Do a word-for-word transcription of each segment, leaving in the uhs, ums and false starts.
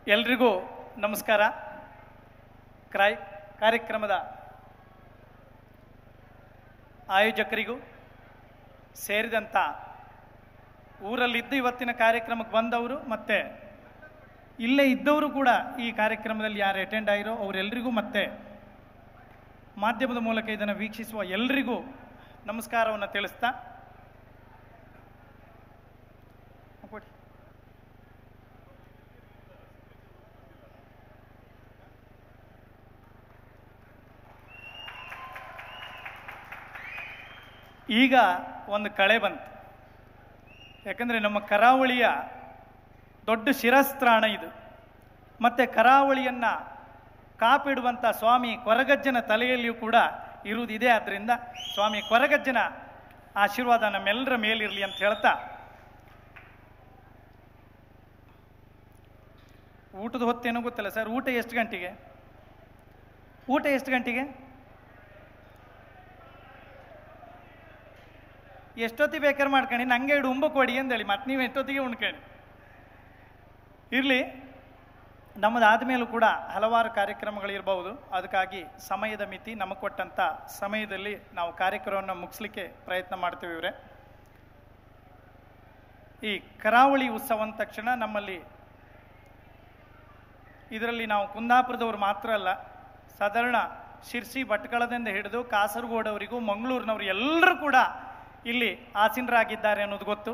ಎಲ್ರಿಗೂ ನಮಸ್ಕಾರ. ಕ್ರಾಯ್ ಕಾರ್ಯಕ್ರಮದ ಆಯೋಜಕರಿಗೂ ಸೇರಿದಂಥ ಊರಲ್ಲಿದ್ದು ಇವತ್ತಿನ ಕಾರ್ಯಕ್ರಮಕ್ಕೆ ಬಂದವರು ಮತ್ತು ಇಲ್ಲೇ ಇದ್ದವರು ಕೂಡ ಈ ಕಾರ್ಯಕ್ರಮದಲ್ಲಿ ಯಾರು ಅಟೆಂಡ್ ಆಗಿರೋ ಅವರೆಲ್ಲರಿಗೂ ಮತ್ತು ಮಾಧ್ಯಮದ ಮೂಲಕ ಇದನ್ನು ವೀಕ್ಷಿಸುವ ಎಲ್ರಿಗೂ ನಮಸ್ಕಾರವನ್ನು ತಿಳಿಸ್ತಾ ಈಗ ಒಂದು ಕಳೆ ಬಂತು. ಯಾಕಂದರೆ ನಮ್ಮ ಕರಾವಳಿಯ ದೊಡ್ಡ ಶಿರಸ್ತ್ರಾಣ ಇದು. ಮತ್ತು ಕರಾವಳಿಯನ್ನು ಕಾಪಿಡುವಂಥ ಸ್ವಾಮಿ ಕೊರಗಜ್ಜನ ತಲೆಯಲ್ಲಿಯೂ ಕೂಡ ಇರುವುದಿದೆ. ಆದ್ದರಿಂದ ಸ್ವಾಮಿ ಕೊರಗಜ್ಜನ ಆಶೀರ್ವಾದ ನಮ್ಮೆಲ್ಲರ ಮೇಲಿರಲಿ ಅಂತ ಹೇಳ್ತಾ, ಊಟದ ಹೊತ್ತೇನೋ ಗೊತ್ತಿಲ್ಲ ಸರ್. ಊಟ ಎಷ್ಟು ಗಂಟೆಗೆ ಊಟ ಎಷ್ಟು ಗಂಟೆಗೆ ಎಷ್ಟೊತ್ತಿಗೆ ಬೇಕಾದ್ರೆ ಮಾಡ್ಕೊಂಡು ನಂಗೆ ಎರಡು ಉಂಬ ಕೊಡಿ ಅಂದೇಳಿ ಮತ್ತು ನೀವು ಎಷ್ಟೊತ್ತಿಗೆ ಉಣ್ಕೊಳ್ಳಿ. ಇರಲಿ, ನಮ್ಮದಾದ ಮೇಲೂ ಕೂಡ ಹಲವಾರು ಕಾರ್ಯಕ್ರಮಗಳಿರ್ಬೋದು. ಅದಕ್ಕಾಗಿ ಸಮಯದ ಮಿತಿ ನಮಗೆ ಕೊಟ್ಟಂಥ ಸಮಯದಲ್ಲಿ ನಾವು ಕಾರ್ಯಕ್ರಮವನ್ನು ಮುಗಿಸ್ಲಿಕ್ಕೆ ಪ್ರಯತ್ನ ಮಾಡ್ತೀವಿ. ಇವರೇ ಈ ಕರಾವಳಿ ಉತ್ಸವ ಅಂದ ತಕ್ಷಣ ನಮ್ಮಲ್ಲಿ ಇದರಲ್ಲಿ ನಾವು ಕುಂದಾಪುರದವರು ಮಾತ್ರ ಅಲ್ಲ, ಸಾಧಾರಣ ಶಿರ್ಸಿ ಭಟ್ಕಳದಿಂದ ಹಿಡಿದು ಕಾಸರಗೋಡವರಿಗೂ ಮಂಗಳೂರಿನವರು ಎಲ್ಲರೂ ಕೂಡ ಇಲ್ಲಿ ಆಸೀನರಾಗಿದ್ದಾರೆ ಅನ್ನೋದು ಗೊತ್ತು.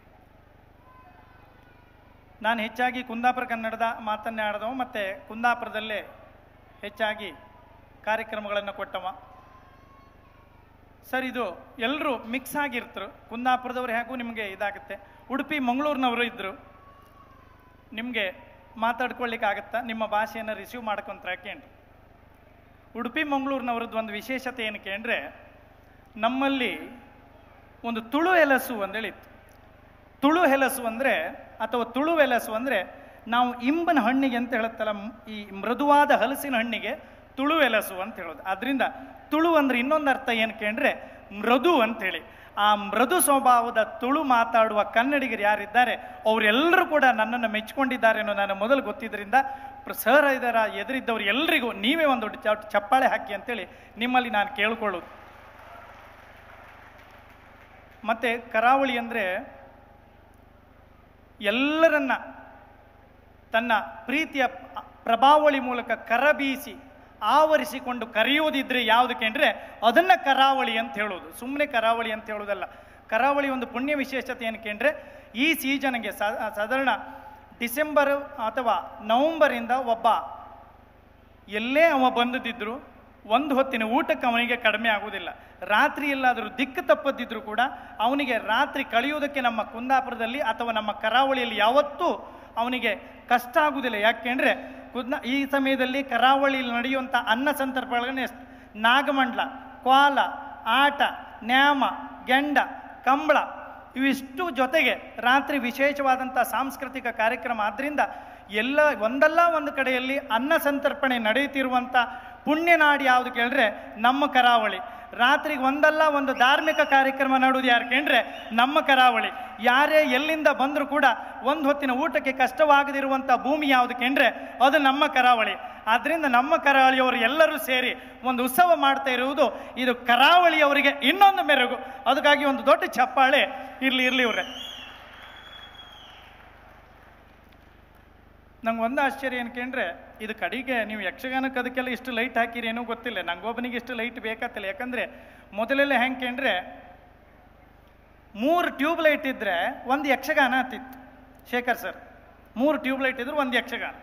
ನಾನು ಹೆಚ್ಚಾಗಿ ಕುಂದಾಪುರ ಕನ್ನಡದ ಮಾತನ್ನೇ ಆಡಿದವ ಮತ್ತು ಕುಂದಾಪುರದಲ್ಲೇ ಹೆಚ್ಚಾಗಿ ಕಾರ್ಯಕ್ರಮಗಳನ್ನು ಕೊಟ್ಟವ ಸರ್. ಇದು ಎಲ್ಲರೂ ಮಿಕ್ಸ್ ಆಗಿರ್ತರು. ಕುಂದಾಪುರದವ್ರು ಹೇಗೂ ನಿಮಗೆ ಇದಾಗುತ್ತೆ. ಉಡುಪಿ ಮಂಗಳೂರಿನವರು ಇದ್ದರು, ನಿಮಗೆ ಮಾತಾಡ್ಕೊಳ್ಳಿಕ್ಕಾಗತ್ತಾ? ನಿಮ್ಮ ಭಾಷೆಯನ್ನು ರಿಸೀವ್ ಮಾಡ್ಕೊಂತಾರೆ ಕೇಳ್ರಿ. ಉಡುಪಿ ಮಂಗಳೂರಿನವ್ರದ್ದು ಒಂದು ವಿಶೇಷತೆ ಏನಕ್ಕೆ ಅಂದರೆ, ನಮ್ಮಲ್ಲಿ ಒಂದು ತುಳು ಎಲಸು ಅಂದೇಳಿತ್ತು. ತುಳು ಎಲಸು ಅಂದರೆ ಅಥವಾ ತುಳು ಎಲಸು ಅಂದರೆ ನಾವು ಇಂಬನ ಹಣ್ಣಿಗೆ ಅಂತ ಹೇಳುತ್ತಲ್ಲ, ಈ ಮೃದುವಾದ ಹಲಸಿನ ಹಣ್ಣಿಗೆ ತುಳು ಎಲಸು ಅಂತ ಹೇಳೋದು. ಅದರಿಂದ ತುಳು ಅಂದರೆ ಇನ್ನೊಂದು ಅರ್ಥ ಏನಕ್ಕೆ ಅಂದರೆ ಮೃದು ಅಂಥೇಳಿ. ಆ ಮೃದು ಸ್ವಭಾವದ ತುಳು ಮಾತಾಡುವ ಕನ್ನಡಿಗರು ಯಾರಿದ್ದಾರೆ ಅವರೆಲ್ಲರೂ ಕೂಡ ನನ್ನನ್ನು ಮೆಚ್ಚಿಕೊಂಡಿದ್ದಾರೆ ಅನ್ನೋ ನಾನು ಮೊದಲು ಗೊತ್ತಿದ್ದರಿಂದ ಸರ್ ಇದರ ಎದುರಿದ್ದವ್ರು ಎಲ್ರಿಗೂ ನೀವೇ ಒಂದು ಚಪ್ಪಾಳೆ ಹಾಕಿ ಅಂತೇಳಿ ನಿಮ್ಮಲ್ಲಿ ನಾನು ಕೇಳ್ಕೊಳ್ಳೋದು. ಮತ್ತು ಕರಾವಳಿ ಅಂದರೆ ಎಲ್ಲರನ್ನ ತನ್ನ ಪ್ರೀತಿಯ ಪ್ರಭಾವಳಿ ಮೂಲಕ ಕರಬೀಸಿ ಆವರಿಸಿಕೊಂಡು ಕರೆಯುವುದಿದ್ರೆ ಯಾವುದಕ್ಕೆ ಅಂದರೆ ಅದನ್ನು ಕರಾವಳಿ ಅಂತ ಹೇಳೋದು. ಸುಮ್ಮನೆ ಕರಾವಳಿ ಅಂತ ಹೇಳೋದಲ್ಲ. ಕರಾವಳಿ ಒಂದು ಪುಣ್ಯ ವಿಶೇಷತೆ ಏನಕ್ಕೆ ಅಂದರೆ, ಈ ಸೀಸನ್ಗೆ ಸಾಧಾರಣ ಡಿಸೆಂಬರ್ ಅಥವಾ ನವಂಬರಿಂದ ಒಬ್ಬ ಎಲ್ಲೇ ಅವ ಬಂದದಿದ್ರು ಒಂದು ಹೊತ್ತಿನ ಊಟಕ್ಕೆ ಅವನಿಗೆ ಕಡಿಮೆ ಆಗುವುದಿಲ್ಲ. ರಾತ್ರಿ ಎಲ್ಲಾದರೂ ದಿಕ್ಕು ತಪ್ಪದಿದ್ರೂ ಕೂಡ ಅವನಿಗೆ ರಾತ್ರಿ ಕಳೆಯುವುದಕ್ಕೆ ನಮ್ಮ ಕುಂದಾಪುರದಲ್ಲಿ ಅಥವಾ ನಮ್ಮ ಕರಾವಳಿಯಲ್ಲಿ ಯಾವತ್ತೂ ಅವನಿಗೆ ಕಷ್ಟ ಆಗುವುದಿಲ್ಲ. ಯಾಕೆಂದರೆ ಕುಂದ ಈ ಸಮಯದಲ್ಲಿ ಕರಾವಳಿಯಲ್ಲಿ ನಡೆಯುವಂಥ ಅನ್ನ ಸಂತರ್ಪಣೆಗಳನ್ನೇ ನಾಗಮಂಡಲ, ಕ್ವಾಲ, ಆಟ, ನ್ಯಾಮ, ಗೆಂಡ, ಕಂಬಳ ಇವಿಷ್ಟು ಜೊತೆಗೆ ರಾತ್ರಿ ವಿಶೇಷವಾದಂಥ ಸಾಂಸ್ಕೃತಿಕ ಕಾರ್ಯಕ್ರಮ. ಆದ್ದರಿಂದ ಎಲ್ಲ ಒಂದಲ್ಲ ಒಂದು ಕಡೆಯಲ್ಲಿ ಅನ್ನ ಸಂತರ್ಪಣೆ ನಡೆಯುತ್ತಿರುವಂಥ ಪುಣ್ಯನಾಡಿ ಯಾವುದು ಕೇಳಿದ್ರೆ ನಮ್ಮ ಕರಾವಳಿ. ರಾತ್ರಿಗೆ ಒಂದಲ್ಲ ಒಂದು ಧಾರ್ಮಿಕ ಕಾರ್ಯಕ್ರಮ ನಡೆಯೋದು ಯಾರು ಕೇಳಿದ್ರೆ ನಮ್ಮ ಕರಾವಳಿ. ಯಾರೇ ಎಲ್ಲಿಂದ ಬಂದರೂ ಕೂಡ ಒಂದು ಹೊತ್ತಿನ ಊಟಕ್ಕೆ ಕಷ್ಟವಾಗದಿರುವಂಥ ಭೂಮಿ ಯಾವುದು ಕೇಳಿದ್ರೆ ಅದು ನಮ್ಮ ಕರಾವಳಿ. ಆದ್ದರಿಂದ ನಮ್ಮ ಕರಾವಳಿಯವರು ಎಲ್ಲರೂ ಸೇರಿ ಒಂದು ಉತ್ಸವ ಮಾಡ್ತಾ ಇರುವುದು ಇದು ಕರಾವಳಿಯವರಿಗೆ ಇನ್ನೊಂದು ಮೆರುಗು. ಅದಕ್ಕಾಗಿ ಒಂದು ದೊಡ್ಡ ಚಪ್ಪಾಳೆ ಇರಲಿ ಇರಲಿ ಇವ್ರೆ. ನಂಗೆ ಒಂದು ಆಶ್ಚರ್ಯ ಏನು ಕೇಂದ್ರೆ, ಇದು ಕಡೆಗೆ ನೀವು ಯಕ್ಷಗಾನಕ್ಕೆ ಅದಕ್ಕೆಲ್ಲ ಇಷ್ಟು ಲೈಟ್ ಹಾಕಿರಿ ಏನೋ ಗೊತ್ತಿಲ್ಲ. ನಂಗೊಬ್ಬನಿಗೆ ಇಷ್ಟು ಲೈಟ್ ಬೇಕಾತಿಲ್ಲ. ಯಾಕಂದರೆ ಮೊದಲೆಲ್ಲ ಹೆಂಗೆ ಕೇಂದ್ರೆ ಮೂರು ಟ್ಯೂಬ್ ಲೈಟ್ ಇದ್ದರೆ ಒಂದು ಯಕ್ಷಗಾನ ಆತಿತ್ತು. ಶೇಖರ್ ಸರ್, ಮೂರು ಟ್ಯೂಬ್ ಲೈಟ್ ಇದ್ರು ಒಂದು ಯಕ್ಷಗಾನ,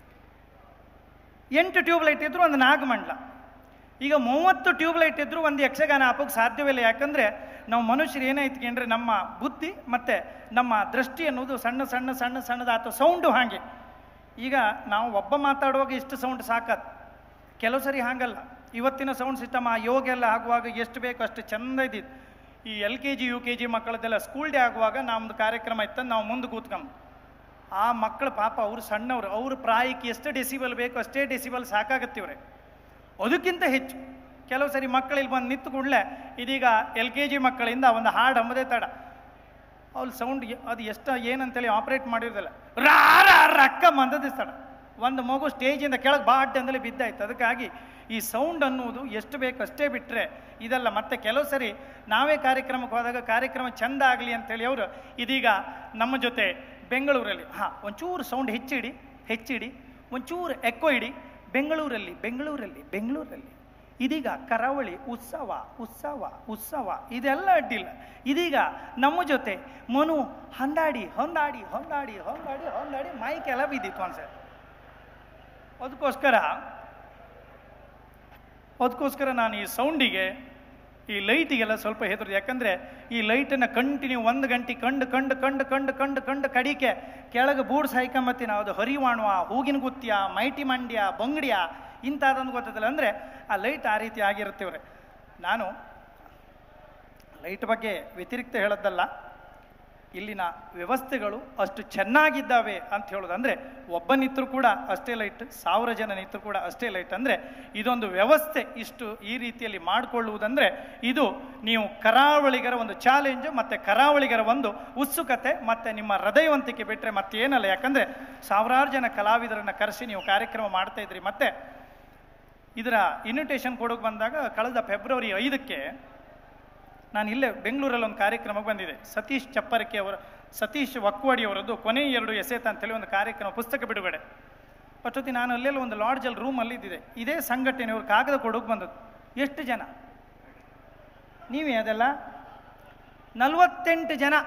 ಎಂಟು ಟ್ಯೂಬ್ ಲೈಟ್ ಇದ್ರು ಒಂದು ನಾಗಮಂಡಲ. ಈಗ ಮೂವತ್ತು ಟ್ಯೂಬ್ ಲೈಟ್ ಇದ್ರು ಒಂದು ಯಕ್ಷಗಾನ ಹಾಕೋಕ್ಕೆ ಸಾಧ್ಯವಿಲ್ಲ. ಯಾಕಂದರೆ ನಾವು ಮನುಷ್ಯರು ಏನಾಯ್ತು ಕೇಂದ್ರೆ ನಮ್ಮ ಬುದ್ಧಿ ಮತ್ತು ನಮ್ಮ ದೃಷ್ಟಿ ಅನ್ನೋದು ಸಣ್ಣ ಸಣ್ಣ ಸಣ್ಣ ಸಣ್ಣದ ಅಥವಾ ಸೌಂಡು ಹಾಗೆ. ಈಗ ನಾವು ಒಬ್ಬ ಮಾತಾಡುವಾಗ ಇಷ್ಟು ಸೌಂಡ್ ಸಾಕತ್, ಕೆಲವು ಸರಿ ಹಾಗಲ್ಲ. ಇವತ್ತಿನ ಸೌಂಡ್ ಸಿಸ್ಟಮ್ ಆ ಯೋಗ ಎಲ್ಲ ಆಗುವಾಗ ಎಷ್ಟು ಬೇಕು ಅಷ್ಟು ಚೆಂದ ಇದ್ದಿದ್ದು. ಈ L K G U K G ಮಕ್ಕಳದ್ದೆಲ್ಲ ಸ್ಕೂಲ್ ಡೇ ಆಗುವಾಗ ನಮ್ಮದು ಕಾರ್ಯಕ್ರಮ ಇತ್ತು, ನಾವು ಮುಂದೆ ಕೂತ್ಕೊಂಡು ಆ ಮಕ್ಕಳು ಪಾಪ ಅವರು ಸಣ್ಣವರು, ಅವ್ರ ಪ್ರಾಯಕ್ಕೆ ಎಷ್ಟು ಡೆಸಿಬಲ್ ಬೇಕು ಅಷ್ಟೇ ಡೆಸಿಬಲ್ ಸಾಕಾಗತ್ತಿವ್ರೆ. ಅದಕ್ಕಿಂತ ಹೆಚ್ಚು ಕೆಲವು ಸರಿ ಮಕ್ಕಳಿಲ್ಲಿ ಬಂದು ನಿಂತು ಕೂಡಲೇ ಇದೀಗ ಎಲ್ ಕೆ ಜಿ ಮಕ್ಕಳಿಂದ ಒಂದು ಹಾಡು ಅಂಬದೇ ತಡ ಅವ್ರು ಸೌಂಡ್ ಅದು ಎಷ್ಟು ಏನಂತೇಳಿ ಆಪ್ರೇಟ್ ಮಾಡಿರೋದಿಲ್ಲ, ರಾರ ರಕ್ಕ ಮಂದದಿಸ್ತಾಡ ಒಂದು ಮಗು ಸ್ಟೇಜಿಂದ ಕೆಳಗೆ ಬಾಟ್ ಅಂದಲೇ ಬಿದ್ದಾಯ್ತು. ಅದಕ್ಕಾಗಿ ಈ ಸೌಂಡ್ ಅನ್ನುವುದು ಎಷ್ಟು ಬೇಕು ಅಷ್ಟೇ ಬಿಟ್ಟರೆ ಇದಲ್ಲ. ಮತ್ತೆ ಕೆಲವು ಸರಿ ನಾವೇ ಕಾರ್ಯಕ್ರಮಕ್ಕೆ ಹೋದಾಗ ಕಾರ್ಯಕ್ರಮ ಚೆಂದ ಆಗಲಿ ಅಂತೇಳಿ ಅವರು ಇದೀಗ ನಮ್ಮ ಜೊತೆ ಬೆಂಗಳೂರಲ್ಲಿ ಹಾಂ ಒಂಚೂರು ಸೌಂಡ್ ಹೆಚ್ಚಿಡಿ ಹೆಚ್ಚಿಡಿ ಒಂಚೂರು ಎಕ್ಕೋ ಇಡಿ ಬೆಂಗಳೂರಲ್ಲಿ ಬೆಂಗಳೂರಲ್ಲಿ ಬೆಂಗಳೂರಲ್ಲಿ ಇದೀಗ ಕರಾವಳಿ ಉತ್ಸವ ಉತ್ಸವ ಉತ್ಸವ ಇದೆಲ್ಲ ಅಡ್ಡಿಲ್ಲ. ಇದೀಗ ನಮ್ಮ ಜೊತೆ ಮನು ಹೊಂದಾಡಿ ಹೊಂದಾಡಿ ಹೊಂದಾಡಿ ಹೊಂದಾಡಿ ಹೊಂದಾಡಿ ಮೈಕೆಲ್ಲ ಬಿದ್ದಿತ್ತು ಅನ್ಸರ್. ಅದಕ್ಕೋಸ್ಕರ ಅದಕ್ಕೋಸ್ಕರ ನಾನು ಈ ಸೌಂಡಿಗೆ ಈ ಲೈಟಿಗೆಲ್ಲ ಸ್ವಲ್ಪ ಹೆದರ್ದು. ಯಾಕಂದರೆ ಈ ಲೈಟನ್ನು ಕಂಟಿನ್ಯೂ ಒಂದು ಗಂಟೆ ಕಂಡು ಕಂಡು ಕಂಡು ಕಂಡು ಕಂಡು ಕಂಡು ಕಡಿಕೆ ಕೆಳಗೆ ಬೂಡ್ಸ್ ಹಾಯ್ಕೊಂಬತ್ತೀನಿ. ಅದು ಹರಿವಾಣುವ ಹೂಗಿನ ಗುತ್ತಿಯ ಮೈಟಿ ಮಂಡ್ಯ ಬಂಗಡಿಯ ಇಂಥದ್ದೊಂದು ಗೊತ್ತದಲ್ಲ. ಅಂದರೆ ಆ ಲೈಟ್ ಆ ರೀತಿ ಆಗಿರುತ್ತೇವ್ರೆ. ನಾನು ಲೈಟ್ ಬಗ್ಗೆ ವ್ಯತಿರಿಕ್ತ ಹೇಳೋದಲ್ಲ, ಇಲ್ಲಿನ ವ್ಯವಸ್ಥೆಗಳು ಅಷ್ಟು ಚೆನ್ನಾಗಿದ್ದಾವೆ ಅಂತ ಹೇಳೋದು. ಅಂದರೆ ಒಬ್ಬ ನಿಂತರೂ ಕೂಡ ಅಷ್ಟೇ ಲೈಟ್, ಸಾವಿರ ಜನ ನಿಂತರೂ ಕೂಡ ಅಷ್ಟೇ ಲೈಟ್. ಅಂದರೆ ಇದೊಂದು ವ್ಯವಸ್ಥೆ ಇಷ್ಟು ಈ ರೀತಿಯಲ್ಲಿ ಮಾಡಿಕೊಳ್ಳುವುದಂದರೆ ಇದು ನೀವು ಕರಾವಳಿಗರ ಒಂದು ಚಾಲೆಂಜ್ ಮತ್ತು ಕರಾವಳಿಗರ ಒಂದು ಉತ್ಸುಕತೆ ಮತ್ತು ನಿಮ್ಮ ಹೃದಯವಂತಿಕೆ ಬಿಟ್ಟರೆ ಮತ್ತೇನಲ್ಲ. ಯಾಕಂದರೆ ಸಾವಿರಾರು ಜನ ಕಲಾವಿದರನ್ನು ಕರೆಸಿ ನೀವು ಕಾರ್ಯಕ್ರಮ ಮಾಡ್ತಾ ಇದ್ರಿ. ಮತ್ತು ಇದರ ಇನ್ವಿಟೇಷನ್ ಕೊಡೋಕೆ ಬಂದಾಗ ಕಳೆದ ಫೆಬ್ರವರಿ ಐದಕ್ಕೆ ನಾನು ಇಲ್ಲೇ ಬೆಂಗಳೂರಲ್ಲಿ ಒಂದು ಕಾರ್ಯಕ್ರಮಕ್ಕೆ ಬಂದಿದೆ. ಸತೀಶ್ ಚಪ್ಪರಕ್ಕೆ ಅವರ ಸತೀಶ್ ವಕ್ವಾಡಿ ಅವರದ್ದು ಕೊನೆ ಎರಡು ಎಸೆತ ಅಂತೇಳಿ ಒಂದು ಕಾರ್ಯಕ್ರಮ, ಪುಸ್ತಕ ಬಿಡುಗಡೆ. ಅಷ್ಟೊತ್ತಿ ನಾನು ಅಲ್ಲೆಲ್ಲ ಒಂದು ಲಾಡ್ಜಲ್ಲಿ ರೂಮಲ್ಲಿ ಇದ್ದಿದೆ. ಇದೇ ಸಂಘಟನೆಯವರು ಕಾಗದ ಕೊಡೋಕೆ ಬಂದದ್ದು. ಎಷ್ಟು ಜನ ನೀವೇ ಅದೆಲ್ಲ ನಲ್ವತ್ತೆಂಟು ಜನ.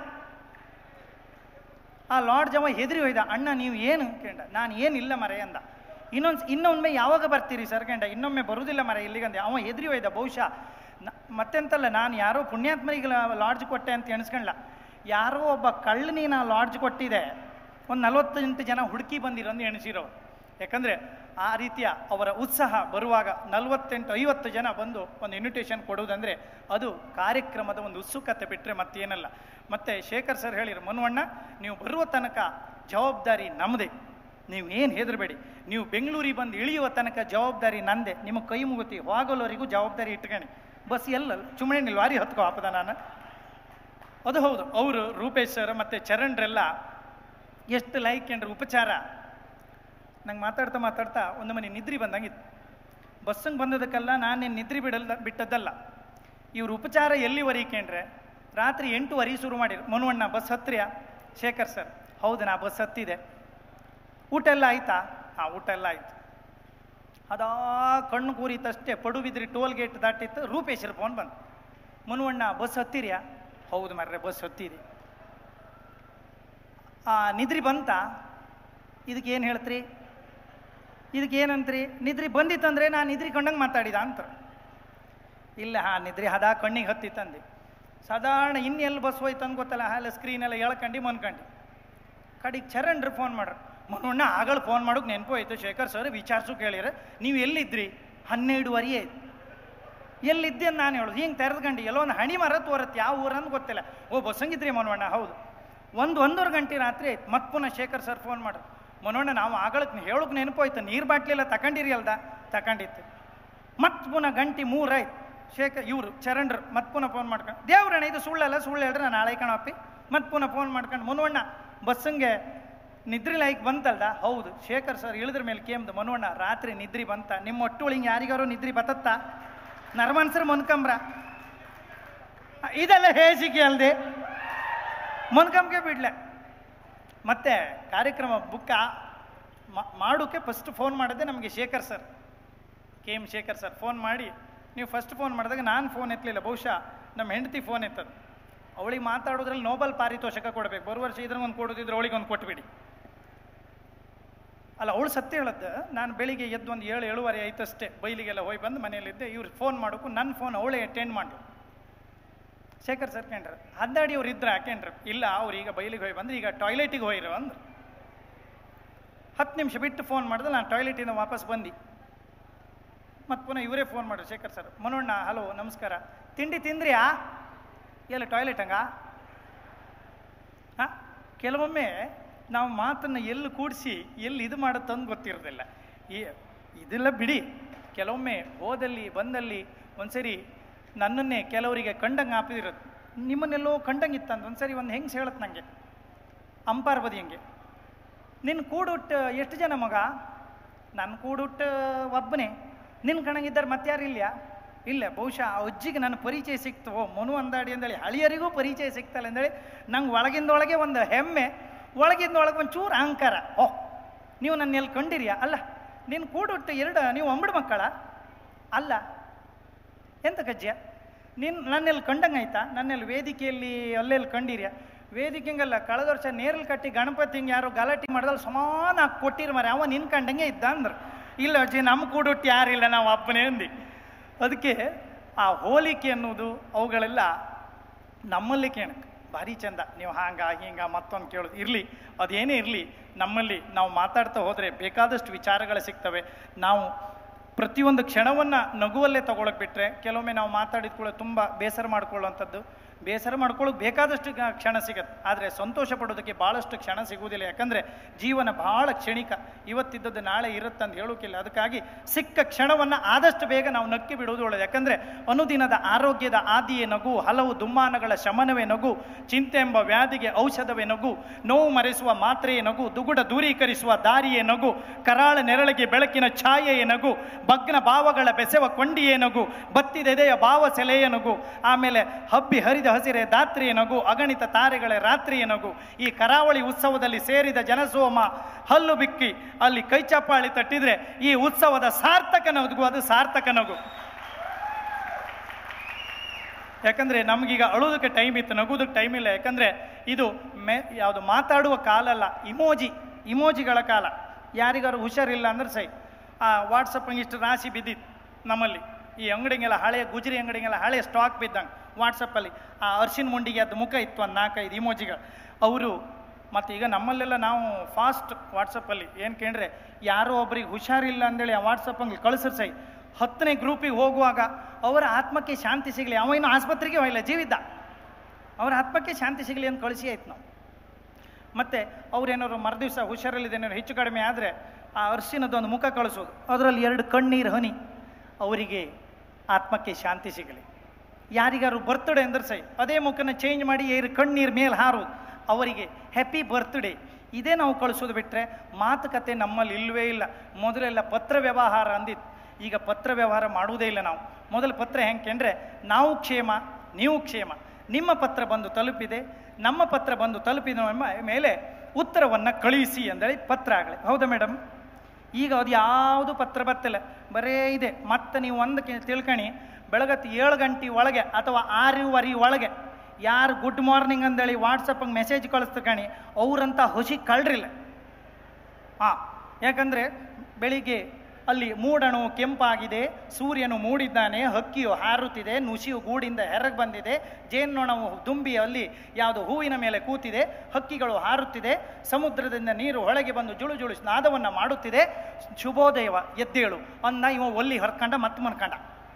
ಆ ಲಾಡ್ಜ್ ಅವ ಹೆದರಿ ಹೋಯ್ದ. ಅಣ್ಣ ನೀವು ಏನು ಕೇಂಡ? ನಾನು ಏನಿಲ್ಲ ಮರೆ ಅಂದ. ಇನ್ನೊಂದು ಇನ್ನೊಮ್ಮೆ ಯಾವಾಗ ಬರ್ತೀರಿ ಸರ್ ಕೇಂಡ? ಇನ್ನೊಮ್ಮೆ ಬರುವುದಿಲ್ಲ ಮರೆ ಇಲ್ಲಿಗಂದೆ. ಅವ ಹೆದರಿ ಹೋಯ್ದ. ಬಹುಶಃ ಮತ್ತೆಂತಲ್ಲ, ನಾನು ಯಾರೋ ಪುಣ್ಯಾತ್ಮರಿಗೆ ಲಾಡ್ಜ್ ಕೊಟ್ಟೆ ಅಂತ ಎಣಿಸ್ಕೊಳ್ಳ. ಯಾರೋ ಒಬ್ಬ ಕಳ್ಳನಿ ನಾ ಲಾಡ್ಜ್ ಕೊಟ್ಟಿದೆ, ಒಂದು ನಲವತ್ತೆಂಟು ಜನ ಹುಡುಕಿ ಬಂದಿರೋದು ಎಣಿಸಿರೋರು. ಯಾಕಂದರೆ ಆ ರೀತಿಯ ಅವರ ಉತ್ಸಾಹ ಬರುವಾಗ ನಲವತ್ತೆಂಟು ಐವತ್ತು ಜನ ಬಂದು ಒಂದು ಇನ್ವಿಟೇಷನ್ ಕೊಡುವುದಂದರೆ ಅದು ಕಾರ್ಯಕ್ರಮದ ಒಂದು ಉತ್ಸುಕತೆ ಬಿಟ್ಟರೆ ಮತ್ತೇನಲ್ಲ. ಮತ್ತು ಶೇಖರ್ ಸರ್ ಹೇಳಿರು, ಮನುವಣ್ಣ ನೀವು ಬರುವ ತನಕ ಜವಾಬ್ದಾರಿ ನಮ್ಮದೇ, ನೀವು ಏನು ಹೆದರಬೇಡಿ. ನೀವು ಬೆಂಗಳೂರಿಗೆ ಬಂದು ಇಳಿಯುವ ತನಕ ಜವಾಬ್ದಾರಿ ನಂದೆ. ನಿಮಗೆ ಕೈ ಮುಗುತ್ತಿ ಹೋಗಲವರಿಗೂ ಜವಾಬ್ದಾರಿ ಇಟ್ಕೊಳ್ಳಿ. ಬಸ್ ಎಲ್ಲ ಚುಮ್ಮನೆ ನಿಲ್ವಾರಿ ಹತ್ಕೋ ಹಾಪದ ನಾನು. ಅದು ಹೌದು, ಅವರು ರೂಪೇಶ್ ಸರ್ ಮತ್ತು ಚರಣ್ರೆಲ್ಲ ಎಷ್ಟು ಲೈಕ್ ಏನ್ರಿ ಉಪಚಾರ. ನಂಗೆ ಮಾತಾಡ್ತಾ ಮಾತಾಡ್ತಾ ಒಂದು ಮನೆ ನಿದ್ರಿ ಬಂದಂಗಿತ್ತು. ಬಸ್ಸಂಗೆ ಬಂದದಕ್ಕೆಲ್ಲ ನಾನೇನು ನಿದ್ರಿ ಬಿಡಲ್ಲ ಬಿಟ್ಟದ್ದಲ್ಲ. ಇವ್ರ ಉಪಚಾರ ಎಲ್ಲಿವರೆಗೇನ್ರೆ ರಾತ್ರಿ ಎಂಟುವರೆ ಶುರು ಮಾಡಿರು. ಮನುವಣ್ಣ ಬಸ್ ಹತ್ತಿರ? ಶೇಖರ್ ಸರ್ ಹೌದು ನಾ ಬಸ್ ಹತ್ತಿದೆ. ಊಟ ಎಲ್ಲ ಆಯ್ತಾ? ಹಾಂ ಊಟ ಎಲ್ಲ ಆಯ್ತು. ಅದಾ ಕಣ್ಣು ಕೂರಿತಷ್ಟೇ ಪಡುಬಿದ್ರಿ ಟೋಲ್ ಗೇಟ್ ದಾಟಿತ್ತು. ರೂಪೇಶ್ವರ ಫೋನ್ ಬಂದು, ಮನುವಣ್ಣ ಬಸ್ ಹತ್ತಿರ್ಯಾ? ಹೌದು ಮರ್ರೆ ಬಸ್ ಹತ್ತಿದೆ. ಆ ನಿದ್ರಿ ಬಂತ? ಇದಕ್ಕೆ ಏನು ಹೇಳ್ತ್ರಿ? ಇದಕ್ಕೆ ಏನಂತ್ರಿ? ನಿದ್ರಿ ಬಂದಿತ್ತಂದ್ರೆ ನಾನು ನಿದ್ರಿ ಕಂಡಂಗೆ ಮಾತಾಡಿದ ಅಂತ. ಇಲ್ಲ ಹಾಂ ನಿದ್ರಿ ಹದಾ ಕಣ್ಣಿಗೆ ಹತ್ತಿತ್ತಂದು. ಸಾಧಾರಣ ಇನ್ನೆಲ್ಲಿ ಬಸ್ ಹೋಯ್ತು ಅಂತ ಗೊತ್ತಲ್ಲ, ಹಾಲ ಸ್ಕ್ರೀನೆಲ್ಲ ಎಳ್ಕಂಡು ಮನ್ಕಂಡು ಕಡೆಗೆ ಚರಣ್ರು ಫೋನ್ ಮಾಡ್ರು. ಮನುವಣ್ಣ ಆಗಳು ಫೋನ್ ಮಾಡೋಕೆ ನೆನಪು ಆಯಿತು, ಶೇಖರ್ ಸರ್ ವಿಚಾರಿಸು ಕೇಳಿರ ನೀವು ಎಲ್ಲಿದ್ರಿ? ಹನ್ನೆರಡುವರೆ ಆಯ್ತು. ಎಲ್ಲಿದ್ದೆ ಅಂತ ನಾನು ಹೇಳೋದು. ಹಿಂಗೆ ತೆರೆದ್ಕಂಡು ಎಲ್ಲೋ ಒಂದು ಹಣಿ ಮರ ತೋರತ್ತೆ, ಯಾವ ಊರಂತ ಗೊತ್ತಿಲ್ಲ. ಓ ಬಸ್ಸಂಗಿದ್ರಿ ಮನುವಣ್ಣ? ಹೌದು. ಒಂದು ಒಂದೂವರೆ ಗಂಟೆ ರಾತ್ರಿ ಆಯ್ತು. ಮತ್ತೆ ಪುನಃ ಶೇಖರ್ ಸರ್ ಫೋನ್ ಮಾಡ್ರು. ಮನುವಣ್ಣ ನಾವು ಆಗಳಕ್ಕೆ ಹೇಳೋಕೆ ನೆನಪು ಆಯ್ತು, ನೀರು ಬಾಟ್ಲೆಲ್ಲ ತಗೊಂಡಿರಿ ಅಲ್ದ? ತಗೊಂಡಿತ್ತು. ಮತ್ತೆ ಪುನಃ ಗಂಟೆ ಮೂರಾಯ್ತು. ಶೇಖರ್ ಇವರು ಚರಣ್ರು ಮತ್ತೆ ಪುನಃ ಫೋನ್ ಮಾಡ್ಕೊಂಡು, ದೇವ್ರಣ್ಣ ಇದು ಸುಳ್ಳಲ್ಲ ಸುಳ್ಳು ಹೇಳ್ರೆ ನಾನು ನಾಳೆ ಕಣಪ್ಪಿ. ಮತ್ತೆ ಪುನಃ ಫೋನ್ ಮಾಡ್ಕೊಂಡು, ಮನುವಣ್ಣ ಬಸ್ಸಂಗೆ ನಿದ್ರಿ ಲೈಕ್ ಬಂತಲ್ದ? ಹೌದು. ಶೇಖರ್ ಸರ್ ಇಳಿದ್ರ ಮೇಲೆ ಕೇಮ್ದು, ಮನುವಣ್ಣ ರಾತ್ರಿ ನಿದ್ರಿ ಬಂತ? ನಿಮ್ಮ ಒಟ್ಟುಳಿಂಗೆ ಯಾರಿಗಾರು ನಿದ್ರಿ ಬತ್ತತ್ತ? ನರ್ಮನ್ಸರ್ ಮೊನ್ಕಂಬ್ರ ಇದೆಲ್ಲ ಹೇಸಿಗೆ ಅಲ್ದೆ ಮೊನ್ಕಂಬ್ಗೆ ಬಿಡ್ಲೆ. ಮತ್ತೆ ಕಾರ್ಯಕ್ರಮ ಬುಕ್ಕ ಮಾಡೋಕ್ಕೆ ಫಸ್ಟ್ ಫೋನ್ ಮಾಡಿದೆ ನಮಗೆ Shekhar sir, K M Shekhar sir. Phone ಮಾಡಿ ನೀವು ಫಸ್ಟ್ ಫೋನ್ ಮಾಡಿದಾಗ ನಾನು ಫೋನ್ ಎತ್ತಲಿಲ್ಲ. ಬಹುಶಃ ನಮ್ಮ ಹೆಂಡತಿ ಫೋನ್ ಎತ್ತದು. ಅವಳಿಗೆ ಮಾತಾಡೋದ್ರಲ್ಲಿ ನೋಬಲ್ ಪಾರಿತೋಷಕ ಕೊಡಬೇಕು. ಬರುವ ವರ್ಷ ಇದ್ರಂಗೆ ಒಂದು ಕೊಡೋದಿದ್ರೆ ಅವಳಿಗೆ ಒಂದು ಕೊಟ್ಬಿಡಿ. ಅಲ್ಲ ಅವಳು ಸತ್ಯ ಹೇಳದ್ದು. ನಾನು ಬೆಳಿಗ್ಗೆ ಎದ್ದು ಒಂದು ಏಳು ಏಳುವರೆ ಆಯ್ತಷ್ಟೇ ಬೈಲಿಗೆಲ್ಲ ಹೋಗಿ ಬಂದು ಮನೆಯಲ್ಲಿದ್ದೆ. ಇವ್ರು ಫೋನ್ ಮಾಡೋಕ್ಕೂ ನನ್ನ ಫೋನ್ ಅವಳೇ ಅಟೆಂಡ್ ಮಾಡ್ರು. ಶೇಖರ್ ಸರ್ ಕೇಂದ್ರ ಹದ್ದಾಡಿ ಅವ್ರು ಇದ್ರೆ ಹಾಕೇಂಡ್ರು. ಇಲ್ಲ ಅವ್ರು ಈಗ ಬೈಲಿಗೆ ಹೋಗಿ ಬಂದ್ರೆ ಈಗ ಟಾಯ್ಲೆಟಿಗೆ ಹೋಗಿರೋ ಅಂದ್ರು. ಹತ್ತು ನಿಮಿಷ ಬಿಟ್ಟು ಫೋನ್ ಮಾಡಿದ್ರೆ ನಾನು ಟಾಯ್ಲೆಟಿಂದ ವಾಪಸ್ ಬಂದು ಮತ್ತು ಪುನಃ ಇವರೇ ಫೋನ್ ಮಾಡ್ರು ಶೇಖರ್ ಸರ್. ಮನೋಣ್ಣ ಹಲೋ ನಮಸ್ಕಾರ, ತಿಂಡಿ ತಿಂದ್ರಿಯಾ? ಎಲ್ಲ ಟಾಯ್ಲೆಟ್ ಹಂಗ? ಹಾಂ, ಕೆಲವೊಮ್ಮೆ ನಾವು ಮಾತನ್ನು ಎಲ್ಲಿ ಕೂಡಿಸಿ ಎಲ್ಲಿ ಇದು ಮಾಡುತ್ತಂದು ಗೊತ್ತಿರೋದಿಲ್ಲ. ಈ ಇದೆಲ್ಲ ಬಿಡಿ, ಕೆಲವೊಮ್ಮೆ ಹೋದಲ್ಲಿ ಬಂದಲ್ಲಿ ಒಂದ್ಸರಿ ನನ್ನನ್ನೇ ಕೆಲವರಿಗೆ ಕಂಡಂಗೆ ಹಾಪಿದಿರುತ್ತೆ. ನಿಮ್ಮನ್ನೆಲ್ಲೋ ಕಂಡಂಗಿತ್ತಂದು ಒಂದ್ಸರಿ ಒಂದು ಹೆಂಗೆ ಹೇಳತ್ತೆ ನನಗೆ ಅಂಪಾರ್ ಬದಿ ಹಂಗೆ, ನಿನ್ನ ಕೂಡುಟ್ಟು ಎಷ್ಟು ಜನ ಮಗ? ನನ್ನ ಕೂಡುಟ್ಟು ಒಬ್ಬನೇ, ನಿನ್ನ ಕಣಗಿದ್ದಾರೆ ಮತ್ತಾರು ಇಲ್ಲ ಇಲ್ಲ. ಬಹುಶಃ ಆ ಅಜ್ಜಿಗೆ ನನ್ನ ಪರಿಚಯ ಸಿಕ್ತು, ಓ ಮನು ಅಂದಾಡಿ ಅಂದೇಳಿ ಹಳಿಯರಿಗೂ ಪರಿಚಯ ಸಿಕ್ತಲ್ಲ ಅಂದೇಳಿ ನಂಗೆ ಒಳಗಿಂದೊಳಗೆ ಒಂದು ಹೆಮ್ಮೆ, ಒಳಗಿಂದೊಳಗೆ ಒಂದು ಚೂರು ಅಹಂಕಾರ. ಓಹ್ ನೀವು ನನ್ನ ಎಲ್ಲಿ ಕಂಡಿರಿಯಾ? ಅಲ್ಲ ನಿನ್ನ ಕೂಡುಟ್ಟು ಎರಡು ನೀವು ಒಂಬಡು ಮಕ್ಕಳ ಅಲ್ಲ ಎಂತ ಕಜ್ಜಿಯ ನೀನು ನನ್ನೆಲ್ಲಿ ಕಂಡಂಗಾಯ್ತಾ? ನನ್ನೆಲ್ಲಿ ವೇದಿಕೆಯಲ್ಲಿ ಅಲ್ಲೆಲ್ಲಿ ಕಂಡಿರಿಯ? ವೇದಿಕೆಂಗಲ್ಲ, ಕಳೆದ ವರ್ಷ ನೇರಲ್ಲಿ ಕಟ್ಟಿ ಗಣಪತಿ ಹಿಂಗೆ ಯಾರು ಗಲಾಟೆ ಮಾಡಿದಲ್ಲಿ ಸಮಾನ ಹಾಕಿ ಕೊಟ್ಟಿರು ಮರೆ, ಅವ ನಿನ್ನ ಕಂಡಂಗೆ ಇದ್ದ ಅಂದ್ರೆ. ಇಲ್ಲ ಅಜ್ಜಿ ನಮ್ಮ ಕೂಡುಟ್ಟು ಯಾರಿಲ್ಲ, ನಾವು ಅಪ್ಪನೇ ಅಂದು. ಅದಕ್ಕೆ ಆ ಹೋಲಿಕೆ ಅನ್ನೋದು ಅವುಗಳೆಲ್ಲ ನಮ್ಮಲ್ಲಿ ಕೇಳಕ್ಕೆ ಭಾರಿ ಚಂದ. ನೀವು ಹಾಂಗ ಹಿಂಗ ಮತ್ತೊಂದು ಕೇಳೋದು ಇರಲಿ, ಅದೇನೇ ಇರಲಿ, ನಮ್ಮಲ್ಲಿ ನಾವು ಮಾತಾಡ್ತಾ ಹೋದರೆ ಬೇಕಾದಷ್ಟು ವಿಚಾರಗಳು ಸಿಗ್ತವೆ. ನಾವು ಪ್ರತಿಯೊಂದು ಕ್ಷಣವನ್ನು ನಗುವಲ್ಲೇ ತಗೊಳಕ್ಕೆ ಬಿಟ್ಟರೆ ಕೆಲವೊಮ್ಮೆ ನಾವು ಮಾತಾಡಿದ ಕೂಡ ತುಂಬ ಬೇಸರ ಮಾಡ್ಕೊಳ್ಳೋವಂಥದ್ದು, ಬೇಸರ ಮಾಡ್ಕೊಳ್ಳೋಕೆ ಬೇಕಾದಷ್ಟು ಕ್ಷಣ ಸಿಗತ್ತೆ, ಆದರೆ ಸಂತೋಷ ಪಡೋದಕ್ಕೆ ಭಾಳಷ್ಟು ಕ್ಷಣ ಸಿಗುವುದಿಲ್ಲ. ಯಾಕಂದರೆ ಜೀವನ ಭಾಳ ಕ್ಷಣಿಕ, ಇವತ್ತಿದ್ದದ್ದು ನಾಳೆ ಇರುತ್ತಂತ ಹೇಳೋಕ್ಕಿಲ್ಲ. ಅದಕ್ಕಾಗಿ ಸಿಕ್ಕ ಕ್ಷಣವನ್ನು ಆದಷ್ಟು ಬೇಗ ನಾವು ನಕ್ಕಿ ಬಿಡೋದು ಒಳ್ಳೆಯದು. ಯಾಕಂದರೆ ಅನುದಿನದ ಆರೋಗ್ಯದ ಆದಿಯೇ ನಗು, ಹಲವು ದುಮ್ಮಾನಗಳ ಶಮನವೇ ನಗು, ಚಿಂತೆ ಎಂಬ ವ್ಯಾಧಿಗೆ ಔಷಧವೇ ನಗು, ನೋವು ಮರೆಸುವ ಮಾತ್ರೆಯೇ ನಗು, ದುಗುಡ ದೂರೀಕರಿಸುವ ದಾರಿಯೇ ನಗು, ಕರಾಳ ನೆರಳಿಗೆ ಬೆಳಕಿನ ಛಾಯೆಯೇ ನಗು, ಭಗ್ನ ಭಾವಗಳ ಬೆಸೆವ ಕೊಂಡಿಯೇ ನಗು, ಬತ್ತಿದೆದೆಯ ಭಾವ ಸೆಲೆಯ ನಗು, ಆಮೇಲೆ ಹಬ್ಬಿ ಹರಿದ ಹಸಿರೆ ದಾತ್ರಿಯ ನಗು, ಅಗಣಿತ ತಾರೆಗಳ ರಾತ್ರಿಯ ನಗು. ಈ ಕರಾವಳಿ ಉತ್ಸವದಲ್ಲಿ ಸೇರಿದ ಜನಸೋಮ ಹಲ್ಲು ಬಿಕ್ಕಿ ಅಲ್ಲಿ ಕೈಚಪ್ಪಾಳಿ ತಟ್ಟಿದ್ರೆ ಈ ಉತ್ಸವದ ಸಾರ್ಥಕ ನಗು, ಅದು ಸಾರ್ಥಕ ನಗು. ಯಾಕಂದ್ರೆ ನಮಗೀಗ ಅಳುವುದಕ್ಕೆ ಟೈಮ್ ಇತ್ತು, ನಗುವುದಕ್ಕೆ ಟೈಮ್ ಇಲ್ಲ. ಯಾಕಂದ್ರೆ ಇದು ಮೇ ಯಾವುದು ಮಾತಾಡುವ ಕಾಲ ಅಲ್ಲ, ಇಮೋಜಿ ಇಮೋಜಿಗಳ ಕಾಲ. ಯಾರಿಗಾರು ಹುಷಾರಿಲ್ಲ ಅಂದ್ರೆ ಸೈ ಆ ವಾಟ್ಸಪ್ಗೆ ಇಷ್ಟು ರಾಶಿ ಬಿದ್ದಿತ್ತು ನಮ್ಮಲ್ಲಿ. ಈ ಅಂಗಡಿಗೆಲ್ಲ ಹಳೆಯ ಗುಜರಿ ಅಂಗಡಿಗೆಲ್ಲ ಹಳೆ ಸ್ಟಾಕ್ ಬಿದ್ದಂಗೆ ವಾಟ್ಸಪ್ಪಲ್ಲಿ ಆ ಅರ್ಶಿನ ಮುಂಡಿಗೆ ಅದು ಮುಖ ಇತ್ತು ಒಂದು ನಾಲ್ಕೈದು ಇಮೋಜಿಗಳು ಅವರು. ಮತ್ತು ಈಗ ನಮ್ಮಲ್ಲೆಲ್ಲ ನಾವು ಫಾಸ್ಟ್ ವಾಟ್ಸಪ್ಪಲ್ಲಿ ಏನು ಕೇಳಿದ್ರೆ ಯಾರೋ ಒಬ್ರಿಗೆ ಹುಷಾರಿಲ್ಲ ಅಂದೇಳಿ ಆ ವಾಟ್ಸಪ್ಪಂಗೆ ಕಳಿಸ್ರಿ ಸೈ, ಹತ್ತನೇ ಗ್ರೂಪಿಗೆ ಹೋಗುವಾಗ ಅವರ ಆತ್ಮಕ್ಕೆ ಶಾಂತಿ ಸಿಗಲಿ, ಅವ ಇನ್ನೂ ಆಸ್ಪತ್ರೆಗೆ ಹೋಗಿಲ್ಲ ಜೀವಿದ್ದ, ಅವರ ಆತ್ಮಕ್ಕೆ ಶಾಂತಿ ಸಿಗಲಿ ಅಂತ ಕಳಿಸಿ ಆಯ್ತು ನಾವು. ಮತ್ತು ಅವ್ರೇನಾದ್ರು ಮರುದಿವಸ ಹುಷಾರಲ್ಲಿದ್ದೇನಾದ್ರು ಹೆಚ್ಚು ಕಡಿಮೆ ಆದರೆ ಆ ಅರ್ಶಿನದೊಂದು ಮುಖ ಕಳಿಸೋದು, ಅದರಲ್ಲಿ ಎರಡು ಕಣ್ಣೀರು ಹನಿ, ಅವರಿಗೆ ಆತ್ಮಕ್ಕೆ ಶಾಂತಿ ಸಿಗಲಿ. ಯಾರಿಗಾರು ಬರ್ತ್ಡೇ ಅಂದ್ರೆ ಸೈ ಅದೇ ಮುಖನ ಚೇಂಜ್ ಮಾಡಿ ಏರು ಕಣ್ಣೀರು ಮೇಲೆ ಹಾರೋದು, ಅವರಿಗೆ ಹ್ಯಾಪಿ ಬರ್ತ್ಡೇ. ಇದೇ ನಾವು ಕಳಿಸೋದು ಬಿಟ್ಟರೆ ಮಾತುಕತೆ ನಮ್ಮಲ್ಲಿ ಇಲ್ಲವೇ ಇಲ್ಲ. ಮೊದಲೆಲ್ಲ ಪತ್ರ ವ್ಯವಹಾರ ಅಂದಿತ್ತು, ಈಗ ಪತ್ರ ವ್ಯವಹಾರ ಮಾಡುವುದೇ ಇಲ್ಲ ನಾವು. ಮೊದಲು ಪತ್ರ ಹೆಂಗೆ ಕಂಡ್ರೆ ನಾವು ಕ್ಷೇಮ ನೀವು ಕ್ಷೇಮ, ನಿಮ್ಮ ಪತ್ರ ಬಂದು ತಲುಪಿದೆ ನಮ್ಮ ಪತ್ರ ಬಂದು ತಲುಪಿದ ಮೇಲೆ ಉತ್ತರವನ್ನು ಕಳಿಸಿ ಅಂದೇಳಿ ಪತ್ರ ಆಗಲಿ. ಹೌದಾ ಮೇಡಮ್? ಈಗ ಅದು ಯಾವುದು ಪತ್ರ ಬತ್ತಿಲ್ಲ, ಬರೇ ಇದೆ. ಮತ್ತೆ ನೀವು ಒಂದು ತಿಳ್ಕಣಿ, ಬೆಳಗತ್ತು ಏಳು ಗಂಟೆ ಒಳಗೆ ಅಥವಾ ಆರೂವರೆ ಒಳಗೆ ಯಾರು ಗುಡ್ ಮಾರ್ನಿಂಗ್ ಅಂದೇಳಿ ವಾಟ್ಸಪ್ಗೆ ಮೆಸೇಜ್ ಕಳಿಸ್ತಕಣಿ ಅವರಂತ ಹುಸಿ ಕಳ್ರಿಲ್ಲ. ಹಾಂ, ಯಾಕಂದರೆ ಬೆಳಿಗ್ಗೆ ಅಲ್ಲಿ ಮೂಡಣು ಕೆಂಪಾಗಿದೆ, ಸೂರ್ಯನು ಮೂಡಿದ್ದಾನೆ, ಹಕ್ಕಿಯು ಹಾರುತ್ತಿದೆ, ನುಸಿಯು ಗೂಡಿಂದ ಹೊರಗೆ ಬಂದಿದೆ, ಜೇನ್ನೊಣವು ದುಂಬಿ ಅಲ್ಲಿ ಯಾವುದು ಹೂವಿನ ಮೇಲೆ ಕೂತಿದೆ, ಹಕ್ಕಿಗಳು ಹಾರುತ್ತಿದೆ, ಸಮುದ್ರದಿಂದ ನೀರು ಹೊಳಗೆ ಬಂದು ಜುಳು ಜುಳು ನಾದವನ್ನು ಮಾಡುತ್ತಿದೆ, ಶುಭೋದಯವ ಎದ್ದೇಳು ಅನ್ನ ಇವ ಒಲ್ಲಿ ಹೊರ್ಕಂಡ ಮತ್ತೆ ಮನ್ಕಂಡ.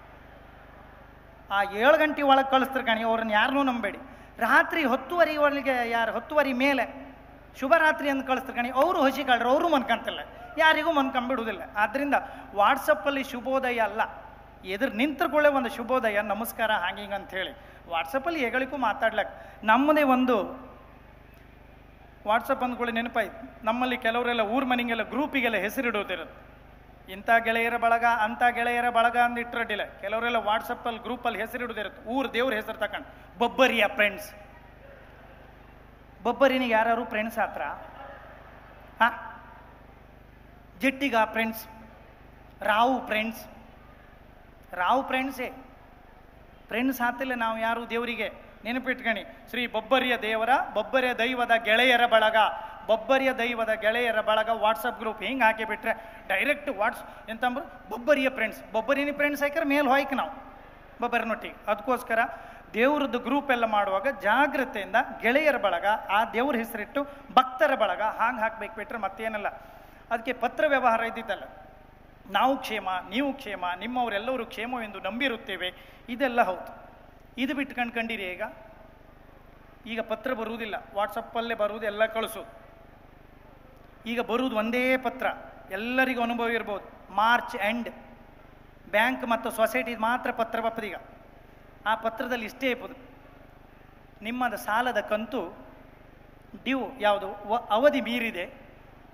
ಆ ಏಳು ಗಂಟೆ ಒಳಗೆ ಕಳಿಸ್ತಾರೆ ಕಣಿ, ಅವ್ರನ್ನ ಯಾರನ್ನೂ ನಂಬೇಡಿ. ರಾತ್ರಿ ಹತ್ತುವರೆ ಒಳಗೆ ಯಾರು ಹತ್ತುವರೆ ಮೇಲೆ ಶುಭರಾತ್ರಿ ಅಂತ ಕಳಿಸ್ತಾರೆ ಕಣಿ, ಅವರು ಹಸಿ ಕಳ್ರು, ಅವರು ಮನ್ಕಂತಿಲ್ಲ, ಯಾರಿಗೂ ಮನ್ಕೊಂಬಿಡುವುದಿಲ್ಲ. ಆದ್ದರಿಂದ ವಾಟ್ಸಪ್ಪಲ್ಲಿ ಶುಭೋದಯ ಅಲ್ಲ, ಎದುರು ನಿಂತುಕೊಳ್ಳೆ ಒಂದು ಶುಭೋದಯ ನಮಸ್ಕಾರ ಹಾಗೆ ಹಿಂಗೆ ಅಂಥೇಳಿ ವಾಟ್ಸಪ್ಪಲ್ಲಿ ಹೆಗಳಿಗೂ ಮಾತಾಡ್ಲಕ್ಕೆ. ನಮ್ಮದೇ ಒಂದು ವಾಟ್ಸಪ್ ಅಂದ್ಕೊಳ್ಳಿ ನೆನಪಾಯ್ತು, ನಮ್ಮಲ್ಲಿ ಕೆಲವರೆಲ್ಲ ಊರ ಮನೆಗೆಲ್ಲ ಗ್ರೂಪಿಗೆಲ್ಲ ಹೆಸರಿಡೋದಿರುತ್ತೆ, ಇಂಥ ಗೆಳೆಯರ ಬಳಗ ಅಂಥ ಗೆಳೆಯರ ಬಳಗ ಅಂದು ಇಟ್ಟಿರಡ್ಡಿಲ್ಲ. ಕೆಲವರೆಲ್ಲ ವಾಟ್ಸಪ್ಪಲ್ಲಿ ಗ್ರೂಪಲ್ಲಿ ಹೆಸರಿಡೋದಿರುತ್ತೆ, ಊರು ದೇವ್ರ ಹೆಸರು ತಗೊಂಡು ಬೊಬ್ಬರಿಯ ಫ್ರೆಂಡ್ಸ್. ಬೊಬ್ಬರಿನಿಗೆ ಯಾರು ಫ್ರೆಂಡ್ಸ್ ಹತ್ರ? ಹಾಂ, ಜಟ್ಟಿಗ ಫ್ರೆಂಡ್ಸ್, ರಾವು ಫ್ರೆಂಡ್ಸ್, ರಾವು ಫ್ರೆಂಡ್ಸೇ ಫ್ರೆಂಡ್ಸ್ ಆತಿಲ್ಲ. ನಾವು ಯಾರು ದೇವರಿಗೆ ನೆನಪಿಟ್ಕಣಿ, ಶ್ರೀ ಬೊಬ್ಬರಿಯ ದೇವರ ಬೊಬ್ಬರಿಯ ದೈವದ ಗೆಳೆಯರ ಬಳಗ, ಬೊಬ್ಬರಿಯ ದೈವದ ಗೆಳೆಯರ ಬಳಗ ವಾಟ್ಸಪ್ ಗ್ರೂಪ್ ಹಿಂಗೆ ಹಾಕಿಬಿಟ್ರೆ ಡೈರೆಕ್ಟ್ ವಾಟ್ಸ್ ಎಂತಂಬ್ರು ಬೊಬ್ಬರಿಯ ಫ್ರೆಂಡ್ಸ್, ಬೊಬ್ಬರಿನ ಫ್ರೆಂಡ್ಸ್ ಹಾಕಿದ್ರೆ ಮೇಲೆ ಹೋಯ್ಕೆ ನಾವು ಬೊಬ್ಬರನೊಟ್ಟಿಗೆ. ಅದಕ್ಕೋಸ್ಕರ ದೇವ್ರದ್ದು ಗ್ರೂಪ್ ಎಲ್ಲ ಮಾಡುವಾಗ ಜಾಗ್ರತೆಯಿಂದ ಗೆಳೆಯರ ಬಳಗ, ಆ ದೇವ್ರ ಹೆಸರಿಟ್ಟು ಭಕ್ತರ ಬಳಗ ಹಾಂಗೆ ಹಾಕ್ಬೇಕು ಬಿಟ್ರೆ ಮತ್ತೇನಲ್ಲ. ಅದಕ್ಕೆ ಪತ್ರ ವ್ಯವಹಾರ ಇದ್ದಿದ್ದಲ್ಲ, ನಾವು ಕ್ಷೇಮ ನೀವು ಕ್ಷೇಮ ನಿಮ್ಮವರೆಲ್ಲರೂ ಕ್ಷೇಮವೆಂದು ನಂಬಿರುತ್ತೇವೆ, ಇದೆಲ್ಲ ಹೌದು. ಇದು ಬಿಟ್ಟು ಕಂಡ್ಕೊಂಡಿರಿ. ಈಗ ಈಗ ಪತ್ರ ಬರುವುದಿಲ್ಲ, ವಾಟ್ಸಪ್ಪಲ್ಲೇ ಬರುವುದು, ಎಲ್ಲ ಕಳಿಸೋದು. ಈಗ ಬರುವುದು ಒಂದೇ ಪತ್ರ, ಎಲ್ಲರಿಗೂ ಅನುಭವ ಇರ್ಬೋದು. ಮಾರ್ಚ್ ಎಂಡ್ ಬ್ಯಾಂಕ್ ಮತ್ತು ಸೊಸೈಟಿ ಮಾತ್ರ ಪತ್ರ ಬಪ್ಪದೀಗ. ಆ ಪತ್ರದಲ್ಲಿ ಇಷ್ಟೇ ಇರ್ಬೋದು, ನಿಮ್ಮದ ಸಾಲದ ಕಂತು ಡ್ಯೂ ಯಾವುದು ಅವಧಿ ಮೀರಿದೆ,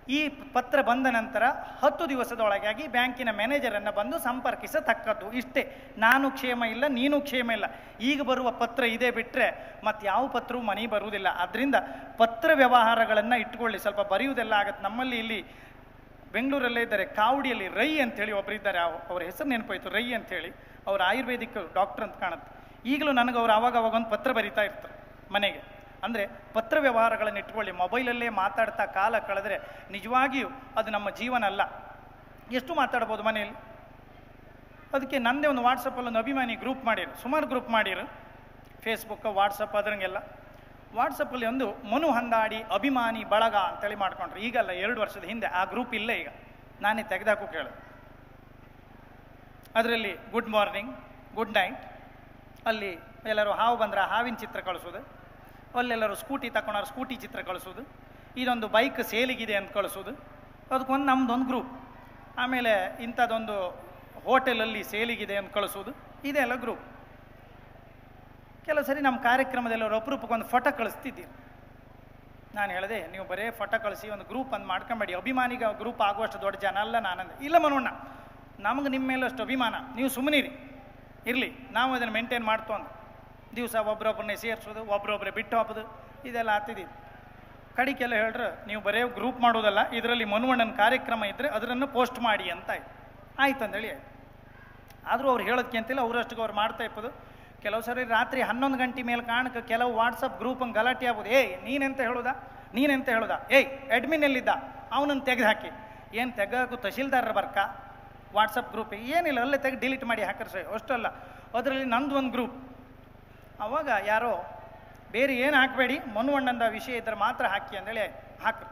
ಈ ಪತ್ರ ಬಂದ ನಂತರ ಹತ್ತು ದಿವಸದೊಳಗಾಗಿ ಬ್ಯಾಂಕಿನ ಮ್ಯಾನೇಜರನ್ನು ಬಂದು ಸಂಪರ್ಕಿಸತಕ್ಕದ್ದು. ಇಷ್ಟೇ. ನಾನು ಕ್ಷೇಮ ಇಲ್ಲ, ನೀನು ಕ್ಷೇಮ ಇಲ್ಲ. ಈಗ ಬರುವ ಪತ್ರ ಇದೇ ಬಿಟ್ಟರೆ ಮತ್ತು ಯಾವ ಪತ್ರವೂ ಮನೆ ಬರುವುದಿಲ್ಲ. ಆದ್ದರಿಂದ ಪತ್ರ ವ್ಯವಹಾರಗಳನ್ನು ಇಟ್ಕೊಳ್ಳಿ, ಸ್ವಲ್ಪ ಬರೆಯುವುದೆಲ್ಲ ಆಗತ್ತೆ. ನಮ್ಮಲ್ಲಿ ಇಲ್ಲಿ ಬೆಂಗಳೂರಲ್ಲೇ ಇದ್ದಾರೆ, ಕಾವಡಿಯಲ್ಲಿ ರೈ ಅಂಥೇಳಿ ಒಬ್ಬರು ಇದ್ದಾರೆ, ಅವ್ರ ಹೆಸರು ನೆನಪಾಯಿತು, ರೈ ಅಂಥೇಳಿ. ಅವ್ರು ಆಯುರ್ವೇದಿಕ್ ಡಾಕ್ಟರ್ ಅಂತ ಕಾಣುತ್ತೆ. ಈಗಲೂ ನನಗೆ ಅವ್ರು ಆವಾಗ ಅವಾಗ ಒಂದು ಪತ್ರ ಬರೀತಾ ಇರ್ತಾರೆ ಮನೆಗೆ. ಅಂದರೆ ಪತ್ರ ವ್ಯವಹಾರಗಳನ್ನು ಇಟ್ಕೊಳ್ಳಿ. ಮೊಬೈಲಲ್ಲೇ ಮಾತಾಡ್ತಾ ಕಾಲ ಕಳೆದ್ರೆ ನಿಜವಾಗಿಯೂ ಅದು ನಮ್ಮ ಜೀವನ ಅಲ್ಲ. ಎಷ್ಟು ಮಾತಾಡ್ಬೋದು ಮನೆಯಲ್ಲಿ? ಅದಕ್ಕೆ ನನ್ನದೇ ಒಂದು ವಾಟ್ಸಪ್ಪಲ್ಲಿ ಒಂದು ಅಭಿಮಾನಿ ಗ್ರೂಪ್ ಮಾಡಿರು, ಸುಮಾರು ಗ್ರೂಪ್ ಮಾಡಿರು, ಫೇಸ್ಬುಕ್, ವಾಟ್ಸಪ್ ಅದ್ರಂಗೆಲ್ಲ. ವಾಟ್ಸಪ್ಪಲ್ಲಿ ಒಂದು ಮನು ಹಂದಾಡಿ ಅಭಿಮಾನಿ ಬಳಗ ಅಂತೇಳಿ ಮಾಡ್ಕೊಂಡ್ರು. ಈಗಲ್ಲ, ಎರಡು ವರ್ಷದ ಹಿಂದೆ. ಆ ಗ್ರೂಪ್ ಇಲ್ಲ ಈಗ, ನಾನೇ ತೆಗೆದಾಕು ಕೇಳು. ಅದರಲ್ಲಿ ಗುಡ್ ಮಾರ್ನಿಂಗ್, ಗುಡ್ ನೈಟ್, ಅಲ್ಲಿ ಎಲ್ಲರೂ ಹಾವು ಬಂದ್ರೆ ಹಾವಿನ ಚಿತ್ರ ಕಳಿಸೋದು, ಅಲ್ಲೆಲ್ಲರೂ ಸ್ಕೂಟಿ ತಗೊಂಡ್ರೆ ಸ್ಕೂಟಿ ಚಿತ್ರ ಕಳಿಸೋದು, ಇದೊಂದು ಬೈಕ್ ಸೇಲಿಗಿದೆ ಅಂತ ಕಳಿಸೋದು, ಅದಕ್ಕೊಂದು ನಮ್ಮದೊಂದು ಗ್ರೂಪ್. ಆಮೇಲೆ ಇಂಥದ್ದೊಂದು ಹೋಟೆಲಲ್ಲಿ ಸೇಲಿಗಿದೆ ಅಂತ ಕಳಿಸೋದು, ಇದೆಲ್ಲ ಗ್ರೂಪ್. ಕೆಲವು ಸರಿ ನಮ್ಮ ಕಾರ್ಯಕ್ರಮದೆಲ್ಲರೂ ಅಪರೂಪಕ್ಕೊಂದು ಫೋಟೋ ಕಳಿಸ್ತಿದ್ದೀರಿ. ನಾನು ಹೇಳಿದೆ, ನೀವು ಬರೇ ಫೋಟೋ ಕಳಿಸಿ ಒಂದು ಗ್ರೂಪ್ ಅಂತ ಮಾಡ್ಕೊಂಬೇಡಿ, ಅಭಿಮಾನಿಗೆ ಗ್ರೂಪ್ ಆಗುವಷ್ಟು ದೊಡ್ಡ ಜನ ಅಲ್ಲ ನಾನಂದೆ. ಇಲ್ಲ ಮನೋಣ್ಣ, ನಮಗೆ ನಿಮ್ಮ ಮೇಲೆ ಅಷ್ಟು ಅಭಿಮಾನ, ನೀವು ಸುಮ್ಮನಿರಿ, ಇರಲಿ, ನಾವು ಅದನ್ನು ಮೇಂಟೈನ್ ಮಾಡ್ತು ಅಂದು. ದಿವಸ ಒಬ್ರೊಬ್ಬರನ್ನೇ ಸೇರಿಸೋದು, ಒಬ್ರೊಬ್ಬರೇ ಬಿಟ್ಟು ಹಾಕೋದು, ಇದೆಲ್ಲ ಆಗ್ತಿದ್ದಿದ್ದು. ಕಡಿಕೆಲ್ಲ ಹೇಳ್ರೆ, ನೀವು ಬರೇ ಗ್ರೂಪ್ ಮಾಡೋದಲ್ಲ, ಇದರಲ್ಲಿ ಮನುವಣ್ಣನ ಕಾರ್ಯಕ್ರಮ ಇದ್ದರೆ ಅದನ್ನು ಪೋಸ್ಟ್ ಮಾಡಿ ಅಂತ ಆಯ್ತು. ಆಯ್ತು ಅಂದೇಳಿ ಆಯ್ತು. ಆದರೂ ಅವ್ರು ಹೇಳೋದಕ್ಕೆ ಅಂತಿಲ್ಲ, ಅವರಷ್ಟಿಗೆ ಅವ್ರು ಮಾಡ್ತಾ ಇಪ್ಪದು. ಕೆಲವು ಸರಿ ರಾತ್ರಿ ಹನ್ನೊಂದು ಗಂಟೆ ಮೇಲೆ ಕಾಣಕ್ಕೆ ಕೆಲವು ವಾಟ್ಸಪ್ ಗ್ರೂಪ್ ಹಂಗೆ ಗಲಾಟೆ ಆಗ್ಬೋದು. ಏಯ್ ನೀನೆಂತ ಹೇಳೋದಾ, ನೀನೆಂತ ಹೇಳೋದಾ, ಏಯ್ ಅಡ್ಮಿನ್ ಎಲ್ಲಿದ್ದ ಅವನನ್ನು ತೆಗೆದು ಹಾಕಿ. ಏನು ತೆಗೆದು ತಹಶೀಲ್ದಾರರ ಬರ್ಕ ವಾಟ್ಸಪ್ ಗ್ರೂಪಿಗೆ ಏನಿಲ್ಲ, ಅಲ್ಲೇ ತೆಗೆದು ಡಿಲೀಟ್ ಮಾಡಿ ಹಾಕರ್ ಸರಿ, ಅಷ್ಟಲ್ಲ. ಅದರಲ್ಲಿ ನಂದು ಒಂದು ಗ್ರೂಪ್. ಅವಾಗ ಯಾರೋ ಬೇರೆ ಏನು ಹಾಕಬೇಡಿ, ಮನುವಣ್ಣಂದ ವಿಷಯ ಇದ್ದರೆ ಮಾತ್ರ ಹಾಕಿ ಅಂದೇಳಿ ಹಾಕ್ರು.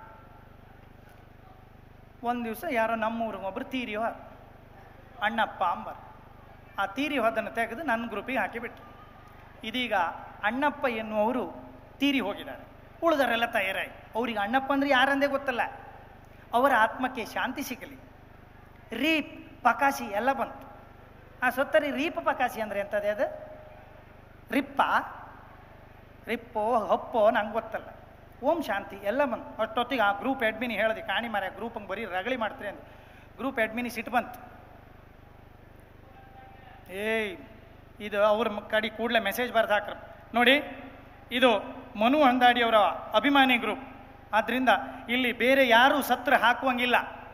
ಒಂದು ದಿವಸ ಯಾರೋ ನಮ್ಮೂರಿಗೆ ಒಬ್ಬರು ತೀರಿ ಹೋದ, ಅಣ್ಣಪ್ಪ ಅಂಬರ್. ಆ ತೀರಿ ಹೋದನ್ನು ತೆಗೆದು ನನ್ನ ಗ್ರೂಪಿಗೆ ಹಾಕಿಬಿಟ್ರು. ಇದೀಗ ಅಣ್ಣಪ್ಪ ಎನ್ನುವರು ತೀರಿ ಹೋಗಿದ್ದಾರೆ, ಉಳಿದರೆಲ್ಲ ತಯಾರಾಗಿ. ಅವ್ರಿಗೆ ಅಣ್ಣಪ್ಪ ಅಂದರೆ ಯಾರಂದೇ ಗೊತ್ತಲ್ಲ. ಅವರ ಆತ್ಮಕ್ಕೆ ಶಾಂತಿ ಸಿಗಲಿ. ರೀಪ್ ಪಕಾಸಿ ಎಲ್ಲ ಬಂತು. ಆ ಸೊತ್ತರಿ ರೀಪ್ ಪಕಾಸಿ ಅಂದರೆ ಎಂಥದ್ದೇ ಅದು? ರಿಪ್ಪ, ರಿಪ್ಪೋ ಹಪ್ಪೋ ನಂಗೆ ಗೊತ್ತಲ್ಲ. ಓಂ ಶಾಂತಿ ಎಲ್ಲ ಬಂತು. ಅಷ್ಟೊತ್ತಿಗೆ ಆ ಗ್ರೂಪ್ ಅಡ್ಮಿನಿ ಹೇಳಿದೆ, ಕಾಣಿ ಮಾರ ಗ್ರೂಪಂಗೆ ಬರೀ ರಗಳಿ ಮಾಡ್ತೀರಿ ಅಂದು. ಗ್ರೂಪ್ ಅಡ್ಮಿನಿ ಸಿಟ್ಟು ಬಂತು. ಏಯ್ ಇದು ಅವ್ರ ಕಡೆ ಕೂಡಲೇ ಮೆಸೇಜ್ ಬರ್ದು ಹಾಕ್ರು, ನೋಡಿ ಇದು ಮನು ಹಂದಾಡಿ ಅವರ ಅಭಿಮಾನಿ ಗ್ರೂಪ್, ಆದ್ದರಿಂದ ಇಲ್ಲಿ ಬೇರೆ ಯಾರೂ ಸತ್ರ ಹಾಕುವಂಗಿಲ್ಲ.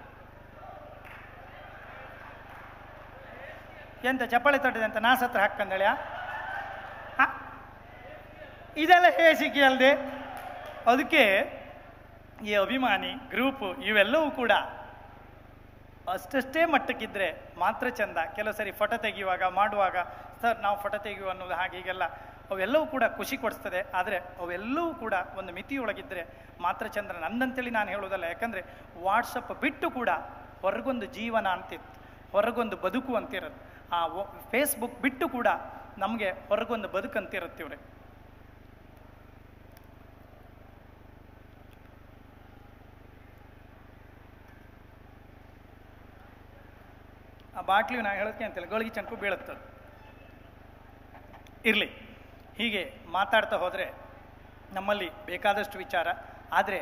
ಎಂತ ಚಪ್ಪಾಳೆ ತಟ್ಟಿದೆ ಅಂತ ನಾ ಸತ್ರ ಹಾಕಂದಳ್ಯಾ? ಹಾ, ಇದೆಲ್ಲ ಹೇಸಿಕೆ ಅಲ್ಲದೆ. ಅದಕ್ಕೆ ಈ ಅಭಿಮಾನಿ ಗ್ರೂಪು ಇವೆಲ್ಲವೂ ಕೂಡ ಅಷ್ಟಷ್ಟೇ ಮಟ್ಟಕ್ಕಿದ್ರೆ ಮಾತ್ರ ಚಂದ. ಕೆಲವು ಸರಿ ಫೋಟೋ ತೆಗೆಯುವಾಗ ಮಾಡುವಾಗ ಸರ್ ನಾವು ಫೋಟೋ ತೆಗೆಯುವ ಅನ್ನೋದು ಹಾಗೆ ಹೀಗೆಲ್ಲ ಅವೆಲ್ಲವೂ ಕೂಡ ಖುಷಿ ಕೊಡಿಸ್ತದೆ. ಆದರೆ ಅವೆಲ್ಲವೂ ಕೂಡ ಒಂದು ಮಿತಿಯೊಳಗಿದ್ದರೆ ಮಾತ್ರ ಚಂದ್ರ. ನಂದಂತೇಳಿ ನಾನು ಹೇಳೋದಲ್ಲ, ಯಾಕಂದರೆ ವಾಟ್ಸಪ್ ಬಿಟ್ಟು ಕೂಡ ಹೊರಗೊಂದು ಜೀವನ ಅಂತಿತ್ತು, ಹೊರಗೊಂದು ಬದುಕು ಅಂತಿರೋದು. ಆ ಫೇಸ್ಬುಕ್ ಬಿಟ್ಟು ಕೂಡ ನಮಗೆ ಹೊರಗೊಂದು ಬದುಕು ಅಂತಿರುತ್ತೆ ಇವ್ರೆ. ಆ ಬಾಟ್ಲಿ ನಾ ಹೇಳೋದಕ್ಕೆ ಅಂತಿಲ್ಲ, ಗಳಿಗೆ ಚಂಕು ಬೀಳುತ್ತದೆ. ಇರಲಿ, ಹೀಗೆ ಮಾತಾಡ್ತಾ ಹೋದರೆ ನಮ್ಮಲ್ಲಿ ಬೇಕಾದಷ್ಟು ವಿಚಾರ. ಆದರೆ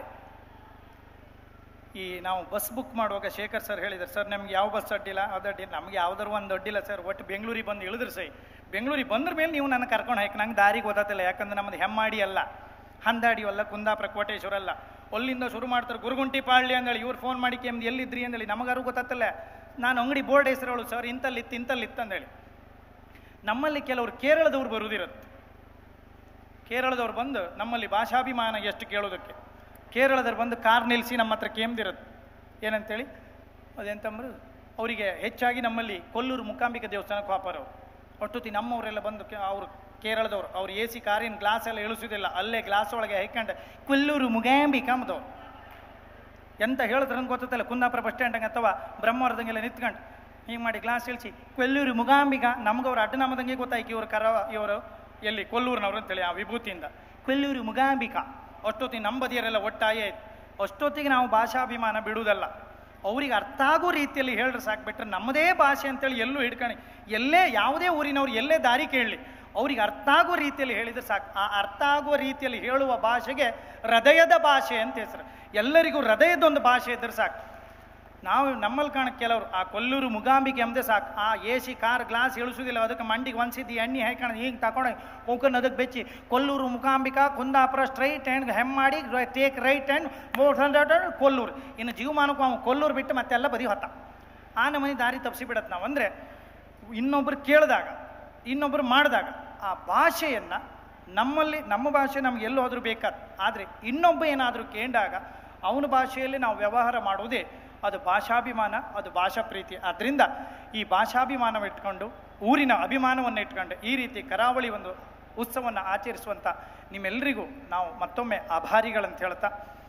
ಈ ನಾವು ಬಸ್ ಬುಕ್ ಮಾಡುವಾಗ ಶೇಖರ್ ಸರ್ ಹೇಳಿದ್ದಾರೆ, ಸರ್ ನಮ್ಗೆ ಯಾವ ಬಸ್ ಅಡ್ಡಿಲ್ಲ, ಅದು ಅಡ್ಡಿಲ್ಲ, ನಮಗೆ ಯಾವ್ದಾರು ಒಂದು ಅಡ್ಡಿಲ್ಲ ಸರ್, ಒಟ್ಟು ಬೆಂಗಳೂರಿಗೆ ಬಂದು ಇಳಿದ್ರೆ ಸೈ, ಬೆಂಗಳೂರಿಗೆ ಬಂದ್ರ ಮೇಲೆ ನೀವು ನನ್ನ ಕರ್ಕೊಂಡು ಹಾಕಿ, ನಂಗೆ ದಾರಿಗೆ ಗೊತ್ತಾತಿಲ್ಲ. ಯಾಕಂದ್ರೆ ನಮ್ಮದು ಹೆಮ್ಮಾಡಿ ಅಲ್ಲ, ಹಂದಾಡಿ ಅಲ್ಲ, ಕುಂದಾಪುರ ಕೋಟೇಶ್ವರ ಅಲ್ಲ. ಅಲ್ಲಿಂದ ಶುರು ಮಾಡ್ತಾರೆ ಗುರುಗುಂಟಿ ಪಾಳ್ಳಿ ಅಂದೇಳಿ, ಇವ್ರು ಫೋನ್ ಮಾಡಿ ಕೆಮ್ದು ಎಲ್ಲಿದ್ರಿ ಅಂದೇಳಿ, ನಮಗಾರು ಗೊತ್ತಾತಿಲ್ಲ. ನಾನು ಅಂಗಡಿ ಬೋರ್ಡ್ ಹೆಸರು ಹೇಳು ಸರ್, ಇಂತಲ್ಲಿತ್ತು ಇಂತಲ್ಲಿತ್ತು ಅಂದೇಳಿ. ನಮ್ಮಲ್ಲಿ ಕೆಲವರು ಕೇರಳದವ್ರು ಬರುವುದಿರುತ್ತೆ. ಕೇರಳದವ್ರು ಬಂದು ನಮ್ಮಲ್ಲಿ ಭಾಷಾಭಿಮಾನ ಎಷ್ಟು ಕೇಳೋದಕ್ಕೆ, ಕೇರಳದವ್ರು ಬಂದು ಕಾರ್ ನಿಲ್ಲಿಸಿ ನಮ್ಮ ಹತ್ರ ಕೇಮ್ದಿರುತ್ತೆ. ಏನಂತೇಳಿ ಅದೆಂತಂದ್ರೆ ಅವರಿಗೆ ಹೆಚ್ಚಾಗಿ ನಮ್ಮಲ್ಲಿ ಕೊಲ್ಲೂರು ಮೂಕಾಂಬಿಕಾ ದೇವಸ್ಥಾನಕ್ಕೆ ಹೋಗ್ಪಾರವ್ರು. ಒಟ್ಟೊತ್ತಿ ನಮ್ಮವರೆಲ್ಲ ಬಂದು ಅವರು ಕೇರಳದವ್ರು, ಅವ್ರು ಎ ಸಿ ಕಾರಿನ ಗ್ಲಾಸ್ ಎಲ್ಲ ಇಳಿಸೋದಿಲ್ಲ, ಅಲ್ಲೇ ಗ್ಲಾಸ್ ಒಳಗೆ ಹಾಕೊಂಡು ಕೊಲ್ಲೂರು ಮೂಕಾಂಬಿಕಾಂಬದವ್ರು ಎಂತ ಹೇಳಿದ್ರೆ ಅಂತ ಗೊತ್ತಿಲ್ಲ. ಕುಂದಾಪುರ ಬಸ್ ಸ್ಟ್ಯಾಂಡಂಗೆ ಅಥವಾ ಬ್ರಹ್ಮವರದಂಗೆಲ್ಲ ನಿಂತ್ಕೊಂಡು ಹೀಗೆ ಮಾಡಿ ಗ್ಲಾಸ್ ಇಳಿಸಿ ಕೊಲ್ಲೂರು ಮೂಕಾಂಬಿಕಾ, ನಮ್ಗವ್ರು ಅಡ್ಡನಾಮದಂಗೆ ಗೊತ್ತಾಯ್ತು ಇವರು ಕರ ಇವರು ಎಲ್ಲಿ ಕೊಲ್ಲೂರಿನವ್ರು ಅಂತೇಳಿ ಆ ವಿಭೂತಿಯಿಂದ ಕೊಲ್ಲೂರು ಮೂಕಾಂಬಿಕಾ. ಅಷ್ಟೊತ್ತಿಗೆ ನಮ್ಮ ಬದಿಯರೆಲ್ಲ ಒಟ್ಟಾಗಿ ಆಯ್ತು. ಅಷ್ಟೊತ್ತಿಗೆ ನಾವು ಭಾಷಾಭಿಮಾನ ಬಿಡುವುದಲ್ಲ, ಅವ್ರಿಗೆ ಅರ್ಥ ಆಗೋ ರೀತಿಯಲ್ಲಿ ಹೇಳ್ರೆ ಸಾಕ್ಬಿಟ್ರೆ ನಮ್ಮದೇ ಭಾಷೆ ಅಂತೇಳಿ ಎಲ್ಲೂ ಹಿಡ್ಕೊಂಡು, ಎಲ್ಲೇ ಯಾವುದೇ ಊರಿನವ್ರು ಎಲ್ಲೇ ದಾರಿ ಕೇಳಲಿ ಅವ್ರಿಗೆ ಅರ್ಥ ಆಗೋ ರೀತಿಯಲ್ಲಿ ಹೇಳಿದರೆ ಸಾಕು. ಆ ಅರ್ಥ ಆಗುವ ರೀತಿಯಲ್ಲಿ ಹೇಳುವ ಭಾಷೆಗೆ ಹೃದಯದ ಭಾಷೆ ಅಂತ ಹೆಸರು. ಎಲ್ಲರಿಗೂ ಹೃದಯದೊಂದು ಭಾಷೆ ಇದ್ದರೆ ಸಾಕು. ನಾವು ನಮ್ಮಲ್ಲಿ ಕಾಣ ಕೆಲವರು ಆ ಕೊಲ್ಲೂರು ಮುಗಾಂಬಿಕೆ ಅಂದೇ ಸಾಕು, ಆ ಎ ಸಿ ಕಾರ್ ಗ್ಲಾಸ್ ಇಳಿಸೋದಿಲ್ಲ, ಅದಕ್ಕೆ ಮಂಡಿಗೆ ಒಂದ್ಸಿದ್ದು ಎಣ್ಣೆ ಹಾಕೊಂಡು ಹಿಂಗೆ ತಗೊಂಡು ಹೋಗೋಣ ಅದಕ್ಕೆ ಬೆಚ್ಚಿ ಕೊಲ್ಲೂರು ಮುಗಾಂಬಿಕಾ ಕುಂದಾಪುರ ಸ್ಟ್ರೈಟ್ ಹ್ಯಾಂಡ್ ಹೆಮ್ ಮಾಡಿ ಟೇಕ್ ರೈಟ್ ಹ್ಯಾಂಡ್ ಮೋಟ್ ಹಂಡ್ರೆಡ್ ಕೊಲ್ಲೂರು. ಇನ್ನು ಜೀವಮಾನಕ್ಕೂ ಅವ್ನು ಕೊಲ್ಲೂರು ಬಿಟ್ಟು ಮತ್ತೆಲ್ಲ ಬದಿ ಹೊತ್ತ ಆ ನಮ್ಮನೆ ದಾರಿ ತಪ್ಪಿಸಿ ಬಿಡತ್ತೆ ನಾವು. ಅಂದರೆ ಇನ್ನೊಬ್ಬರು ಕೇಳಿದಾಗ ಇನ್ನೊಬ್ಬರು ಮಾಡಿದಾಗ ಆ ಭಾಷೆಯನ್ನು ನಮ್ಮಲ್ಲಿ ನಮ್ಮ ಭಾಷೆ ನಮ್ಗೆ ಎಲ್ಲೂ ಹೋದ್ರೂ ಬೇಕಾದ, ಆದರೆ ಇನ್ನೊಬ್ಬ ಏನಾದರೂ ಕೇಂದಾಗ ಅವನ ಭಾಷೆಯಲ್ಲಿ ನಾವು ವ್ಯವಹಾರ ಮಾಡುವುದೇ ಅದು ಭಾಷಾಭಿಮಾನ, ಅದು ಭಾಷಾ ಪ್ರೀತಿ. ಆದ್ದರಿಂದ ಈ ಭಾಷಾಭಿಮಾನವಿಟ್ಕೊಂಡು ಊರಿನ ಅಭಿಮಾನವನ್ನು ಇಟ್ಕೊಂಡು ಈ ರೀತಿ ಕರಾವಳಿ ಒಂದು ಉತ್ಸವವನ್ನು ಆಚರಿಸುವಂಥ ನಿಮ್ಮೆಲ್ಲರಿಗೂ ನಾವು ಮತ್ತೊಮ್ಮೆ ಆಭಾರಿಗಳಂತ ಹೇಳ್ತಾ,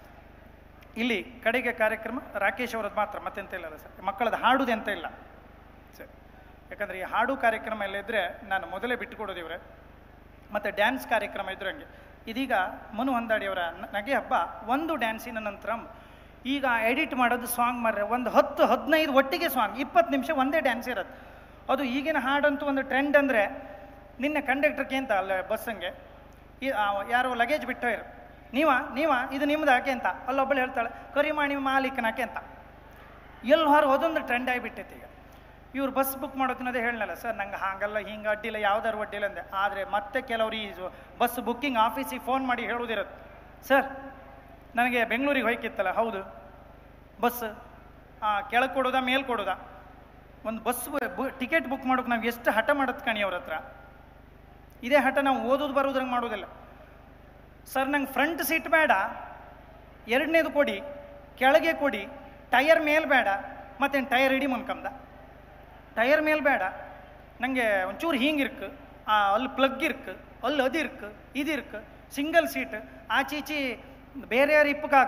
ಇಲ್ಲಿ ಕಡೆಗೆ ಕಾರ್ಯಕ್ರಮ ರಾಕೇಶ್ ಅವರದ್ದು ಮಾತ್ರ, ಮತ್ತೆಂತ ಇಲ್ಲ ಸರ್, ಮಕ್ಕಳದ್ದು ಹಾಡುದು ಅಂತ ಇಲ್ಲ ಸರ್. ಯಾಕಂದರೆ ಈ ಹಾಡು ಕಾರ್ಯಕ್ರಮ ಎಲ್ಲ ಇದ್ದರೆ ನಾನು ಮೊದಲೇ ಬಿಟ್ಟುಕೊಡೋದು ಇವರೇ. ಮತ್ತು ಡ್ಯಾನ್ಸ್ ಕಾರ್ಯಕ್ರಮ ಇದ್ರೆ ಹಂಗೆ. ಇದೀಗ ಮನು ಹೊಂದಾಡಿಯವರ ನಗೆ ಹಬ್ಬ ಒಂದು ಡ್ಯಾನ್ಸಿನ ನಂತರ ಈಗ ಎಡಿಟ್ ಮಾಡೋದು ಸಾಂಗ್ ಮಾರ್ರೆ ಒಂದು ಹತ್ತು ಹದಿನೈದು ಒಟ್ಟಿಗೆ ಸಾಂಗ್, ಇಪ್ಪತ್ತು ನಿಮಿಷ ಒಂದೇ ಡ್ಯಾನ್ಸ್ ಇರುತ್ತೆ. ಅದು ಈಗಿನ ಹಾಡಂತೂ ಒಂದು ಟ್ರೆಂಡ್. ಅಂದರೆ ನಿನ್ನೆ ಕಂಡಕ್ಟರ್ಗೆ ಅಂತ ಅಲ್ಲ ಬಸ್ಸಂಗೆ ಈ ಯಾರೋ ಲಗೇಜ್ ಬಿಟ್ಟು ಇರು, ನೀವ ನೀವ ಇದು ನಿಮ್ದು ಯಾಕೆ ಅಂತ ಅಲ್ಲೊಬ್ಬಳು ಹೇಳ್ತಾಳೆ ಕರಿಮಾಣಿ ಮಾಲೀಕನಾಕೆ ಅಂತ. ಎಲ್ಲಿ ಹೊರ ಅದೊಂದು ಟ್ರೆಂಡ್ ಆಗಿಬಿಟ್ಟೈತೆ ಈಗ. ಇವ್ರು ಬಸ್ ಬುಕ್ ಮಾಡೋದನ್ನದೇ ಹೇಳಲ್ಲ ಸರ್, ನಂಗೆ ಹಾಗಲ್ಲ ಹಿಂಗೆ ಅಡ್ಡಿಲ್ಲ ಯಾವ್ದಾರು ಅಡ್ಡಿಲ್ಲ ಅಂದೆ. ಆದರೆ ಮತ್ತೆ ಕೆಲವರು ಈ ಬಸ್ ಬುಕ್ಕಿಂಗ್ ಆಫೀಸಿಗೆ ಫೋನ್ ಮಾಡಿ ಹೇಳೋದಿರುತ್ತೆ, ಸರ್ ನನಗೆ ಬೆಂಗಳೂರಿಗೆ ಹೋಯ್ಕಿತ್ತಲ್ಲ, ಹೌದು ಬಸ್ ಕೆಳಗೆ ಕೊಡೋದಾ ಮೇಲ್ ಕೊಡೋದಾ, ಒಂದು ಬಸ್ ಟಿಕೆಟ್ ಬುಕ್ ಮಾಡೋಕೆ ನಾವು ಎಷ್ಟು ಹಠ ಮಾಡತ್ ಕಣಿ ಅವ್ರ ಹತ್ರ. ಇದೇ ಹಠ ನಾವು ಓದೋದು ಬರೋದ್ರಂಗೆ ಮಾಡೋದಿಲ್ಲ. ಸರ್ ನಂಗೆ ಫ್ರಂಟ್ ಸೀಟ್ ಬೇಡ, ಎರಡನೇದು ಕೊಡಿ, ಕೆಳಗೆ ಕೊಡಿ, ಟೈರ್ ಮೇಲ್ ಬೇಡ, ಮತ್ತೇನು ಟೈರ್ ಹಿಡಿ ಮನ್ಕಂದ, ಟೈರ್ ಮೇಲ್ ಬೇಡ, ನನಗೆ ಒಂಚೂರು ಹಿಂಗಿರ್ಕು, ಅಲ್ಲಿ ಪ್ಲಗ್ ಇರ್ಕು, ಅಲ್ಲಿ ಅದಿರ್ಕು ಇದಿರ್ಕು, ಸಿಂಗಲ್ ಸೀಟ್ ಆಚೀಚಿ ಬೇರೆ ಯಾರು ಇಪ್ಪಕ್ಕಾಗ.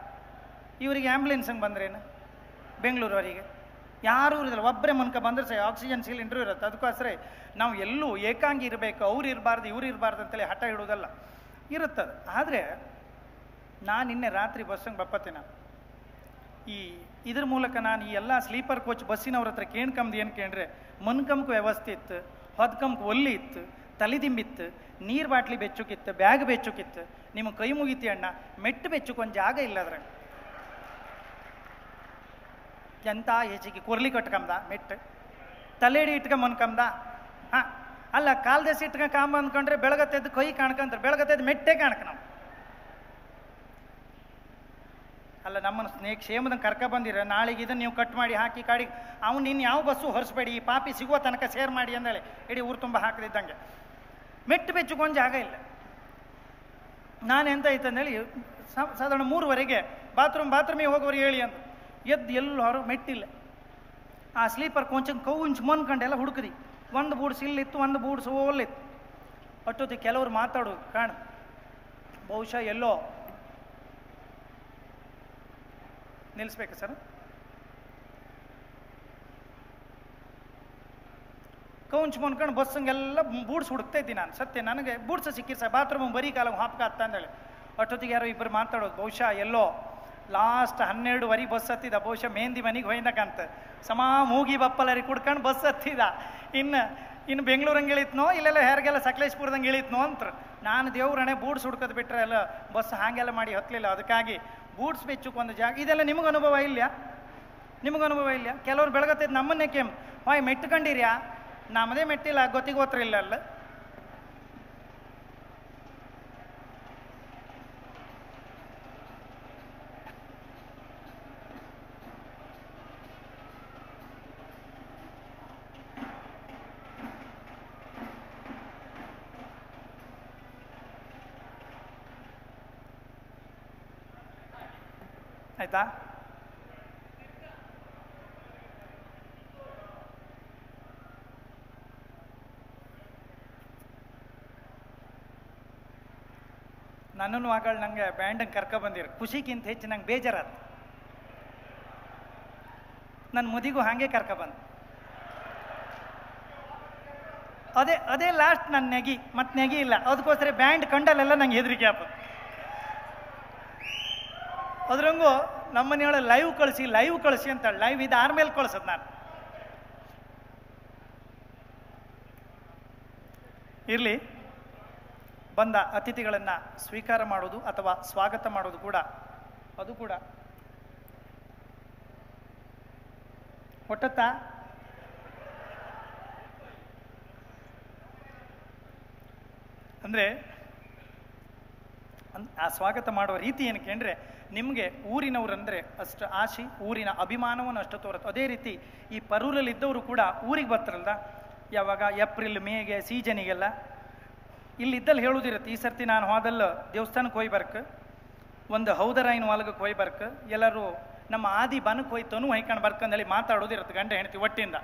ಇವರಿಗೆ ಆ್ಯಂಬುಲೆನ್ಸ್ ಹಂಗೆ ಬಂದ್ರೇನು ಬೆಂಗಳೂರವರಿಗೆ ಯಾರೂ ಇರೋದಿಲ್ಲ, ಒಬ್ಬರೇ ಮನ್ಕ ಬಂದ್ರೆ ಸರಿ ಆಕ್ಸಿಜನ್ ಸಿಲಿಂಡ್ರು ಇರುತ್ತೆ. ಅದಕ್ಕೋಸ್ಕರ ನಾವು ಎಲ್ಲೂ ಏಕಾಂಗಿ ಇರಬೇಕು, ಅವ್ರು ಇರಬಾರ್ದು ಇವ್ರು ಇರಬಾರ್ದು ಅಂತೇಳಿ ಹಠ ಇಡೋದಲ್ಲ, ಇರುತ್ತದೆ. ಆದರೆ ನಾನು ನಿನ್ನೆ ರಾತ್ರಿ ಬಸ್ಸಂಗೆ ಬಪ್ಪತ್ತೇನೆ, ಈ ಇದ್ರ ಮೂಲಕ ನಾನು ಈ ಎಲ್ಲ ಸ್ಲೀಪರ್ ಕೋಚ್ ಬಸ್ಸಿನವ್ರ ಹತ್ರ ಕೇಣ್ಕಂದು ಏನು ಕೇಳ್ರೆ ಮನ್ಕಂಕು ವ್ಯವಸ್ಥೆ ಇತ್ತು, ಹೊದ್ಕಂಕು ಒಲ್ಲಿ ಇತ್ತು, ತಲೆದಿಂಬಿತ್ತು, ನೀರು ಬಾಟ್ಲಿ ಬೆಚ್ಚುಕಿತ್ತು, ಬ್ಯಾಗ್ ಬೆಚ್ಚುಕಿತ್ತು, ನಿಮಗೆ ಕೈ ಮುಗಿತಿ ಅಣ್ಣ, ಮೆಟ್ಟು ಬೆಚ್ಚುಕೊಂದು ಜಾಗ ಇಲ್ಲ ಅದ್ರ ಎಂತ ಹೆಚ್ಚಿಗೆ ಕೊರ್ಲಿ ಕಟ್ಕಂದ ಮೆಟ್ಟು ತಲೆಡಿ ಇಟ್ಕ ಮನ್ಕಂದ. ಹಾಂ ಅಲ್ಲ ಕಾಲ್ದೇಸಿ ಇಟ್ಕ ಕಾಂಬ ಅಂದ್ಕೊಂಡ್ರೆ ಬೆಳಗತ್ತೆದ್ದು ಕೈ ಕಾಣ್ಕಂತಾರೆ, ಬೆಳಗತ್ತೆದ್ದು ಮೆಟ್ಟೆ ಕಾಣ್ಕ ನಾವು. ಅಲ್ಲ ನಮ್ಮನ್ನು ಸ್ನೇಹ ಕ್ಷೇಮದಂಗೆ ಕರ್ಕ ಬಂದಿರ, ನಾಳೆಗೆ ಇದನ್ನು ನೀವು ಕಟ್ ಮಾಡಿ ಹಾಕಿ ಕಾಡಿ ಅವ್ನು ಇನ್ನು ಯಾವ ಬಸ್ಸು ಹೊರಿಸ್ಬೇಡಿ, ಈ ಪಾಪಿ ಸಿಗುವ ತನಕ ಶೇರ್ ಮಾಡಿ ಅಂದೇಳಿ ಇಡೀ ಊರು ತುಂಬ ಹಾಕದಿದ್ದಂಗೆ. ಮೆಟ್ಟು ಬೆಚ್ಚುಕೊಂದು ಜಾಗ ಇಲ್ಲ. ನಾನು ಎಂತ ಐತೆ ಅಂದೇಳಿ ಸಾಧಾರಣ ಮೂರುವರೆಗೆ ಬಾತ್ರೂಮ್ ಬಾತ್ರೂಮಿಗೆ ಹೋಗೋರು ಹೇಳಿ ಅಂತ ಎದ್ದು ಎಲ್ಲರೂ ಮೆಟ್ಟಿಲ್ಲ. ಆ ಸ್ಲೀಪರ್ ಕೊಂಚ ಕೌಂಚ್ ಮನ್ಕಂಡೆಲ್ಲ ಹುಡುಕದಿ, ಒಂದು ಬೂಡ್ಸ್ ಇಲ್ಲಿತ್ತು, ಒಂದು ಬೂಡ್ಸ್ ಓಲ್ಲಿತ್ತು. ಅಷ್ಟೊತ್ತಿಗೆ ಕೆಲವರು ಮಾತಾಡೋದು ಕಾಣ, ಬಹುಶಃ ಎಲ್ಲೋ ನಿಲ್ಲಿಸ್ಬೇಕು ಸರ್, ಕೌಂಚ್ ಮನ್ಕೊಂಡು ಬಸ್ಸಂಗೆಲ್ಲ ಬೂಡ್ಸ್ ಹುಡುಕ್ತಾ ಇದ್ದೀನಿ ನಾನು. ಸತ್ಯ ನನಗೆ ಬೂಡ್ಸ ಸಿಕ್ಕಿ ಸರ್, ಬಾತ್ರೂಮ್ ಬರೀ ಕಾಲ ಹಾಪ್ಕ ಹತ್ತ ಅಂದೇಳಿ. ಅಷ್ಟೊತ್ತಿಗೆ ಯಾರೋ ಇಬ್ಬರು ಮಾತಾಡೋದು, ಬಹುಶಃ ಎಲ್ಲೋ ಲಾಸ್ಟ್ ಹನ್ನೆರಡುವರೆ ಬಸ್ ಹತ್ತಿದ, ಬಹುಶಃ ಮೆಹಂದಿ ಮನೆಗೆ ಹೊಯ್ದಕ್ಕಂತ ಸಮಾ ಮೂಗಿ ಬಪ್ಪಲರಿ ಕುಡ್ಕೊಂಡು ಬಸ್ ಹತ್ತಿದ. ಇನ್ನು ಇನ್ನು ಬೆಂಗಳೂರಂಗೆ ಇಳಿತ್ನೋ ಇಲ್ಲೆಲ್ಲ ಯಾರಿಗೆಲ್ಲ ಸಕಲೇಶ್ಪುರದಂಗೆ ಇಳಿತ್ನೋ ಅಂತ. ನಾನು ದೇವ್ರಣೆ ಬೂಡ್ಸ್ ಹುಡ್ಕೋದು ಬಿಟ್ಟರೆ ಎಲ್ಲ ಬಸ್ ಹಾಗೆಲ್ಲ ಮಾಡಿ ಹತ್ತಲಿಲ್ಲ. ಅದಕ್ಕಾಗಿ ಬೂಟ್ಸ್ ಬೆಚ್ಚಕ್ಕೊಂದು ಜಾಗ, ಇದೆಲ್ಲ ನಿಮಗೆ ಅನುಭವ ಇಲ್ಲ, ನಿಮಗೆ ಅನುಭವ ಇಲ್ಲ. ಕೆಲವ್ರು ಬೆಳಗತ್ತಿದ್ದು ನಮ್ಮನ್ನೇ ಕೇಮ್ ಹಾಯ್ ಮೆಟ್ಕೊಂಡಿರ್ಯಾ, ನಮ್ಮದೇ ಮೆಟ್ಟಿಲ್ಲ ಗೊತ್ತಿಗೆ ಗೊತ್ತರ ಇಲ್ಲ ಅಲ್ಲ. ಆಯ್ತಾ? ನನ್ನನ್ನು ಮಗಳು ನಂಗೆ ಬ್ಯಾಂಡಂಗೆ ಕರ್ಕೊ ಬಂದಿರ, ಖುಷಿಗಿಂತ ಹೆಚ್ಚು ನಂಗೆ ಬೇಜಾರಾದ. ನನ್ನ ಮುದಿಗೂ ಹಾಗೆ ಕರ್ಕೊ ಬಂದು ಅದೇ ಅದೇ ಲಾಸ್ಟ್ ನನ್ನ ನೆಗಿ, ಮತ್ತೆ ನೆಗಿ ಇಲ್ಲ. ಅದಕ್ಕೋಸ್ಕರ ಬ್ಯಾಂಡ್ ಕಂಡಲ್ಲೆಲ್ಲ ನಂಗೆ ಹೆದರಿಕೆ ಆಪ. ಅದ್ರಂಗೂ ನಮ್ಮನೆಯೊಳ ಲೈವ್ ಕಳಿಸಿ ಲೈವ್ ಕಳಿಸಿ ಅಂತ ಲೈವ್ ಇದು ಆರ್ಮೇಲೆ ಕಳ್ಸದ್ ನಾನು. ಇರಲಿ, ಬಂದ ಅತಿಥಿಗಳನ್ನು ಸ್ವೀಕಾರ ಮಾಡೋದು ಅಥವಾ ಸ್ವಾಗತ ಮಾಡೋದು ಕೂಡ ಅದು ಕೂಡ ಹೊಟ್ಟತ್ತಾ ಅಂದರೆ ಆ ಸ್ವಾಗತ ಮಾಡುವ ರೀತಿ ಏನಕ್ಕೆ ಅಂದರೆ ನಿಮಗೆ ಊರಿನವರಂದರೆ ಅಷ್ಟು ಆಶೆ, ಊರಿನ ಅಭಿಮಾನವನ್ನು ಅಷ್ಟು ತೋರುತ್ತೆ. ಅದೇ ರೀತಿ ಈ ಪರೂರಲ್ಲಿದ್ದವರು ಕೂಡ ಊರಿಗೆ ಬರ್ತಾರಲ್ಲ, ಯಾವಾಗ ಏಪ್ರಿಲ್ ಮೇಗೆ ಸೀಸನಿಗೆಲ್ಲ ಇಲ್ಲಿದ್ದಲ್ಲಿ ಹೇಳೋದಿರುತ್ತೆ, ಈ ಸರ್ತಿ ನಾನು ಹೋದಲ್ಲ ದೇವಸ್ಥಾನಕ್ಕೆ ಹೋಗಿ ಬರ್ಕ, ಒಂದು ಹೌದರಾಯಿನ ಹೊಲಗಕ್ಕೆ ಹೋಗಿ ಬರ್ಕ, ಎಲ್ಲರೂ ನಮ್ಮ ಆದಿ ಬನಕ್ಕೆ ಹೋಗಿ ತನು ಹೊಯ್ಕೊಂಡು ಬರ್ಕಂದೇಳಿ ಮಾತಾಡೋದಿರುತ್ತೆ ಗಂಡ ಹೆಂಡತಿ ಒಟ್ಟಿಂದ.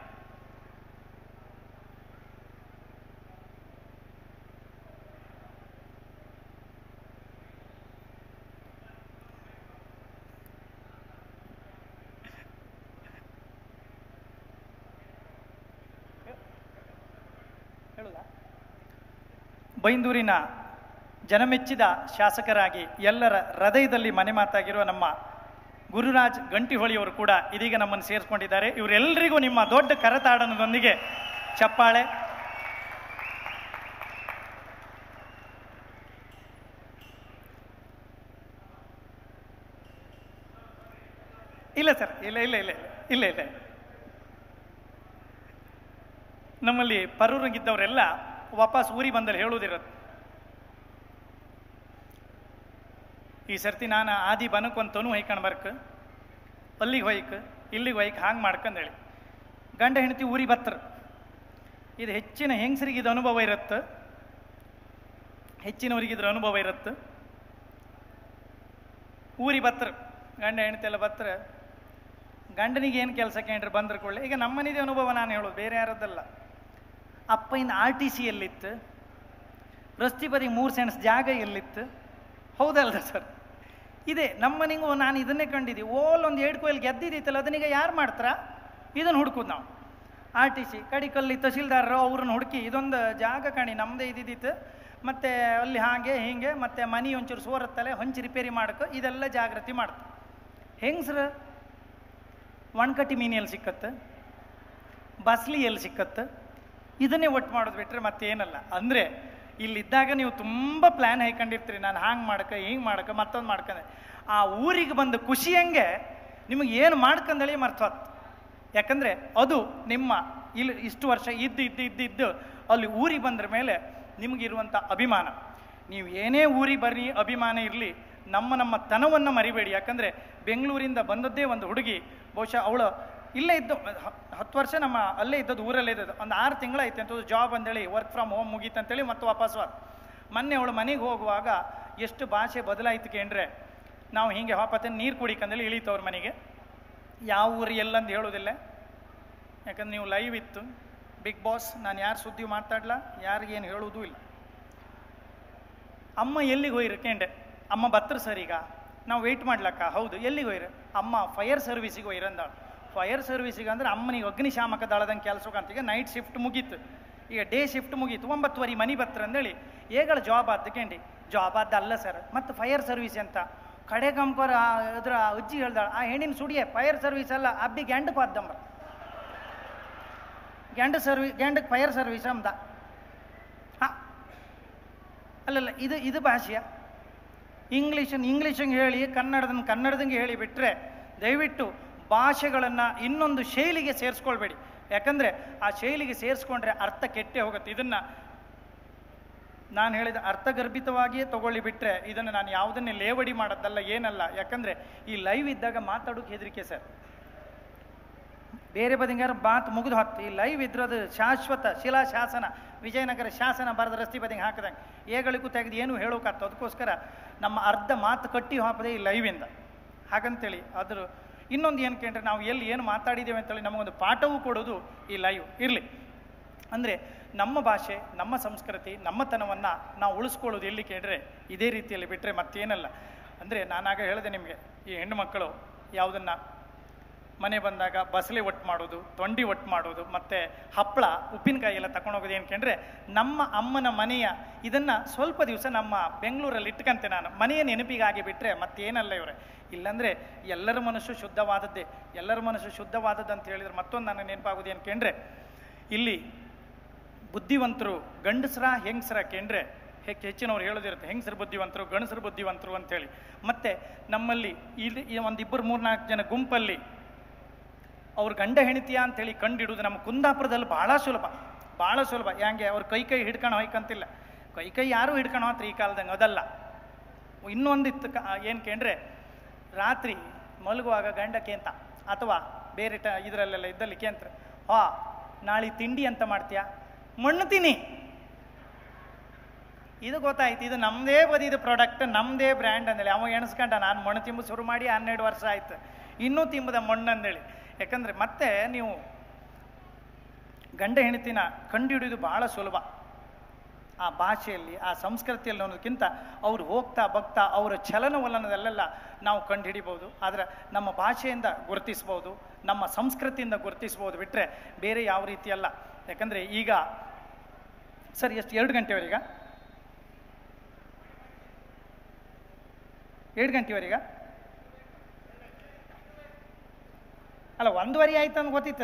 ಬೈಂದೂರಿನ ಜನಮೆಚ್ಚಿದ ಶಾಸಕರಾಗಿ ಎಲ್ಲರ ಹೃದಯದಲ್ಲಿ ಮನೆ ಮಾತಾಗಿರುವ ನಮ್ಮ ಗುರುರಾಜ್ ಗಂಟಿಹೊಳಿಯವರು ಕೂಡ ಇದೀಗ ನಮ್ಮನ್ನು ಸೇರಿಸ್ಕೊಂಡಿದ್ದಾರೆ. ಇವರೆಲ್ಲರಿಗೂ ನಿಮ್ಮ ದೊಡ್ಡ ಕರತಾಡನದೊಂದಿಗೆ ಚಪ್ಪಾಳೆ. ಇಲ್ಲ ಸರ್, ಇಲ್ಲ ಇಲ್ಲ ಇಲ್ಲ ಇಲ್ಲ ಇಲ್ಲ ನಮ್ಮಲ್ಲಿ ಪರೂರಂಗಿದ್ದವರೆಲ್ಲ ವಾಪಸ್ ಊರಿಗೆ ಬಂದಲ್ಲಿ ಹೇಳುವುದಿರುತ್ತೆ, ಈ ಸರ್ತಿ ನಾನು ಆದಿ ಬನಕ್ಕೆ ಒಂದು ತನು ಹೊಯ್ಕೊಂಡು ಬರ್ಕ, ಅಲ್ಲಿಗೆ ಹೊಯ್ಕ ಇಲ್ಲಿಗೆ ಹೊಯ್ಕ ಹಾಂಗೆ ಮಾಡ್ಕಂದೇಳಿ ಗಂಡ ಹೆಂಡತಿ ಊರಿಗೆ ಬತ್ತರ. ಇದು ಹೆಚ್ಚಿನ ಹೆಂಗಸರಿಗೆ ಇದು ಅನುಭವ ಇರುತ್ತೆ, ಹೆಚ್ಚಿನವ್ರಿಗೆ ಇದ್ರ ಅನುಭವ ಇರುತ್ತೆ. ಊರಿಗೆ ಬತ್ತರ ಗಂಡ ಹೆಂಡತಿ ಎಲ್ಲ ಬತ್ತರ, ಗಂಡನಿಗೆ ಏನು ಕೆಲಸ ಕೇಳ್ರಿ ಬಂದ್ರ ಕೊಳ್ಳೆ. ಈಗ ನಮ್ಮನಿದೆ ಅನುಭವ ನಾನು ಹೇಳೋದು, ಬೇರೆ ಯಾರದ್ದಲ್ಲ. ಅಪ್ಪ ಇನ್ನು ಆರ್ ಟಿ ಸಿ ಎಲ್ಲಿತ್ತು, ರಸ್ತೆ ಬದಿ ಮೂರು ಸೆಣಸ್ ಜಾಗ ಎಲ್ಲಿತ್ತು, ಹೌದಲ್ದ ಸರ್? ಇದೆ ನಮ್ಮನಿಗೂ ನಾನು ಇದನ್ನೇ ಕಂಡಿದ್ದೀವಿ. ಓಲ್ ಒಂದು ಏಡ್ ಕೊಯ್ಲು ಗೆದ್ದಿದ್ದೀತಲ್ಲ, ಅದನ್ನೀಗ ಯಾರು ಮಾಡ್ತಾರ? ಇದನ್ನು ಹುಡ್ಕೋದು ನಾವು. ಆರ್ ಟಿ ಸಿ ಕಡಿಕಲ್ಲಿ ತಹಶೀಲ್ದಾರರು ಅವ್ರನ್ನ ಹುಡುಕಿ ಇದೊಂದು ಜಾಗ ಕಣಿ ನಮ್ಮದೇ ಇದ್ದಿದ್ದಿತ್ತು, ಮತ್ತು ಅಲ್ಲಿ ಹಾಗೆ ಹೀಗೆ, ಮತ್ತು ಮನೆ ಒಂಚೂರು ಸೋರತ್ತಲೆ ಹೊಂಚಿ ರಿಪೇರಿ ಮಾಡಕ್ಕೆ ಇದೆಲ್ಲ ಜಾಗೃತಿ ಮಾಡ್ತಾರೆ. ಹೆಂಗಸ್ರು ಒಣ್ಕಟ್ಟಿ ಮೀನು ಎಲ್ಲಿ ಸಿಕ್ಕತ್ತೆ, ಬಸ್ಲಿ ಎಲ್ಲಿ ಸಿಕ್ಕತ್ತೆ, ಇದನ್ನೇ ಒಟ್ಟು ಮಾಡೋದು ಬಿಟ್ಟರೆ ಮತ್ತೇನಲ್ಲ. ಅಂದರೆ ಇಲ್ಲಿದ್ದಾಗ ನೀವು ತುಂಬ ಪ್ಲ್ಯಾನ್ ಹಾಕೊಂಡಿರ್ತೀರಿ, ನಾನು ಹಾಂಗೆ ಮಾಡ್ಕ ಹಿಂಗೆ ಮಾಡ್ಕ ಮತ್ತೊಂದು ಮಾಡ್ಕೊಂಡೆ. ಆ ಊರಿಗೆ ಬಂದು ಖುಷಿ ಹಂಗೆ ನಿಮಗೆ ಏನು ಮಾಡ್ಕೊಂಡಳಿ ಮರ್ತೋತ್. ಯಾಕಂದರೆ ಅದು ನಿಮ್ಮ ಇಲ್ಲಿ ಇಷ್ಟು ವರ್ಷ ಇದ್ದು ಇದ್ದು ಇದ್ದು ಇದ್ದು ಅಲ್ಲಿ ಊರಿಗೆ ಬಂದ್ರ ಮೇಲೆ ನಿಮಗಿರುವಂಥ ಅಭಿಮಾನ. ನೀವು ಏನೇ ಊರಿಗೆ ಬರ್ರಿ, ಅಭಿಮಾನ ಇರಲಿ, ನಮ್ಮ ನಮ್ಮ ತನವನ್ನು ಮರಿಬೇಡಿ. ಯಾಕಂದರೆ ಬೆಂಗಳೂರಿಂದ ಬಂದದ್ದೇ ಒಂದು ಹುಡುಗಿ, ಬಹುಶಃ ಅವಳು ಇಲ್ಲೇ ಇದ್ದು ಹತ್ತು ವರ್ಷ ನಮ್ಮ ಅಲ್ಲೇ ಇದ್ದದ್ದು, ಊರಲ್ಲೇ ಇದ್ದದ್ದು. ಒಂದು ಆರು ತಿಂಗಳು ಐತೆ ಅಂತ ಜಾಬ್ ಅಂದೇಳಿ ವರ್ಕ್ ಫ್ರಮ್ ಹೋಮ್ ಮುಗೀತಂತೇಳಿ ಮತ್ತು ವಾಪಸ್ ಹೋದ. ಮೊನ್ನೆ ಅವಳು ಮನೆಗೆ ಹೋಗುವಾಗ ಎಷ್ಟು ಭಾಷೆ ಬದಲಾಯ್ತು ಕೇಂದ್ರೆ, ನಾವು ಹೀಗೆ ವಾಪತ್ತೆ ನೀರು ಕುಡಿಕಂದೇಳಿ ಇಳೀತವ್ರ ಮನೆಗೆ. ಯಾವ ಊರು ಎಲ್ಲಂದು ಹೇಳೋದಿಲ್ಲ, ಯಾಕಂದ್ರೆ ನೀವು ಲೈವ್ ಇತ್ತು ಬಿಗ್ ಬಾಸ್, ನಾನು ಯಾರು ಸುದ್ದಿ ಮಾತಾಡ್ಲ, ಯಾರಿಗೇನು ಹೇಳೋದೂ ಇಲ್ಲ. ಅಮ್ಮ ಎಲ್ಲಿಗೆ ಹೋಯ್ರು ಕೇಂಡೆ, ಅಮ್ಮ ಬತ್ರ ಸರ್ ಈಗ ನಾವು ವೆಯ್ಟ್ ಮಾಡ್ಲಕ್ಕ. ಹೌದು, ಎಲ್ಲಿಗೆ ಹೋಯ್ರು? ಅಮ್ಮ ಫೈರ್ ಸರ್ವಿಸಿಗೆ ಹೋಯ್ರಂದಾಳು. ಫೈರ್ ಸರ್ವಿಸಿಗೆ ಅಂದ್ರೆ ಅಮ್ಮನಿಗೆ ಅಗ್ನಿಶಾಮಕ ದಳದಂಗೆ ಕೆಲಸಕ್ಕಂತ. ಈಗ ನೈಟ್ ಶಿಫ್ಟ್ ಮುಗೀತು, ಈಗ ಡೇ ಶಿಫ್ಟ್ ಮುಗೀತು, ಒಂಬತ್ತುವರೆ ಮನೆ ಬತ್ರ ಅಂದೇಳಿ ಏಗಳ ಜಾಬ್ ಆದ ಕೇಂಡಿ. ಜಾಬ್ ಆದ ಅಲ್ಲ ಸರ್, ಮತ್ತು ಫೈರ್ ಸರ್ವಿಸ್ ಅಂತ ಕಡೆ ಕಂಪರ್ ಅದ್ರ ಅಜ್ಜಿ ಹೇಳ್ದಾಳ, ಆ ಹೆಣ್ಣಿನ ಸುಡಿಯೇ ಫೈರ್ ಸರ್ವಿಸ್ ಅಲ್ಲ, ಅಬ್ಬಿ ಗ್ಯಾಂಡ್ ಪಾದ್ದಮ್ಮ ಗ್ಯಾಂಡ್ ಸರ್ವಿ ಗ್ಯಾಂಡಕ್ಕೆ ಫೈರ್ ಸರ್ವಿಸ್ ಅಂದ. ಹಾಂ ಅಲ್ಲಲ್ಲ, ಇದು ಇದು ಭಾಷೆಯ ಇಂಗ್ಲೀಷನ್ನು ಇಂಗ್ಲೀಷಂಗೆ ಹೇಳಿ, ಕನ್ನಡದನ್ನು ಕನ್ನಡದಂಗೆ ಹೇಳಿ ಬಿಟ್ಟರೆ ದಯವಿಟ್ಟು ಭಾಷೆಗಳನ್ನು ಇನ್ನೊಂದು ಶೈಲಿಗೆ ಸೇರಿಸ್ಕೊಳ್ಬೇಡಿ. ಯಾಕಂದರೆ ಆ ಶೈಲಿಗೆ ಸೇರಿಸ್ಕೊಂಡ್ರೆ ಅರ್ಥ ಕೆಟ್ಟೇ ಹೋಗುತ್ತೆ. ಇದನ್ನು ನಾನು ಹೇಳಿದ ಅರ್ಥಗರ್ಭಿತವಾಗಿಯೇ ತಗೊಳ್ಳಿ ಬಿಟ್ಟರೆ ಇದನ್ನು ನಾನು ಯಾವುದನ್ನೇ ಲೇವಡಿ ಮಾಡೋದಲ್ಲ, ಏನಲ್ಲ. ಯಾಕಂದರೆ ಈ ಲೈವ್ ಇದ್ದಾಗ ಮಾತಾಡೋಕೆ ಹೆದರಿಕೆ ಸರ್. ಬೇರೆ ಬದಿಂಗಾರ ಮಾತು ಮುಗಿದು ಹೊತ್ತು, ಈ ಲೈವ್ ಇದ್ರದು ಶಾಶ್ವತ ಶಿಲಾಶಾಸನ, ವಿಜಯನಗರ ಶಾಸನ ಬರೆದ ರಸ್ತೆ ಬದಿಂಗೆ ಹಾಕಿದಂಗೆ ಏಗಳಿಗೂ ತೆಗೆದು ಏನು ಹೇಳೋಕಾಗ್ತದೆ. ಅದಕ್ಕೋಸ್ಕರ ನಮ್ಮ ಅರ್ಧ ಮಾತು ಕಟ್ಟಿ ಹಾಪದೆ ಈ ಲೈವಿಂದ. ಹಾಗಂತೇಳಿ ಅದ್ರ ಇನ್ನೊಂದು ಏನು ಕೇಂದ್ರೆ, ನಾವು ಎಲ್ಲಿ ಏನು ಮಾತಾಡಿದ್ದೇವೆ ಅಂತೇಳಿ ನಮಗೊಂದು ಪಾಠವೂ ಕೊಡೋದು ಈ ಲೈವ್ ಇರಲಿ. ಅಂದರೆ ನಮ್ಮ ಭಾಷೆ, ನಮ್ಮ ಸಂಸ್ಕೃತಿ, ನಮ್ಮತನವನ್ನು ನಾವು ಉಳಿಸ್ಕೊಳ್ಳೋದು ಎಲ್ಲಿ ಕೇಳಿದ್ರೆ ಇದೇ ರೀತಿಯಲ್ಲಿ ಬಿಟ್ಟರೆ ಮತ್ತೇನಲ್ಲ. ಅಂದರೆ ನಾನಾಗ ಹೇಳಿದೆ ನಿಮಗೆ, ಈ ಹೆಣ್ಣು ಮಕ್ಕಳು ಯಾವುದನ್ನು ಮನೆ ಬಂದಾಗ ಬಸಳೆ ಒಟ್ಟು ಮಾಡೋದು, ತೊಂಡಿ ಒಟ್ಟು ಮಾಡೋದು, ಮತ್ತು ಹಪ್ಪಳ ಉಪ್ಪಿನಕಾಯಿ ಎಲ್ಲ ತಗೊಂಡೋಗೋದು ಏನು ಕೇಂದ್ರೆ ನಮ್ಮ ಅಮ್ಮನ ಮನೆಯ ಇದನ್ನು ಸ್ವಲ್ಪ ದಿವಸ ನಮ್ಮ ಬೆಂಗಳೂರಲ್ಲಿ ಇಟ್ಕಂತೆ ನಾನು, ಮನೆಯ ನೆನಪಿಗಾಗಿ ಬಿಟ್ಟರೆ ಮತ್ತೇನಲ್ಲ ಇವರೇ. ಇಲ್ಲಾಂದರೆ ಎಲ್ಲರ ಮನಸ್ಸು ಶುದ್ಧವಾದದ್ದೇ. ಎಲ್ಲರ ಮನಸ್ಸು ಶುದ್ಧವಾದದ್ದು ಅಂತ ಹೇಳಿದ್ರೆ ಮತ್ತೊಂದು ನನಗೆ ನೆನಪಾಗೋದು ಏನು ಕೇಂದ್ರೆ, ಇಲ್ಲಿ ಬುದ್ಧಿವಂತರು ಗಂಡಸರ ಹೆಂಗಸರ ಕೇಂದ್ರೆ ಹೆಚ್ಚು ಹೆಚ್ಚಿನವ್ರು ಹೇಳೋದಿರುತ್ತೆ, ಹೆಂಗಸರು ಬುದ್ಧಿವಂತರು ಗಂಡಸರು ಬುದ್ಧಿವಂತರು ಅಂತೇಳಿ. ಮತ್ತು ನಮ್ಮಲ್ಲಿ ಇಲ್ಲಿ ಒಂದಿಬ್ಬರು ಮೂರ್ನಾಲ್ಕು ಜನ ಗುಂಪಲ್ಲಿ ಅವ್ರ ಗಂಡ ಹೆಣಿತೀಯ ಅಂತೇಳಿ ಕಂಡಿಡುವುದು ನಮ್ಮ ಕುಂದಾಪುರದಲ್ಲಿ ಭಾಳ ಸುಲಭ, ಭಾಳ ಸುಲಭ. ಹ್ಯಾಂಗೆ ಅವ್ರು ಕೈ ಕೈ ಹಿಡ್ಕೊಂಡು ಹೋಯ್ಕಂತಿಲ್ಲ, ಕೈ ಕೈ ಯಾರೂ ಹಿಡ್ಕೊಂಡು ಹೋಗ್ತಾರೆ ಈ ಕಾಲದಂಗೆ, ಅದಲ್ಲ. ಇನ್ನೊಂದಿತ್ತು ಕ ಏನು ಕೇಂದ್ರೆ ರಾತ್ರಿ ಮಲಗುವಾಗ ಗಂಡ ಕೇಂತ ಅಥವಾ ಬೇರೆ ಟ ಇದರಲ್ಲೆಲ್ಲ ಇದ್ದಲ್ಲಿ ಕೇಂದ್ರ, ಹಾ ನಾಳೆ ತಿಂಡಿ ಅಂತ ಮಾಡ್ತೀಯಾ, ಮಣ್ಣು ತಿನ್ನಿ. ಇದು ಗೊತ್ತಾಯ್ತು, ಇದು ನಮ್ಮದೇ ಬದಿದು ಪ್ರಾಡಕ್ಟ್, ನಮ್ಮದೇ ಬ್ರ್ಯಾಂಡ್ ಅಂದೇಳಿ ಅವ ಎಣಿಸ್ಕೊಂಡ ನಾನು ಮಣ್ಣು ತಿಂಬು ಶುರು ಮಾಡಿ ಹನ್ನೆರಡು ವರ್ಷ ಆಯ್ತು, ಇನ್ನೂ ತಿಂಬದ ಮಣ್ಣು ಅಂದೇಳಿ. ಯಾಕಂದರೆ ಮತ್ತೆ ನೀವು ಗಂಡ ಹೆಂಡತಿನ ಕಂಡುಹಿಡಿಯೋದು ಭಾಳ ಸುಲಭ. ಆ ಭಾಷೆಯಲ್ಲಿ ಆ ಸಂಸ್ಕೃತಿಯಲ್ಲಿ ಅನ್ನೋದಕ್ಕಿಂತ ಅವ್ರು ಹೋಗ್ತಾ ಬಗ್ತಾ ಅವರ ಚಲನವಲನದಲ್ಲೆಲ್ಲ ನಾವು ಕಂಡುಹಿಡಿಬೋದು. ಆದರೆ ನಮ್ಮ ಭಾಷೆಯಿಂದ ಗುರುತಿಸ್ಬೋದು, ನಮ್ಮ ಸಂಸ್ಕೃತಿಯಿಂದ ಗುರುತಿಸ್ಬೋದು ಬಿಟ್ಟರೆ ಬೇರೆ ಯಾವ ರೀತಿ ಅಲ್ಲ. ಯಾಕಂದರೆ ಈಗ ಸರ್ ಎಷ್ಟು ಎರಡು ಗಂಟೆವರೆಗ ಎರಡು ಗಂಟೆವರೆಗ ಅಲ್ಲ ಒಂದುವರೆ ಆಯ್ತು ಅಂತ ಗೊತ್ತಿತ್ತು.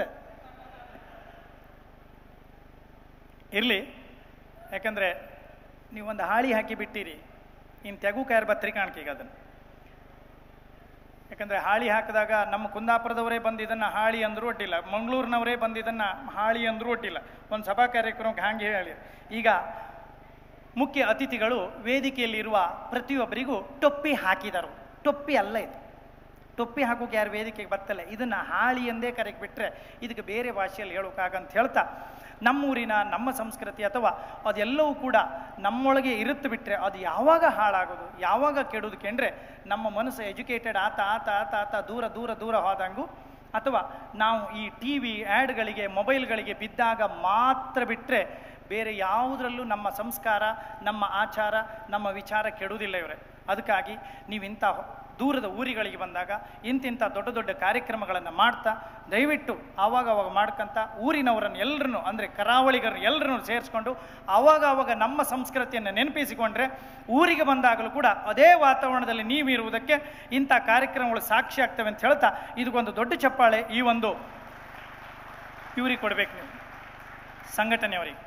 ಇರಲಿ, ಯಾಕಂದರೆ ನೀವೊಂದು ಹಾಳಿ ಹಾಕಿ ಬಿಟ್ಟಿರಿ, ಇನ್ನು ತೆಗು ಕಾಯರ್ ಬತ್ರಿ ಕಾಣ್ಕೀಗ ಅದನ್ನು. ಯಾಕಂದರೆ ಹಾಳಿ ಹಾಕಿದಾಗ ನಮ್ಮ ಕುಂದಾಪುರದವರೇ ಬಂದು ಇದನ್ನು ಹಾಳಿ ಅಂದರೂ ಒಡ್ಡಿಲ್ಲ, ಮಂಗಳೂರಿನವರೇ ಬಂದು ಇದನ್ನು ಹಾಳಿ ಅಂದರೂ ಒಡ್ಡಿಲ್ಲ. ಒಂದು ಸಭಾ ಕಾರ್ಯಕ್ರಮಕ್ಕೆ ಹಾಗೆ ಹೇಳಿ. ಈಗ ಮುಖ್ಯ ಅತಿಥಿಗಳು ವೇದಿಕೆಯಲ್ಲಿರುವ ಪ್ರತಿಯೊಬ್ಬರಿಗೂ ಟೊಪ್ಪಿ ಹಾಕಿದರು. ಟೊಪ್ಪಿ ಅಲ್ಲ ಇದು, ಟೊಪ್ಪಿ ಹಾಕೋಕೆ ಯಾರು ವೇದಿಕೆಗೆ ಬರ್ತಲ್ಲ, ಇದನ್ನು ಹಾಳಿ ಎಂದೇ ಕರೆಗೆ ಬಿಟ್ಟರೆ ಇದಕ್ಕೆ ಬೇರೆ ಭಾಷೆಯಲ್ಲಿ ಹೇಳೋಕ್ಕಾಗಂತ ಹೇಳ್ತಾ, ನಮ್ಮೂರಿನ ನಮ್ಮ ಸಂಸ್ಕೃತಿ ಅಥವಾ ಅದೆಲ್ಲವೂ ಕೂಡ ನಮ್ಮೊಳಗೆ ಇರುತ್ತೆ ಬಿಟ್ಟರೆ ಅದು ಯಾವಾಗ ಹಾಳಾಗೋದು, ಯಾವಾಗ ಕೆಡೋದಕ್ಕೆ ಅಂದರೆ ನಮ್ಮ ಮನಸ್ಸು ಎಜುಕೇಟೆಡ್ ಆತ ಆತ ಆತ ಆತ ದೂರ ದೂರ ದೂರ ಹೋದಂಗೂ, ಅಥವಾ ನಾವು ಈ ಟಿ ವಿ ಆ್ಯಡ್ಗಳಿಗೆ ಮೊಬೈಲ್ಗಳಿಗೆ ಬಿದ್ದಾಗ ಮಾತ್ರ ಬಿಟ್ಟರೆ ಬೇರೆ ಯಾವುದರಲ್ಲೂ ನಮ್ಮ ಸಂಸ್ಕಾರ, ನಮ್ಮ ಆಚಾರ, ನಮ್ಮ ವಿಚಾರ ಕೆಡುವುದಿಲ್ಲ ಇವರೇ. ಅದಕ್ಕಾಗಿ ನೀವಿಂಥ ದೂರದ ಊರುಗಳಿಗೆ ಬಂದಾಗ ಇಂತಿಂಥ ದೊಡ್ಡ ದೊಡ್ಡ ಕಾರ್ಯಕ್ರಮಗಳನ್ನು ಮಾಡ್ತಾ ದಯವಿಟ್ಟು ಆವಾಗ ಅವಾಗ ಮಾಡ್ಕೊಂತ ಊರಿನವರನ್ನು ಎಲ್ಲರನ್ನೂ ಅಂದರೆ ಕರಾವಳಿಗರನ್ನು ಎಲ್ಲರನ್ನೂ ಸೇರಿಸ್ಕೊಂಡು ಆವಾಗ ಆವಾಗ ನಮ್ಮ ಸಂಸ್ಕೃತಿಯನ್ನು ನೆನಪಿಸಿಕೊಂಡ್ರೆ ಊರಿಗೆ ಬಂದಾಗಲೂ ಕೂಡ ಅದೇ ವಾತಾವರಣದಲ್ಲಿ ನೀವು ಇರುವುದಕ್ಕೆ ಇಂಥ ಕಾರ್ಯಕ್ರಮಗಳು ಸಾಕ್ಷಿ ಆಗ್ತವೆ ಅಂತ ಹೇಳ್ತಾ ಇದಕ್ಕೊಂದು ದೊಡ್ಡ ಚಪ್ಪಾಳೆ ಈ ಒಂದು ಇವ್ರಿಗೆ ಕೊಡಬೇಕು, ನೀವು ಸಂಘಟನೆಯವರಿಗೆ.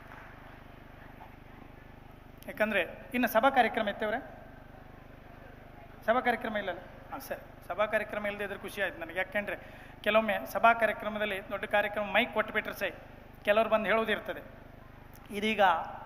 ಯಾಕಂದರೆ ಇನ್ನು ಸಭಾ ಕಾರ್ಯಕ್ರಮ ಇತ್ತವ್ರೆ, ಸಭಾ ಕಾರ್ಯಕ್ರಮ ಇಲ್ಲಲ್ಲ? ಹಾಂ ಸರಿ, ಸಭಾ ಕಾರ್ಯಕ್ರಮ ಇಲ್ಲದೆ ಇದ್ರೆ ಖುಷಿ ಆಯ್ತು ನನಗೆ. ಯಾಕೆಂದರೆ ಕೆಲವೊಮ್ಮೆ ಸಭಾ ಕಾರ್ಯಕ್ರಮದಲ್ಲಿ ದೊಡ್ಡ ಕಾರ್ಯಕ್ರಮ ಮೈಕ್ ಕೊಟ್ಟುಬಿಟ್ರೆ ಸೈ ಕೆಲವ್ರು ಬಂದು ಹೇಳೋದಿರ್ತದೆ. ಇದೀಗ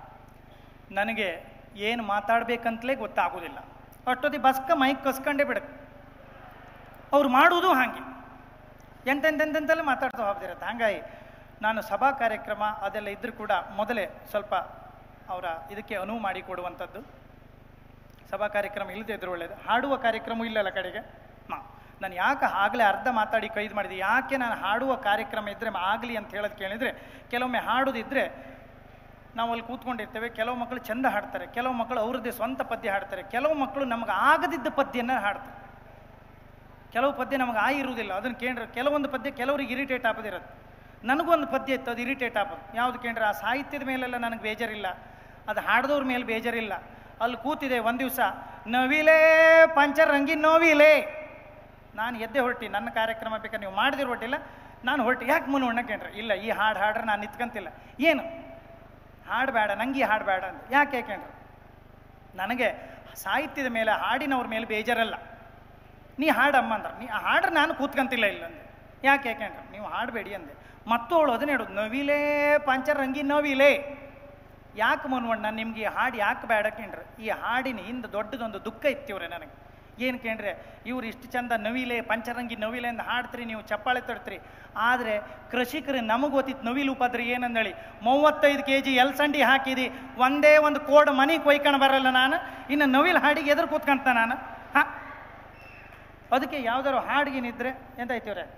ನನಗೆ ಏನು ಮಾತಾಡಬೇಕಂತಲೇ ಗೊತ್ತಾಗೋದಿಲ್ಲ, ಅಷ್ಟೊತ್ತಿ ಬಸ್ಕ ಮೈಕ್ ಕಸ್ಕೊಂಡೇ ಬಿಡಕ್ಕೆ ಅವ್ರು ಮಾಡುವುದು ಹಾಗೆ ಎಂತೆಂತೆಂತೆಂತೆಲ್ಲ ಮಾತಾಡ್ತಾ ಹೋಗ್ದಿರತ್ತೆ. ಹಾಗಾಗಿ ನಾನು ಸಭಾ ಕಾರ್ಯಕ್ರಮ ಅದೆಲ್ಲ ಇದ್ದರೂ ಕೂಡ ಮೊದಲೇ ಸ್ವಲ್ಪ ಅವರ ಇದಕ್ಕೆ ಅನುವು ಮಾಡಿಕೊಡುವಂಥದ್ದು. ಸಭಾ ಕಾರ್ಯಕ್ರಮ ಇಲ್ಲದೆ ಇದ್ರು ಒಳ್ಳೆಯದು. ಹಾಡುವ ಕಾರ್ಯಕ್ರಮ ಇಲ್ಲಲ್ಲ ಕಡೆಗೆ. ಮಾ ನಾನು ಯಾಕೆ ಆಗಲೇ ಅರ್ಧ ಮಾತಾಡಿ ಕೈದು ಮಾಡಿದೆ, ಯಾಕೆ ನಾನು ಹಾಡುವ ಕಾರ್ಯಕ್ರಮ ಇದ್ದರೆ ಆಗಲಿ ಅಂತ ಹೇಳೋದು ಕೇಳಿದರೆ, ಕೆಲವೊಮ್ಮೆ ಹಾಡೋದಿದ್ದರೆ ನಾವು ಅಲ್ಲಿ ಕೂತ್ಕೊಂಡಿರ್ತೇವೆ, ಕೆಲವು ಮಕ್ಕಳು ಚೆಂದ ಹಾಡ್ತಾರೆ, ಕೆಲವು ಮಕ್ಕಳು ಅವ್ರದ್ದೇ ಸ್ವಂತ ಪದ್ಯ ಹಾಡ್ತಾರೆ, ಕೆಲವು ಮಕ್ಕಳು ನಮಗೆ ಆಗದಿದ್ದ ಪದ್ಯನ ಹಾಡ್ತಾರೆ, ಕೆಲವು ಪದ್ಯ ನಮಗೆ ಆಗಿರುವುದಿಲ್ಲ. ಅದನ್ನು ಕೇಂದ್ರ ಕೆಲವೊಂದು ಪದ್ಯ ಕೆಲವರಿಗೆ ಇರಿಟೇಟ್ ಆಗೋದಿರುತ್ತೆ. ನನಗೊಂದು ಪದ್ಯ ಇತ್ತು, ಅದು ಇರಿಟೇಟ್ ಆಗೋದು. ಯಾವುದು ಕೇಂದ್ರ ಆ ಸಾಹಿತ್ಯದ ಮೇಲೆಲ್ಲ ನನಗೆ ಬೇಜಾರಿಲ್ಲ, ಅದು ಹಾಡ್ದವ್ರ ಮೇಲೆ ಬೇಜಾರಿಲ್ಲ. ಅಲ್ಲಿ ಕೂತಿದೆ ಒಂದು ದಿವಸ, ನವಿಲೇ ಪಂಚರಂಗಿ ನೋವಿಲೇ, ನಾನು ಎದ್ದೆ ಹೊರಟಿ, ನನ್ನ ಕಾರ್ಯಕ್ರಮ ಬೇಕಾದ್ರೆ ನೀವು ಮಾಡಿದಿರೋ ಹೊಟ್ಟಿಲ್ಲ, ನಾನು ಹೊರಟಿ. ಯಾಕೆ ಮುನ್ನು ಕೇಂದ್ರ ಇಲ್ಲ ಈ ಹಾಡು ಹಾಡ್ರೆ ನಾನು ನಿಂತ್ಕೊಂತಿಲ್ಲ, ಏನು ಹಾಡಬೇಡ ನಂಗೆ ಈ ಹಾಡಬೇಡ ಅಂತ. ಯಾಕೆ ಕೇಂದ್ರ ನನಗೆ ಸಾಹಿತ್ಯದ ಮೇಲೆ ಹಾಡಿನವ್ರ ಮೇಲೆ ಬೇಜಾರಲ್ಲ, ನೀ ಹಾಡಮ್ಮ ಅಂದ್ರೆ ನೀ ಹಾಡ್ರೆ ನಾನು ಕೂತ್ಕೊಂತಿಲ್ಲ ಇಲ್ಲ ಅಂದೆ. ಯಾಕೆ ಯಾಕೆಂದ್ರೆ ನೀವು ಹಾಡಬೇಡಿ ಅಂದೆ. ಮತ್ತೋಳು ಅದನ್ನ ಹೇಳೋದು, ನವಿಲೇ ಪಂಚರಂಗಿ ನವಿಲೇ. ಯಾಕೆ ಮನ್ವಣ್ಣ ನಿಮ್ಗೆ ಈ ಹಾಡು ಯಾಕೆ ಬೇಡ ಕೇಂದ್ರ, ಈ ಹಾಡಿನ ಹಿಂದೆ ದೊಡ್ಡದೊಂದು ದುಃಖ ಇತ್ತಿವ್ರೆ ನನಗೆ. ಏನು ಕೇಂದ್ರೆ ಇವ್ರು ಇಷ್ಟು ಚಂದ ನವಿಲೆ ಪಂಚರಂಗಿ ನವಿಲೆ ಅಂತ ಹಾಡ್ತೀರಿ, ನೀವು ಚಪ್ಪಾಳೆ ತಡ್ತೀರಿ, ಆದರೆ ಕೃಷಿಕರು ನಮಗೆ ಗೊತ್ತಿತ್ತು ನವಿಲು ಉಪದ್ರಿ ಏನಂದೇಳಿ. ಮೂವತ್ತೈದು ಕೆ ಜಿ ಎಲ್ಸಂಡಿ ಹಾಕಿದಿ, ಒಂದೇ ಒಂದು ಕೋಡ್ ಮನೆಗೆ ಕೊಯ್ಕೊಂಡು ಬರಲ್ಲ ನಾನು, ಇನ್ನು ನವಿಲು ಹಾಡಿಗೆ ಎದುರು ಕೂತ್ಕೊಂತ ನಾನು. ಹಾಂ, ಅದಕ್ಕೆ ಯಾವ್ದಾರು ಹಾಡಿಗೆನಿದ್ರೆ ಎಂತಾಯ್ತಿವ್ರೆ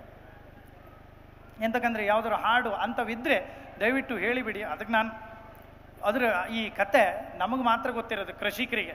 ಎಂತಕ್ಕಂದ್ರೆ ಯಾವ್ದಾರು ಹಾಡು ಅಂಥವಿದ್ದರೆ ದಯವಿಟ್ಟು ಹೇಳಿಬಿಡಿ. ಅದಕ್ಕೆ ನಾನು ಅದರ ಈ ಕತೆ ನಮಗೆ ಮಾತ್ರ ಗೊತ್ತಿರೋದು, ಕೃಷಿಕರಿಗೆ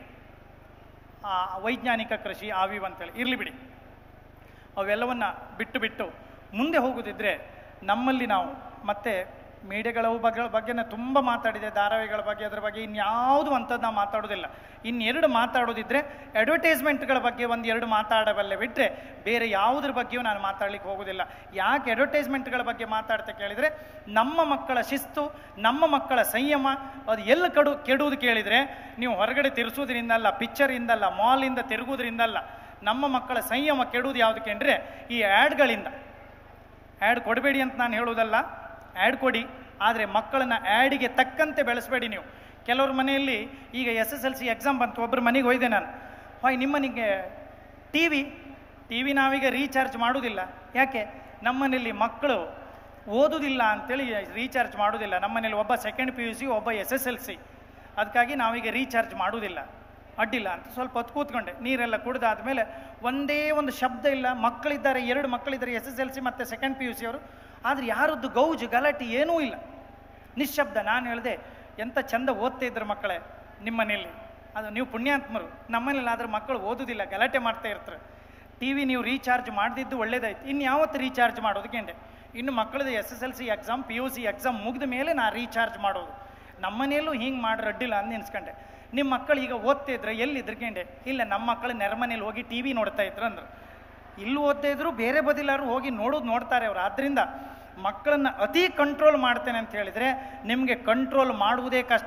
ವೈಜ್ಞಾನಿಕ ಕೃಷಿ ಆವಿವ್ ಅಂತೇಳಿ ಇರಲಿ ಬಿಡಿ. ಅವೆಲ್ಲವನ್ನು ಬಿಟ್ಟು ಬಿಟ್ಟು ಮುಂದೆ ಹೋಗೋದಿದ್ರೆ ನಮ್ಮಲ್ಲಿ ನಾವು ಮತ್ತೆ ಮೀಡಿಯಾಗಳ ಬಗ್ಗೆ ಬಗ್ಗೆನೇ ತುಂಬ ಮಾತಾಡಿದೆ, ಧಾರಾವಾಹಿಗಳ ಬಗ್ಗೆ, ಅದರ ಬಗ್ಗೆ ಇನ್ಯಾವುದು ಅಂಥದ್ದು ನಾವು ಮಾತಾಡೋದಿಲ್ಲ. ಇನ್ನೆರಡು ಮಾತಾಡೋದಿದ್ರೆ ಅಡ್ವರ್ಟೈಸ್ಮೆಂಟ್ಗಳ ಬಗ್ಗೆ ಒಂದು ಎರಡು ಮಾತಾಡಬಲ್ಲೆ ಬಿಟ್ಟರೆ ಬೇರೆ ಯಾವುದ್ರ ಬಗ್ಗೆಯೂ ನಾನು ಮಾತಾಡ್ಲಿಕ್ಕೆ ಹೋಗೋದಿಲ್ಲ. ಯಾಕೆ ಅಡ್ವರ್ಟೈಸ್ಮೆಂಟ್ಗಳ ಬಗ್ಗೆ ಮಾತಾಡ್ತಾ ಕೇಳಿದರೆ, ನಮ್ಮ ಮಕ್ಕಳ ಶಿಸ್ತು, ನಮ್ಮ ಮಕ್ಕಳ ಸಂಯಮ ಅದು ಎಲ್ಲ ಕಡು ಕೆಡುವುದು ಕೇಳಿದರೆ ನೀವು ಹೊರಗಡೆ ತಿರ್ಸೋದ್ರಿಂದಲ್ಲ, ಪಿಕ್ಚರಿಂದಲ್ಲ, ಮಾಲಿಂದ ತಿರುಗೋದ್ರಿಂದಲ್ಲ. ನಮ್ಮ ಮಕ್ಕಳ ಸಂಯಮ ಕೆಡುವುದು ಯಾವುದಕ್ಕೆ ಅಂದರೆ ಈ ಆ್ಯಡ್ಗಳಿಂದ. ಆ್ಯಡ್ ಕೊಡಬೇಡಿ ಅಂತ ನಾನು ಹೇಳೋದಲ್ಲ, ಆ್ಯಡ್ ಕೊಡಿ, ಆದರೆ ಮಕ್ಕಳನ್ನ ಆ್ಯಡಿಗೆ ತಕ್ಕಂತೆ ಬೆಳೆಸಬೇಡಿ ನೀವು. ಕೆಲವ್ರ ಮನೆಯಲ್ಲಿ ಈಗ S S L C exam ಬಂತು, ಒಬ್ಬರ ಮನೆಗೆ ಹೋಯ್ದೆ ನಾನು. ಹಾಯ್ ನಿಮ್ಮ ಮನೆಗೆ ಟಿ ವಿ ಟಿ ವಿ ನಾವೀಗ ರೀಚಾರ್ಜ್ ಮಾಡೋದಿಲ್ಲ. ಯಾಕೆ? ನಮ್ಮನೇಲಿ ಮಕ್ಕಳು ಓದೋದಿಲ್ಲ ಅಂತೇಳಿ ರೀಚಾರ್ಜ್ ಮಾಡೋದಿಲ್ಲ. ನಮ್ಮನೇಲಿ ಒಬ್ಬ ಸೆಕೆಂಡ್ ಪಿ ಯು ಸಿ, ಒಬ್ಬ ಎಸ್ ಎಸ್ ಎಲ್ ಸಿ, ಅದಕ್ಕಾಗಿ ನಾವೀಗ ರೀಚಾರ್ಜ್ ಮಾಡೋದಿಲ್ಲ, ಅಡ್ಡಿಲ್ಲ ಅಂತ ಸ್ವಲ್ಪ ಹೊತ್ತು ಕೂತ್ಕೊಂಡೆ. ನೀರೆಲ್ಲ ಕುಡ್ದಾದ್ಮೇಲೆ ಒಂದೇ ಒಂದು ಶಬ್ದ ಇಲ್ಲ. ಮಕ್ಕಳಿದ್ದಾರೆ, ಎರಡು ಮಕ್ಕಳಿದ್ದಾರೆ, ಎಸ್ ಎಸ್ ಎಲ್ ಸಿ ಮತ್ತು ಸೆಕೆಂಡ್ ಪಿ ಯು ಸಿ ಅವರು. ಆದರೆ ಯಾರದ್ದು ಗೌಜು ಗಲಾಟೆ ಏನೂ ಇಲ್ಲ, ನಿಶ್ಶಬ್ದ. ನಾನು ಹೇಳಿದೆ, ಎಂಥ ಚಂದ ಓದ್ತಾ ಇದ್ರು ಮಕ್ಕಳೇ ನಿಮ್ಮ ಮನೆಯಲ್ಲಿ, ಅದು ನೀವು ಪುಣ್ಯಾತ್ಮರು. ನಮ್ಮನೇಲಿ ಆದ್ರೆ ಮಕ್ಕಳು ಓದೋದಿಲ್ಲ, ಗಲಾಟೆ ಮಾಡ್ತಾ ಇರ್ತಾರೆ. ಟಿ ವಿ ನೀವು ರೀಚಾರ್ಜ್ ಮಾಡದಿದ್ದು ಒಳ್ಳೇದಾಯ್ತು. ಇನ್ನು ಯಾವತ್ತು ರೀಚಾರ್ಜ್ ಮಾಡೋದಕ್ಕೆ? ಇನ್ನು ಮಕ್ಕಳದು S S L C exam, P U C exam ಮುಗಿದ ಮೇಲೆ ನಾ ರೀಚಾರ್ಜ್ ಮಾಡೋದು. ನಮ್ಮನೆಯಲ್ಲೂ ಹಿಂಗೆ ಮಾಡ್ರೆ ಅಡ್ಡಿಲ್ಲ ಅಂತ ನೆನೆಸ್ಕೊಂಡೆ. ನಿಮ್ಮ ಮಕ್ಕಳು ಈಗ ಓದ್ತಾ ಇದ್ರೆ ಎಲ್ಲಿ ಇದ್ರಕಂಡೆ? ಇಲ್ಲ, ನಮ್ಮ ಮಕ್ಕಳು ನೆರಮನೇಲಿ ಹೋಗಿ ಟಿ ವಿ ನೋಡ್ತಾ ಇದ್ರು ಅಂದರು. ಇಲ್ಲಿ ಓದ್ತಾ ಇದ್ರು, ಬೇರೆ ಬದಿಲಾರು ಹೋಗಿ ನೋಡೋದು ನೋಡ್ತಾರೆ ಅವರು. ಆದ್ದರಿಂದ ಮಕ್ಕಳನ್ನು ಅತಿ ಕಂಟ್ರೋಲ್ ಮಾಡ್ತೇನೆ ಅಂತ ಹೇಳಿದರೆ ನಿಮಗೆ ಕಂಟ್ರೋಲ್ ಮಾಡುವುದೇ ಕಷ್ಟ,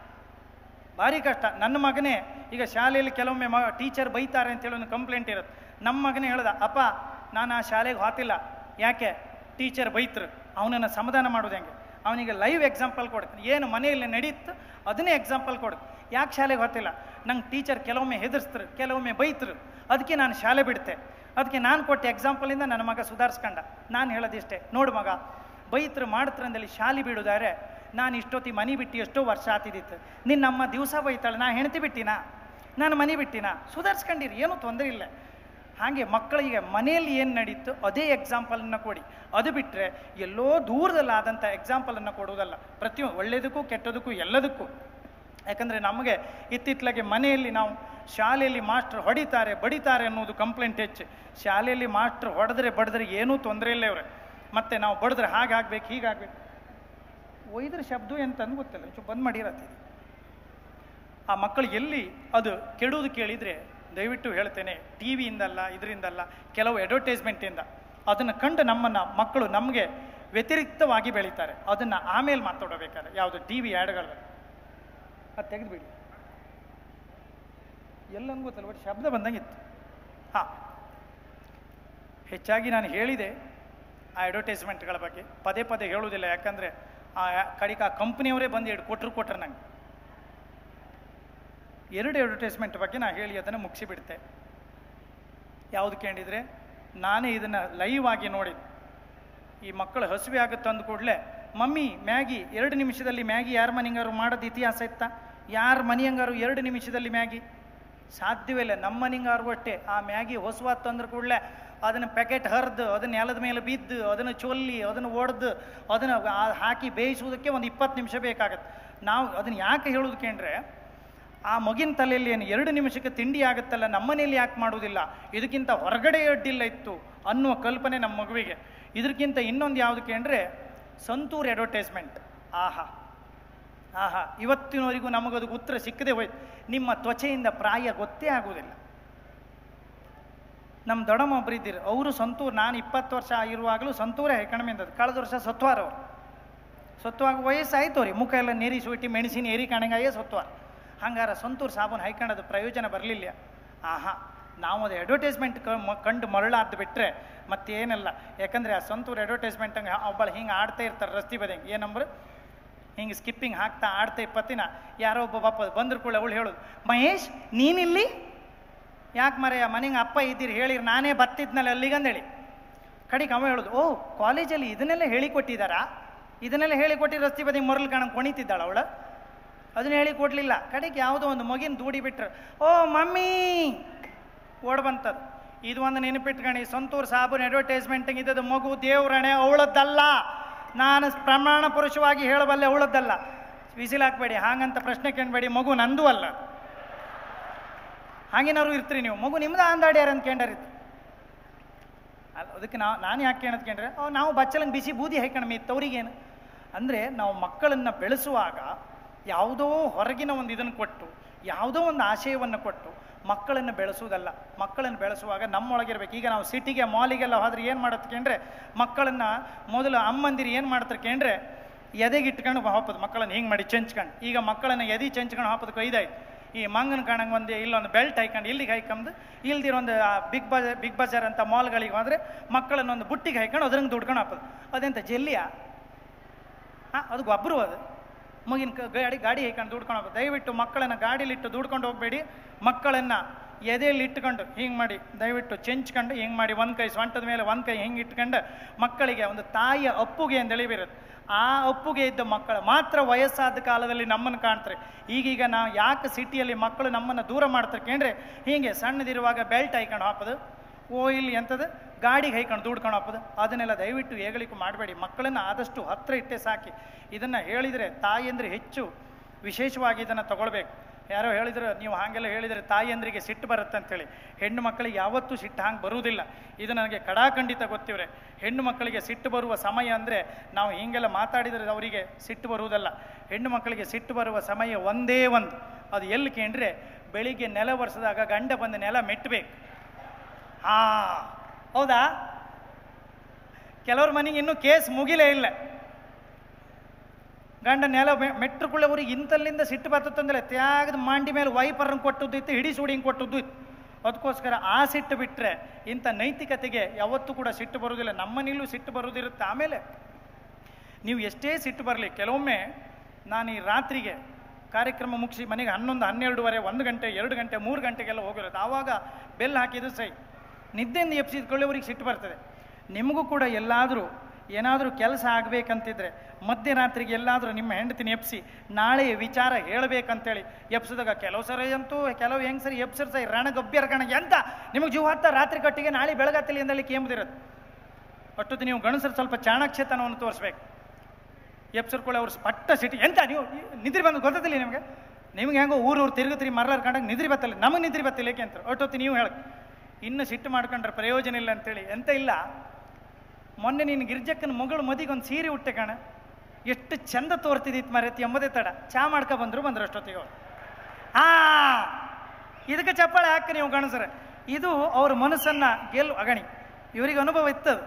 ಭಾರಿ ಕಷ್ಟ. ನನ್ನ ಮಗನೇ ಈಗ ಶಾಲೆಯಲ್ಲಿ ಕೆಲವೊಮ್ಮೆ ಮ ಟೀಚರ್ ಬೈತಾರೆ ಅಂತೇಳಿ ಒಂದು ಕಂಪ್ಲೇಂಟ್ ಇರುತ್ತೆ. ನಮ್ಮ ಮಗನೇ ಹೇಳ್ದ, ಅಪ್ಪ ನಾನು ಆ ಶಾಲೆಗೆ ಹೋತಿಲ್ಲ, ಯಾಕೆ? ಟೀಚರ್ ಬೈತರು. ಅವನನ್ನು ಸಮಾಧಾನ ಮಾಡೋದು ಹೆಂಗೆ? ಅವನಿಗೆ ಲೈವ್ ಎಕ್ಸಾಂಪಲ್ ಕೊಡ್ತೀನಿ, ಏನು ಮನೆಯಲ್ಲಿ ನಡೀತು ಅದನ್ನೇ ಎಕ್ಸಾಂಪಲ್ ಕೊಡು. ಯಾಕೆ ಶಾಲೆಗೆ ಹೋತಿಲ್ಲ? ನಂಗೆ ಟೀಚರ್ ಕೆಲವೊಮ್ಮೆ ಹೆದರ್ಸ್ತರು, ಕೆಲವೊಮ್ಮೆ ಬೈತರು, ಅದಕ್ಕೆ ನಾನು ಶಾಲೆ ಬಿಡ್ತೆ. ಅದಕ್ಕೆ ನಾನು ಕೊಟ್ಟ ಎಕ್ಸಾಂಪಲಿಂದ ನನ್ನ ಮಗ ಸುಧಾರಿಸ್ಕೊಂಡ. ನಾನು ಹೇಳೋದಿಷ್ಟೇ, ನೋಡು ಮಗ, ಬೈತರು ಮಾಡ್ತಾರಂದಲ್ಲಿ ಶಾಲೆ ಬಿಡೋದಾರೆ ನಾನು ಇಷ್ಟೊತ್ತಿ ಮನೆ ಬಿಟ್ಟು ಎಷ್ಟೋ ವರ್ಷ ಆತಿದ್ದಿತ್ತು. ನಿನ್ನ ನಮ್ಮ ದಿವಸ ಬೈತಾಳೆ, ನಾ ಹೆಣ್ತಿ ಬಿಟ್ಟಿನಾ, ನಾನು ಮನೆ ಬಿಟ್ಟಿನಾ, ಸುಧಾರಿಸ್ಕೊಂಡಿರಿ, ಏನೂ ತೊಂದರೆ ಇಲ್ಲ. ಹಾಗೆ ಮಕ್ಕಳಿಗೆ ಮನೆಯಲ್ಲಿ ಏನು ನಡೀತು ಅದೇ ಎಕ್ಸಾಂಪಲನ್ನು ಕೊಡಿ. ಅದು ಬಿಟ್ಟರೆ ಎಲ್ಲೋ ದೂರದಲ್ಲಾದಂಥ ಎಕ್ಸಾಂಪಲನ್ನು ಕೊಡುವುದಲ್ಲ. ಪ್ರತಿಯೊಂದು ಒಳ್ಳೆಯದಕ್ಕೂ ಕೆಟ್ಟದಕ್ಕೂ ಎಲ್ಲದಕ್ಕೂ. ಯಾಕಂದರೆ ನಮಗೆ ಇತ್ತಿತ್ತಲಾಗೆ ಮನೆಯಲ್ಲಿ ನಾವು ಶಾಲೆಯಲ್ಲಿ ಮಾಸ್ಟ್ರ್ ಹೊಡಿತಾರೆ ಬಡಿತಾರೆ ಅನ್ನೋದು ಕಂಪ್ಲೇಂಟ್ ಹೆಚ್ಚು. ಶಾಲೆಯಲ್ಲಿ ಮಾಸ್ಟ್ರ್ ಹೊಡೆದ್ರೆ ಬಡಿದ್ರೆ ಏನೂ ತೊಂದರೆ ಇಲ್ಲ ಇವ್ರೆ. ಮತ್ತು ನಾವು ಬಡಿದ್ರೆ ಹಾಗೆ ಆಗ್ಬೇಕು, ಹೀಗಾಗಬೇಕು. ಒಯ್ದ್ರ ಶಬ್ದ ಎಂತಂದು ಗೊತ್ತಿಲ್ಲ, ಚು ಬಂದ್ ಮಾಡಿರತ್ತೆ. ಆ ಮಕ್ಕಳು ಎಲ್ಲಿ ಅದು ಕೆಡುವುದು ಕೇಳಿದರೆ ದಯವಿಟ್ಟು ಹೇಳ್ತೇನೆ, ಟಿ ವಿಯಿಂದಲ್ಲ, ಇದರಿಂದಲ್ಲ, ಕೆಲವು ಅಡ್ವರ್ಟೈಸ್ಮೆಂಟಿಂದ ಅದನ್ನು ಕಂಡು ನಮ್ಮನ್ನು ಮಕ್ಕಳು ನಮಗೆ ವ್ಯತಿರಿಕ್ತವಾಗಿ ಬೆಳೀತಾರೆ. ಅದನ್ನು ಆಮೇಲೆ ಮಾತಾಡಬೇಕಾದ್ರೆ ಯಾವುದು ಟಿ ವಿ ಆ್ಯಡ್ಗಳು ಅದು ತೆಗೆದುಬಿಡಿ. ಎಲ್ಲನೂ ಗೊತ್ತಲ್ಲ, ಬಟ್ ಶಬ್ದ ಬಂದಂಗಿತ್ತು. ಹಾಂ, ಹೆಚ್ಚಾಗಿ ನಾನು ಹೇಳಿದೆ ಆ ಅಡ್ವರ್ಟೈಸ್ಮೆಂಟ್ಗಳ ಬಗ್ಗೆ, ಪದೇ ಪದೇ ಹೇಳುವುದಿಲ್ಲ. ಯಾಕಂದರೆ ಆ ಕಡಿಗೆ ಆ ಕಂಪ್ನಿಯವರೇ ಬಂದು ಎರಡು ಕೊಟ್ಟರು ಕೊಟ್ಟರು ನಂಗೆ. ಎರಡು ಅಡ್ವರ್ಟೈಸ್ಮೆಂಟ್ ಬಗ್ಗೆ ನಾನು ಹೇಳಿ ಅದನ್ನು ಮುಗಿಸಿಬಿಡ್ತೆ. ಯಾವುದು ಕೇಳಿದರೆ, ನಾನೇ ಇದನ್ನು ಲೈವ್ ಆಗಿ ನೋಡಿದ್ದು. ಈ ಮಕ್ಕಳು ಹಸಿವೆ ಆಗುತ್ತೆ ಅಂದ ಕೂಡಲೇ, ಮಮ್ಮಿ ಮ್ಯಾಗಿ ಎರಡು ನಿಮಿಷದಲ್ಲಿ ಮ್ಯಾಗಿ ಯಾರ ಮನೆಯಂಗಾರು ಮಾಡೋದು ಇತಿಹಾಸ ಇತ್ತಾ? ಯಾರ ಮನೆಯಂಗಾರು ಎರಡು ನಿಮಿಷದಲ್ಲಿ ಮ್ಯಾಗಿ ಸಾಧ್ಯವೇ ಇಲ್ಲ. ನಮ್ಮ ಮನೆಯಂಗಾರು ಅಷ್ಟೇ, ಆ ಮ್ಯಾಗಿ ಹೊಸವಾದ ತಂದ್ರೆ ಕೂಡಲೇ ಅದನ್ನು ಪ್ಯಾಕೆಟ್ ಹರಿದು ಅದನ್ನು ನೆಲದ ಮೇಲೆ ಬಿದ್ದು ಅದನ್ನು ಚೊಲ್ಲಿ ಅದನ್ನು ಒಡೆದು ಅದನ್ನು ಹಾಕಿ ಬೇಯಿಸುವುದಕ್ಕೆ ಒಂದು ಇಪ್ಪತ್ತು ನಿಮಿಷ ಬೇಕಾಗತ್ತೆ. ನಾವು ಅದನ್ನು ಯಾಕೆ ಹೇಳೋದಕ್ಕೆ ಅಂದರೆ, ಆ ಮಗಿನ ತಲೆಯಲ್ಲಿ ಏನು ಎರಡು ನಿಮಿಷಕ್ಕೆ ತಿಂಡಿ ಆಗುತ್ತಲ್ಲ, ನಮ್ಮನೇಲಿ ಯಾಕೆ ಮಾಡೋದಿಲ್ಲ, ಇದಕ್ಕಿಂತ ಹೊರಗಡೆ ಅಡ್ಡಿಲ್ಲ ಇತ್ತು ಅನ್ನುವ ಕಲ್ಪನೆ ನಮ್ಮ ಮಗುವಿಗೆ. ಇದಕ್ಕಿಂತ ಇನ್ನೊಂದು ಯಾವುದಕ್ಕೆ ಅಂದರೆ ಸಂತೂರ್ ಅಡ್ವರ್ಟೈಸ್ಮೆಂಟ್. ಆಹಾ ಆಹಾ ಇವತ್ತಿನವರೆಗೂ ನಮಗದಕ್ಕೆ ಉತ್ತರ ಸಿಕ್ಕದೆ ಹೋಯ್ತು. ನಿಮ್ಮ ತ್ವಚೆಯಿಂದ ಪ್ರಾಯ ಗೊತ್ತೇ ಆಗುವುದಿಲ್ಲ. ನಮ್ಮ ದೊಡ್ಡಮ್ಮ ಒಬ್ಬರು ಇದ್ದೀರು, ಅವರು ಸಂತೂರ್, ನಾನು ಇಪ್ಪತ್ತು ವರ್ಷ ಇರುವಾಗಲೂ ಸಂತೂರೇ ಕಡಿಮೆಂದದ್ದು. ಕಳೆದ ವರ್ಷ ಸತ್ವಾರವ್ರು ಸತ್ವಾಗ ವಯಸ್ಸಾಯ್ತು ಅವ್ರಿ, ಮುಖ ಎಲ್ಲ ನೀರಿ ಸುಟ್ಟಿ ಮೆಣಸಿನ ಏರಿ ಕಾಣಂಗಾಯೇ ಸತ್ವಾರ. ಹಂಗಾರ ಸಂತೂರ್ ಸಾಬೂನು ಹೈಕಣದು ಪ್ರಯೋಜನ ಬರಲಿಲ್ಲ. ಆಹಾ, ನಾವು ಅದು ಅಡ್ವರ್ಟೈಸ್ಮೆಂಟ್ ಕಂಡು ಮರಳಾದ್ದು ಬಿಟ್ಟರೆ ಮತ್ತೇನಲ್ಲ. ಯಾಕಂದರೆ ಆ ಸಂತೂರ್ ಅಡ್ವರ್ಟೈಸ್ಮೆಂಟ್ ಹಂಗೆ ಒಬ್ಬಳು ಹಿಂಗೆ ಆಡ್ತಾ ಇರ್ತಾರೆ ರಸ್ತೆ ಬದಂಗೆ, ಏನಂಬ್ರು ಹಿಂಗೆ ಸ್ಕಿಪ್ಪಿಂಗ್ ಹಾಕ್ತಾ ಆಡ್ತಾ ಇಪ್ಪತ್ತಿನ ಯಾರೋ ಒಬ್ಬ ಬಾಪ ಬಂದ್ರು ಕೂಡ ಅವಳು ಹೇಳೋದು, ಮಹೇಶ್ ನೀನಿಲ್ಲಿ ಯಾಕೆ ಮರೆಯ ಮನೆಗೆ ಅಪ್ಪ ಇದ್ದೀರಿ ಹೇಳಿರಿ, ನಾನೇ ಬತ್ತಿದ್ನಲ್ಲ ಅಲ್ಲಿಗಂದೇಳಿ. ಕಡೆಗೆ ಅವ ಹೇಳೋದು, ಓ ಕಾಲೇಜಲ್ಲಿ ಇದನ್ನೆಲ್ಲ ಹೇಳಿಕೊಟ್ಟಿದ್ದಾರಾ, ಇದನ್ನೆಲ್ಲ ಹೇಳಿಕೊಟ್ಟಿ ರಸ್ತೆ ಬದಿ ಮೊರಲು ಕಾಣಂಗೆ ಕೊಣಿತಿದ್ದಾಳೆ ಅವಳು, ಅದನ್ನ ಹೇಳಿ ಕೊಡಲಿಲ್ಲ. ಕಡೆಗೆ ಯಾವುದೋ ಒಂದು ಮಗಿನ ದೂಡಿ ಬಿಟ್ರು, ಓ ಮಮ್ಮಿ ಓಡ್ ಬಂತದ್ದು. ಇದು ಒಂದು ನೆನಪಿಟ್ಕಣಿ, ಸಂತೂರ್ ಸಾಬೂನ್ ಅಡ್ವರ್ಟೈಸ್ಮೆಂಟಿಂಗ್ ಇದ್ದದ್ದು ಮಗು ದೇವ್ರಣೆ, ಅವಳದ್ದಲ್ಲ. ನಾನು ಪ್ರಮಾಣ ಪುರುಷವಾಗಿ ಹೇಳಬಲ್ಲೆ, ಅವಳದ್ದಲ್ಲ. ವಿಸಿಲ್ ಹಾಕ್ಬೇಡಿ, ಹಾಗಂತ ಪ್ರಶ್ನೆ ಕೇಳಬೇಡಿ, ಮಗು ನಂದು ಅಲ್ಲ. ಹಾಗೇನಾದ್ರು ಇರ್ತೀರಿ ನೀವು, ಮಗು ನಿಮ್ದು ಅಂದಾಡ್ಯಾರ ಅಂತ ಕೇಂಡರಿತ್ತು. ಅದಕ್ಕೆ ನಾವು ನಾನು ಯಾಕೆ ಕೇಳೋದು ಕೇಂದ್ರೆ, ನಾವು ಬಚ್ಚಲಂಗೆ ಬಿಸಿ ಬೂದಿ ಹಾಕಣ ಮೀ ತವ್ರಿಗೇನು ಅಂದರೆ ನಾವು ಮಕ್ಕಳನ್ನು ಬೆಳೆಸುವಾಗ ಯಾವುದೋ ಹೊರಗಿನ ಒಂದು ಇದನ್ನು ಕೊಟ್ಟು ಯಾವುದೋ ಒಂದು ಆಶಯವನ್ನು ಕೊಟ್ಟು ಮಕ್ಕಳನ್ನು ಬೆಳೆಸುವುದಲ್ಲ. ಮಕ್ಕಳನ್ನು ಬೆಳೆಸುವಾಗ ನಮ್ಮೊಳಗಿರ್ಬೇಕು. ಈಗ ನಾವು ಸಿಟಿಗೆ ಮಾಲಿಗೆಲ್ಲ ಹೋದ್ರೆ ಏನು ಮಾಡತ್ಕೇಂದ್ರೆ ಮಕ್ಕಳನ್ನು ಮೊದಲು ಅಮ್ಮಂದಿರು ಏನು ಮಾಡ್ತಾರ್ಕೇಂದ್ರೆ ಎದೆಗೆ ಇಟ್ಕೊಂಡು ಹಾಕೋದು ಮಕ್ಕಳನ್ನು ಹಿಂಗೆ ಮಾಡಿ ಚೆಂಚ್ಕೊಂಡು. ಈಗ ಮಕ್ಕಳನ್ನು ಎದೆ ಚೆಂಚ್ಕೊಂಡು ಹಾಕೋದಕ್ಕೆ ಒಯ್ದಾಯ್ತು. ಈ ಮಂಗನ ಕಾಣಂಗೆ ಒಂದು ಇಲ್ಲೊಂದು ಬೆಲ್ಟ್ ಹಾಕೊಂಡು ಇಲ್ಲಿಗೆ ಹಾಕೊಂಡು ಇಲ್ದಿರೋ ಒಂದು ಬಿಗ್ ಬಜಾರ್ ಬಿಗ್ ಬಜಾರ್ ಅಂತ ಮಾಲ್ಗಳಿಗೆ ಹೋದರೆ ಮಕ್ಕಳನ್ನು ಒಂದು ಬುಟ್ಟಿಗೆ ಹಾಕೊಂಡು ಅದ್ರಂಗೆ ದುಡ್ಕೊಂಡು ಹಾಕೋದು. ಅದೆಂತ ಜಲ್ಲಿಯ ಹಾಂ ಅದು ಗೊಬ್ಬರು ಅದು ಮಗಿನ ಗಾಡಿ ಗಾಡಿ ಹಾಕೊಂಡು ದುಡ್ಕೊಂಡು ಹೋಗೋದು. ದಯವಿಟ್ಟು ಮಕ್ಕಳನ್ನು ಗಾಡೀಲಿಟ್ಟು ದುಡ್ಕೊಂಡು ಹೋಗಬೇಡಿ. ಮಕ್ಕಳನ್ನು ಎದೆಯಲ್ಲಿ ಇಟ್ಕೊಂಡು ಹಿಂಗೆ ಮಾಡಿ ದಯವಿಟ್ಟು ಚೆಂಚ್ಕೊಂಡು ಹಿಂಗೆ ಮಾಡಿ ಒಂದು ಕೈ ಸೊಂಟದ ಮೇಲೆ ಒಂದು ಕೈ ಹಿಂಗೆ ಇಟ್ಕೊಂಡು ಮಕ್ಕಳಿಗೆ ಒಂದು ತಾಯಿಯ ಅಪ್ಪುಗೆ ಅಂತ ಹೇಳಿಬಿರುತ್ತೆ. ಆ ಅಪ್ಪುಗೆ ಇದ್ದ ಮಕ್ಕಳು ಮಾತ್ರ ವಯಸ್ಸಾದ ಕಾಲದಲ್ಲಿ ನಮ್ಮನ್ನು ಕಾಣ್ತಾರೆ. ಈಗೀಗ ನಾವು ಯಾಕೆ ಸಿಟಿಯಲ್ಲಿ ಮಕ್ಕಳು ನಮ್ಮನ್ನು ದೂರ ಮಾಡ್ತಾರೆ ಕೇಂದ್ರೆ ಹೀಗೆ ಸಣ್ಣದಿರುವಾಗ ಬೆಲ್ಟ್ ಹಾಕೊಂಡು ಹಾಕೋದು, ಓ ಇಲ್ಲಿ ಎಂಥದ್ದು ಗಾಡಿಗೆ ಹಾಕೊಂಡು ದುಡ್ಕೊಂಡು ಹಾಕೋದು, ಅದನ್ನೆಲ್ಲ ದಯವಿಟ್ಟು ಹೇಗಳಿಕೆ ಮಾಡಬೇಡಿ. ಮಕ್ಕಳನ್ನು ಆದಷ್ಟು ಹತ್ತಿರ ಇಟ್ಟೆ ಸಾಕಿ. ಇದನ್ನು ಹೇಳಿದರೆ ತಾಯಿಯಂದ್ರೆ ಹೆಚ್ಚು ವಿಶೇಷವಾಗಿ ಇದನ್ನು ತಗೊಳ್ಬೇಕು. ಯಾರೋ ಹೇಳಿದ್ರು ನೀವು ಹಾಗೆಲ್ಲ ಹೇಳಿದರೆ ತಾಯಿಯಂದ್ರಿಗೆ ಸಿಟ್ಟು ಬರುತ್ತೆ ಅಂಥೇಳಿ. ಹೆಣ್ಣು ಮಕ್ಕಳಿಗೆ ಯಾವತ್ತೂ ಸಿಟ್ಟು ಹಾಗೆ ಬರುವುದಿಲ್ಲ. ಇದು ನನಗೆ ಕಡಾಖಂಡಿತ ಗೊತ್ತಿವ್ರೆ. ಹೆಣ್ಣು ಮಕ್ಕಳಿಗೆ ಸಿಟ್ಟು ಬರುವ ಸಮಯ ಅಂದರೆ ನಾವು ಹೀಗೆಲ್ಲ ಮಾತಾಡಿದರೆ ಅವರಿಗೆ ಸಿಟ್ಟು ಬರುವುದಲ್ಲ. ಹೆಣ್ಣು ಮಕ್ಕಳಿಗೆ ಸಿಟ್ಟು ಬರುವ ಸಮಯ ಒಂದೇ ಒಂದು, ಅದು ಎಲ್ಲಿ ಕೇಂದ್ರೆ ಬೆಳಿಗ್ಗೆ ನೆಲ ಒರೆಸಿದಾಗ ಗಂಡ ಬಂದು ನೆಲ ಮೆಟ್ಟಬೇಕು. ಹಾಂ ಹೌದಾ? ಕೆಲವ್ರ ಮನೆಗೆ ಇನ್ನೂ ಕೇಸ್ ಮುಗಿಲೇ ಇಲ್ಲ. ಗಂಡ ನೆಲ ಮೆಟ್ರುಕೊಳ್ಳೆ ಅವ್ರಿಗೆ ಇಂತಲ್ಲಿಂದ ಸಿಟ್ಟು ಬರ್ತಂದ್ರೆ ತ್ಯಾಗದ ಮಾಂಡಿ ಮೇಲೆ ವೈಪರ್ನ ಕೊಟ್ಟದ್ದು ಇತ್ತು, ಹಿಡಿ ಸುಡಿಂಗ್ ಕೊಟ್ಟದ್ದು ಇತ್ತು. ಅದಕ್ಕೋಸ್ಕರ ಆ ಸಿಟ್ಟು ಬಿಟ್ಟರೆ ಇಂಥ ನೈತಿಕತೆಗೆ ಯಾವತ್ತೂ ಕೂಡ ಸಿಟ್ಟು ಬರುವುದಿಲ್ಲ. ನಮ್ಮನಿಲ್ಲೂ ಸಿಟ್ಟು ಬರುವುದಿರುತ್ತೆ. ಆಮೇಲೆ ನೀವು ಎಷ್ಟೇ ಸಿಟ್ಟು ಬರಲಿ, ಕೆಲವೊಮ್ಮೆ ನಾನು ಈ ರಾತ್ರಿಗೆ ಕಾರ್ಯಕ್ರಮ ಮುಗಿಸಿ ಮನೆಗೆ ಹನ್ನೊಂದು ಹನ್ನೆರಡುವರೆ ಒಂದು ಗಂಟೆ ಎರಡು ಗಂಟೆ ಮೂರು ಗಂಟೆಗೆಲ್ಲ ಹೋಗಿರುತ್ತೆ. ಆವಾಗ ಬೆಲ್ ಹಾಕಿದ್ದು ಸೈ ನಿದ್ದೆಯಿಂದ ಎಪ್ಸಿದ್ಕೊಳ್ಳಿ ಅವ್ರಿಗೆ ಸಿಟ್ಟು ಬರ್ತದೆ. ನಿಮಗೂ ಕೂಡ ಎಲ್ಲಾದರೂ ಏನಾದರೂ ಕೆಲಸ ಆಗಬೇಕಂತಿದ್ರೆ ಮಧ್ಯರಾತ್ರಿಗೆ ಎಲ್ಲಾದರೂ ನಿಮ್ಮ ಹೆಂಡತಿನ ಎಪ್ಸಿ ನಾಳೆ ವಿಚಾರ ಹೇಳಬೇಕಂತೇಳಿ ಎಪ್ಸಿದಾಗ ಕೆಲವು ಸರಿ ಅಂತೂ ಕೆಲವು ಹೆಂಗೆ ಸರಿ ಎಪ್ಸರ್ ಸೈ ರಣಗಬ್ಬ್ಯರ ಕಣ ಎಂತ ನಿಮಗೆ ಜೀವ ಹತ್ತ ರಾತ್ರಿ ಕಟ್ಟಿಗೆ ನಾಳೆ ಬೆಳಗಾತಿಲಿ ಎಂದಲ್ಲಿ ಕೇಂಬದಿರೋದು. ಅಷ್ಟೊತ್ತು ನೀವು ಗಣಸರು ಸ್ವಲ್ಪ ಚಾಣಾಕ್ಷತನವನ್ನು ತೋರಿಸ್ಬೇಕು. ಎಪ್ಸರ್ಕೊಳ್ಳಿ ಅವ್ರು ಪಟ್ಟ ಸಿಟಿ ಎಂತ ನೀವು ನಿದ್ರಿ ಬಂದು ಗೊತ್ತಿಲ್ಲ ನಿಮಗೆ. ನಿಮ್ಗೆ ಹೆಂಗೋ ಊರು ಊರು ತಿರುಗತ್ರಿ ಮರ್ಲಾರ್ ಕಂಡಾಗ ನಿದ್ರಿ ಬತ್ತಲ್ಲ, ನಮಗೆ ನಿದ್ರಿ ಬತ್ತಿಲ್ಲ ಏಕೆ ಅಂತ ಅಷ್ಟೊತ್ತು ನೀವು ಹೇಳಕ್ಕೆ ಇನ್ನು ಸಿಟ್ಟು ಮಾಡ್ಕೊಂಡ್ರೆ ಪ್ರಯೋಜನ ಇಲ್ಲ ಅಂತೇಳಿ. ಎಂತ ಇಲ್ಲ, ಮೊನ್ನೆ ನೀನು ಗಿರ್ಜಕ್ಕನ ಮಗಳು ಮದಿಗೆ ಒಂದು ಸೀರೆ ಉಟ್ಟೆ ಕಣ, ಎಷ್ಟು ಚಂದ ತೋರ್ತಿದ್ದಿತ್ತು ಮರೆತಿ ಎಂಬುದೇ ತಡ. ಚಾ ಮಾಡ್ಕೊ ಬಂದರು ಬಂದ್ರು ಅಷ್ಟೊತ್ತಿಗೆ ಅವ್ರು. ಹಾ ಇದಕ್ಕೆ ಚಪ್ಪಾಳೆ ಹಾಕ ನೀವು ಗಣಸರ. ಇದು ಅವ್ರ ಮನಸ್ಸನ್ನು ಗೆಲ್ಲು ಅಗಣಿ. ಇವರಿಗೆ ಅನುಭವ ಇತ್ತದು.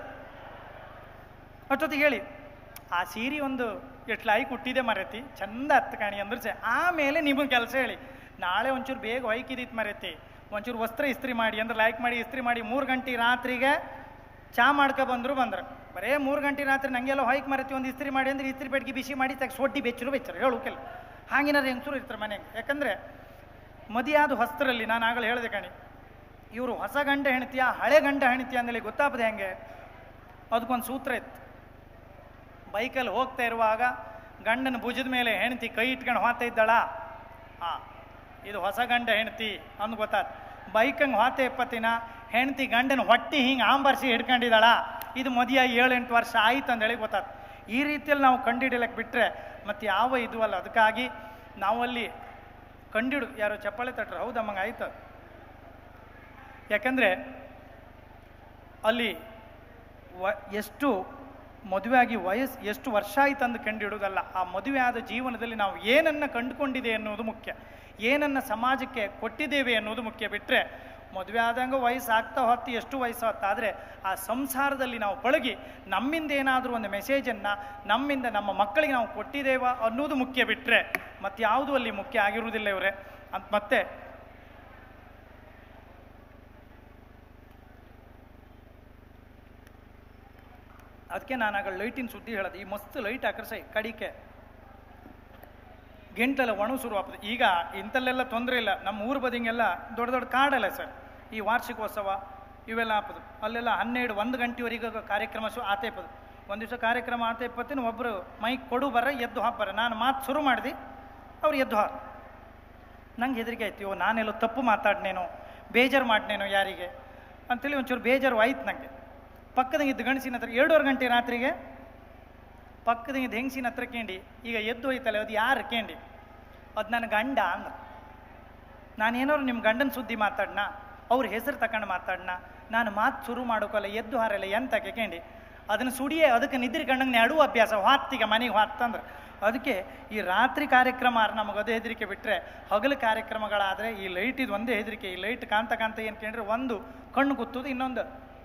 ಅಷ್ಟೊತ್ತಿಗೆ ಹೇಳಿ ಆ ಸೀರೆ ಒಂದು ಎಟ್ಲಾಯಿ ಕುಟ್ಟಿದೆ ಮರೆತಿ ಚಂದ ಹತ್ತು ಕಾಣಿ ಅಂದ್ರೆ ಸೆ ಆಮೇಲೆ ನಿಮಗೆ ಕೆಲಸ ಹೇಳಿ ನಾಳೆ ಒಂಚೂರು ಬೇಗ ಹೊಯ್ಕಿದಿತ್ತು ಮರೆತಿ ಒಂಚೂರು ವಸ್ತ್ರ ಇಸ್ತ್ರಿ ಮಾಡಿ ಅಂದ್ರೆ ಲೈಕ್ ಮಾಡಿ ಇಸ್ತ್ರಿ ಮಾಡಿ ಮೂರು ಗಂಟೆ ರಾತ್ರಿಗೆ ಚಾ ಮಾಡ್ಕೊ ಬಂದರು ಬಂದ್ರು. ಬರೇ ಮೂರು ಗಂಟೆ ರಾತ್ರಿ ನನಗೆಲ್ಲ ಹೊಯ್ಕೆ ಮರೆತಿ ಒಂದು ಇಸ್ತ್ರಿ ಮಾಡಿ ಅಂದ್ರೆ ಇಸ್ತ್ರಿ ಬೆಡ್ಗೆ ಬಿಸಿ ಮಾಡಿ ತಗ ಸೊಡ್ಡಿ ಬೆಚ್ಚರು ಬೆಚ್ಚರು ಹೇಳೋಕೆಲ್ಲ ಹಾಗೇನಾದ್ರು ಹೆಂಗಸರು ಇರ್ತಾರೆ ಮನೆಗೆ. ಯಾಕಂದರೆ ಮದಿಯಾದ ಹೊಸ್ತರಲ್ಲಿ ನಾನು ಆಗಲೇ ಹೇಳಿದೆ ಕಣಿ, ಇವರು ಹೊಸ ಗಂಡ ಹೆಣ್ತಿಯ ಹಳೆ ಗಂಡ ಹೆಣ್ತಿಯ ಅಂದೇಳಿ ಗೊತ್ತಾಪದೆ ಹೆಂಗೆ. ಅದಕ್ಕೊಂದು ಸೂತ್ರ ಇತ್ತು. ಬೈಕಲ್ಲಿ ಹೋಗ್ತಾ ಇರುವಾಗ ಗಂಡನ ಭುಜದ ಮೇಲೆ ಹೆಣ್ತಿ ಕೈ ಇಟ್ಕೊಂಡು ಹೋಗ್ತಾ ಇದ್ದಾಳ, ಹಾಂ ಇದು ಹೊಸ ಗಂಡ ಹೆಣ್ತಿ ಅಂದು ಗೊತ್ತಾಯ್ತು. ಬೈಕಂಗೆ ಹೋತೆ ಎಪ್ಪತ್ತಿನ ಹೆಣ್ತಿ ಗಂಡನ ಹೊಟ್ಟಿ ಹಿಂಗೆ ಆಂಬರ್ಸಿ ಹಿಡ್ಕೊಂಡಿದ್ದಾಳ, ಇದು ಮದುವೆಯಾಗಿ ಏಳು ಎಂಟು ವರ್ಷ ಆಯ್ತು ಅಂದೇಳಿ ಗೊತ್ತಾಯ್ತು. ಈ ರೀತಿಯಲ್ಲಿ ನಾವು ಕಂಡುಹಿಡಿಯಲಿಕ್ಕೆ ಬಿಟ್ಟರೆ ಮತ್ತು ಯಾವ ಇದು ಅಲ್ಲ. ಅದಕ್ಕಾಗಿ ನಾವಲ್ಲಿ ಕಂಡಿಡು ಯಾರೋ ಚಪ್ಪಾಳೆ ತಟ್ರು ಹೌದಮ್ಮಂಗೆ ಆಯ್ತು. ಯಾಕಂದರೆ ಅಲ್ಲಿ ವ ಎಷ್ಟು ಮದುವೆ ಆಗಿ ವಯಸ್ಸು ಎಷ್ಟು ವರ್ಷ ಆಯ್ತು ಅಂದು ಕಂಡುಹಿಡೋದಲ್ಲ, ಆ ಮದುವೆ ಆದ ಜೀವನದಲ್ಲಿ ನಾವು ಏನನ್ನು ಕಂಡುಕೊಂಡಿದೆ ಅನ್ನೋದು ಮುಖ್ಯ, ಏನನ್ನು ಸಮಾಜಕ್ಕೆ ಕೊಟ್ಟಿದ್ದೇವೆ ಅನ್ನೋದು ಮುಖ್ಯ. ಬಿಟ್ಟರೆ ಮದುವೆ ಆದಂಗೆ ವಯಸ್ಸು ಆಗ್ತಾ ಹೊತ್ತು ಎಷ್ಟು ವಯಸ್ಸು ಹೊತ್ತಾದರೆ ಆ ಸಂಸಾರದಲ್ಲಿ ನಾವು ಪಳಗಿ ನಮ್ಮಿಂದ ಏನಾದರೂ ಒಂದು ಮೆಸೇಜನ್ನು ನಮ್ಮಿಂದ ನಮ್ಮ ಮಕ್ಕಳಿಗೆ ನಾವು ಕೊಟ್ಟಿದ್ದೇವ ಅನ್ನೋದು ಮುಖ್ಯ. ಬಿಟ್ಟರೆ ಮತ್ತು ಯಾವುದೂ ಅಲ್ಲಿ ಮುಖ್ಯ ಆಗಿರುವುದಿಲ್ಲ ಇವರೇ ಅಂತ. ಮತ್ತೆ ಅದಕ್ಕೆ ನಾನು ಆಗ ಲೈಟಿನ ಸುದ್ದಿ ಹೇಳೋದು, ಈ ಮಸ್ತ್ ಲೈಟ್ ಹಾಕ್ರೆ ಕಡಿಕೆ ಗೆಂಟೆಲ್ಲ ಒಣ ಶುರು ಆಗ್ತದೆ. ಈಗ ಇಂಥಲ್ಲೆಲ್ಲ ತೊಂದರೆ ಇಲ್ಲ, ನಮ್ಮ ಊರು ಬದಿಂಗೆಲ್ಲ ದೊಡ್ಡ ದೊಡ್ಡ ಕಾಡಲ್ಲ ಸರ್. ಈ ವಾರ್ಷಿಕೋತ್ಸವ ಇವೆಲ್ಲ ಹಾಕೋದು ಅಲ್ಲೆಲ್ಲ ಹನ್ನೆರಡು ಒಂದು ಗಂಟೆವರೆಗೆ ಕಾರ್ಯಕ್ರಮ ಶು ಆತ ಇಪ್ಪದು. ಒಂದು ದಿವಸ ಕಾರ್ಯಕ್ರಮ ಆತ ಇಪ್ಪತ್ತಿನ ಒಬ್ಬರು ಮೈಕ್ ಕೊಡು ಬರ್ರ ಎದ್ದು ಹಾಕ್ಬಾರ. ನಾನು ಮಾತು ಶುರು ಮಾಡಿದೆ, ಅವ್ರು ಎದ್ದು ಹಾರ. ನಂಗೆ ಹೆದರಿಕೆ ಆಯ್ತು, ಇವು ನಾನೆಲ್ಲೋ ತಪ್ಪು ಮಾತಾಡ್ನೇನೋ ಬೇಜಾರು ಮಾಡ್ನೇನೋ ಯಾರಿಗೆ ಅಂತೇಳಿ ಒಂಚೂರು ಬೇಜಾರು ಆಯ್ತು ನನಗೆ. ಪಕ್ಕದಂಗೆ ಇದ್ದು ಗಣಸಿನ ಹತ್ರ ಎರಡೂವರೆ ಗಂಟೆ ರಾತ್ರಿಗೆ ಪಕ್ಕದಂಗೆ ಇದ್ದು ಹೆಂಗಸಿನ ಹತ್ರ ಕೇಂಡಿ ಈಗ ಎದ್ದು ಹೋಯ್ತಲ್ಲ ಅದು ಯಾರು ಕೇಂಡಿ ಅದು ನನ್ನ ಗಂಡ ಅಂದ. ನಾನೇನಾದ್ರು ನಿಮ್ಮ ಗಂಡನ ಸುದ್ದಿ ಮಾತಾಡ್ನ, ಅವ್ರ ಹೆಸರು ತಗೊಂಡು ಮಾತಾಡ್ನ, ನಾನು ಮಾತು ಶುರು ಮಾಡೋಕ್ಕಲ್ಲ ಎದ್ದು ಹಾರಲ್ಲ ಎಂತಕ್ಕೆ ಕೇಂಡಿ ಅದನ್ನು ಸುಡಿಯೇ ಅದಕ್ಕೆ ನಿದ್ರೆ ಗಂಡಂಗೆ ನೆಡುವ ಅಭ್ಯಾಸ ಹೊತ್ತೀಗ ಮನೆಗೆ ಹೊತ್ತಂದ್ರೆ. ಅದಕ್ಕೆ ಈ ರಾತ್ರಿ ಕಾರ್ಯಕ್ರಮ ನಮಗೆ ಅದೇ ಹೆದರಿಕೆ ಬಿಟ್ಟರೆ, ಹಗಲು ಕಾರ್ಯಕ್ರಮಗಳಾದರೆ ಈ ಲೈಟ್ ಇದು ಒಂದೇ ಹೆದರಿಕೆ. ಈ ಲೈಟ್ ಕಾಂತ ಕಾಂತ ಏನು ಕೇಳಿದ್ರೆ ಒಂದು ಕಣ್ಣು ಕುತ್ತುದು, ಇನ್ನೊಂದು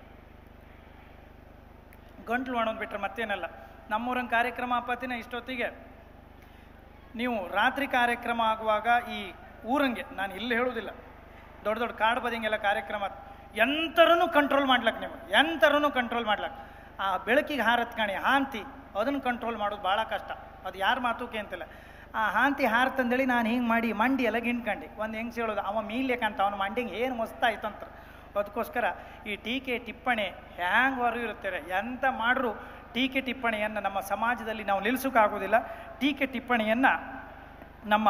ಗಂಟ್ಲು ಮಾಡೋದು ಬಿಟ್ಟರೆ ಮತ್ತೇನಲ್ಲ. ನಮ್ಮೂರಿನ ಕಾರ್ಯಕ್ರಮ ಅಪ್ಪತ್ತಿನ ಇಷ್ಟೊತ್ತಿಗೆ ನೀವು ರಾತ್ರಿ ಕಾರ್ಯಕ್ರಮ ಆಗುವಾಗ ಈ ಊರಂಗೆ, ನಾನು ಇಲ್ಲಿ ಹೇಳುವುದಿಲ್ಲ, ದೊಡ್ಡ ದೊಡ್ಡ ಕಾಡು ಬದಿಂಗೆಲ್ಲ ಕಾರ್ಯಕ್ರಮ ಎಂಥರನ್ನು ಕಂಟ್ರೋಲ್ ಮಾಡ್ಲಕ್ಕೆ, ನೀವು ಎಂಥರನ್ನು ಕಂಟ್ರೋಲ್ ಮಾಡ್ಲಕ್ಕೆ. ಆ ಬೆಳಕಿಗೆ ಹಾರತ್ ಕಾಣಿ ಹಾಂತಿ, ಅದನ್ನು ಕಂಟ್ರೋಲ್ ಮಾಡೋದು ಭಾಳ ಕಷ್ಟ. ಅದು ಯಾರ ಮಾತುಕೆ ಅಂತಿಲ್ಲ. ಆ ಹಾಂತಿ ಹಾರತಂದೇಳಿ ನಾನು ಹಿಂಗೆ ಮಾಡಿ ಮಂಡಿ ಎಲ್ಲ ಗಿಣ್ಕಂಡು ಒಂದು ಹೆಂಗೆ ಹೇಳೋದು, ಅವ ಮೀಲ್ಯಕಂತ ಅವನ ಮಂಡಿಗೆ ಏನು ಮಸ್ತಾಯ್ತಂತ. ಅದಕ್ಕೋಸ್ಕರ ಈ ಟೀಕೆ ಟಿಪ್ಪಣಿ ಹ್ಯಾಂಗ್ವರೂ ಇರುತ್ತಾರೆ. ಎಂತ ಮಾಡ್ರೂ ಟೀಕೆ ಟಿಪ್ಪಣಿಯನ್ನು ನಮ್ಮ ಸಮಾಜದಲ್ಲಿ ನಾವು ನಿಲ್ಲಿಸೋಕ್ಕಾಗೋದಿಲ್ಲ. ಟೀಕೆ ಟಿಪ್ಪಣಿಯನ್ನು ನಮ್ಮ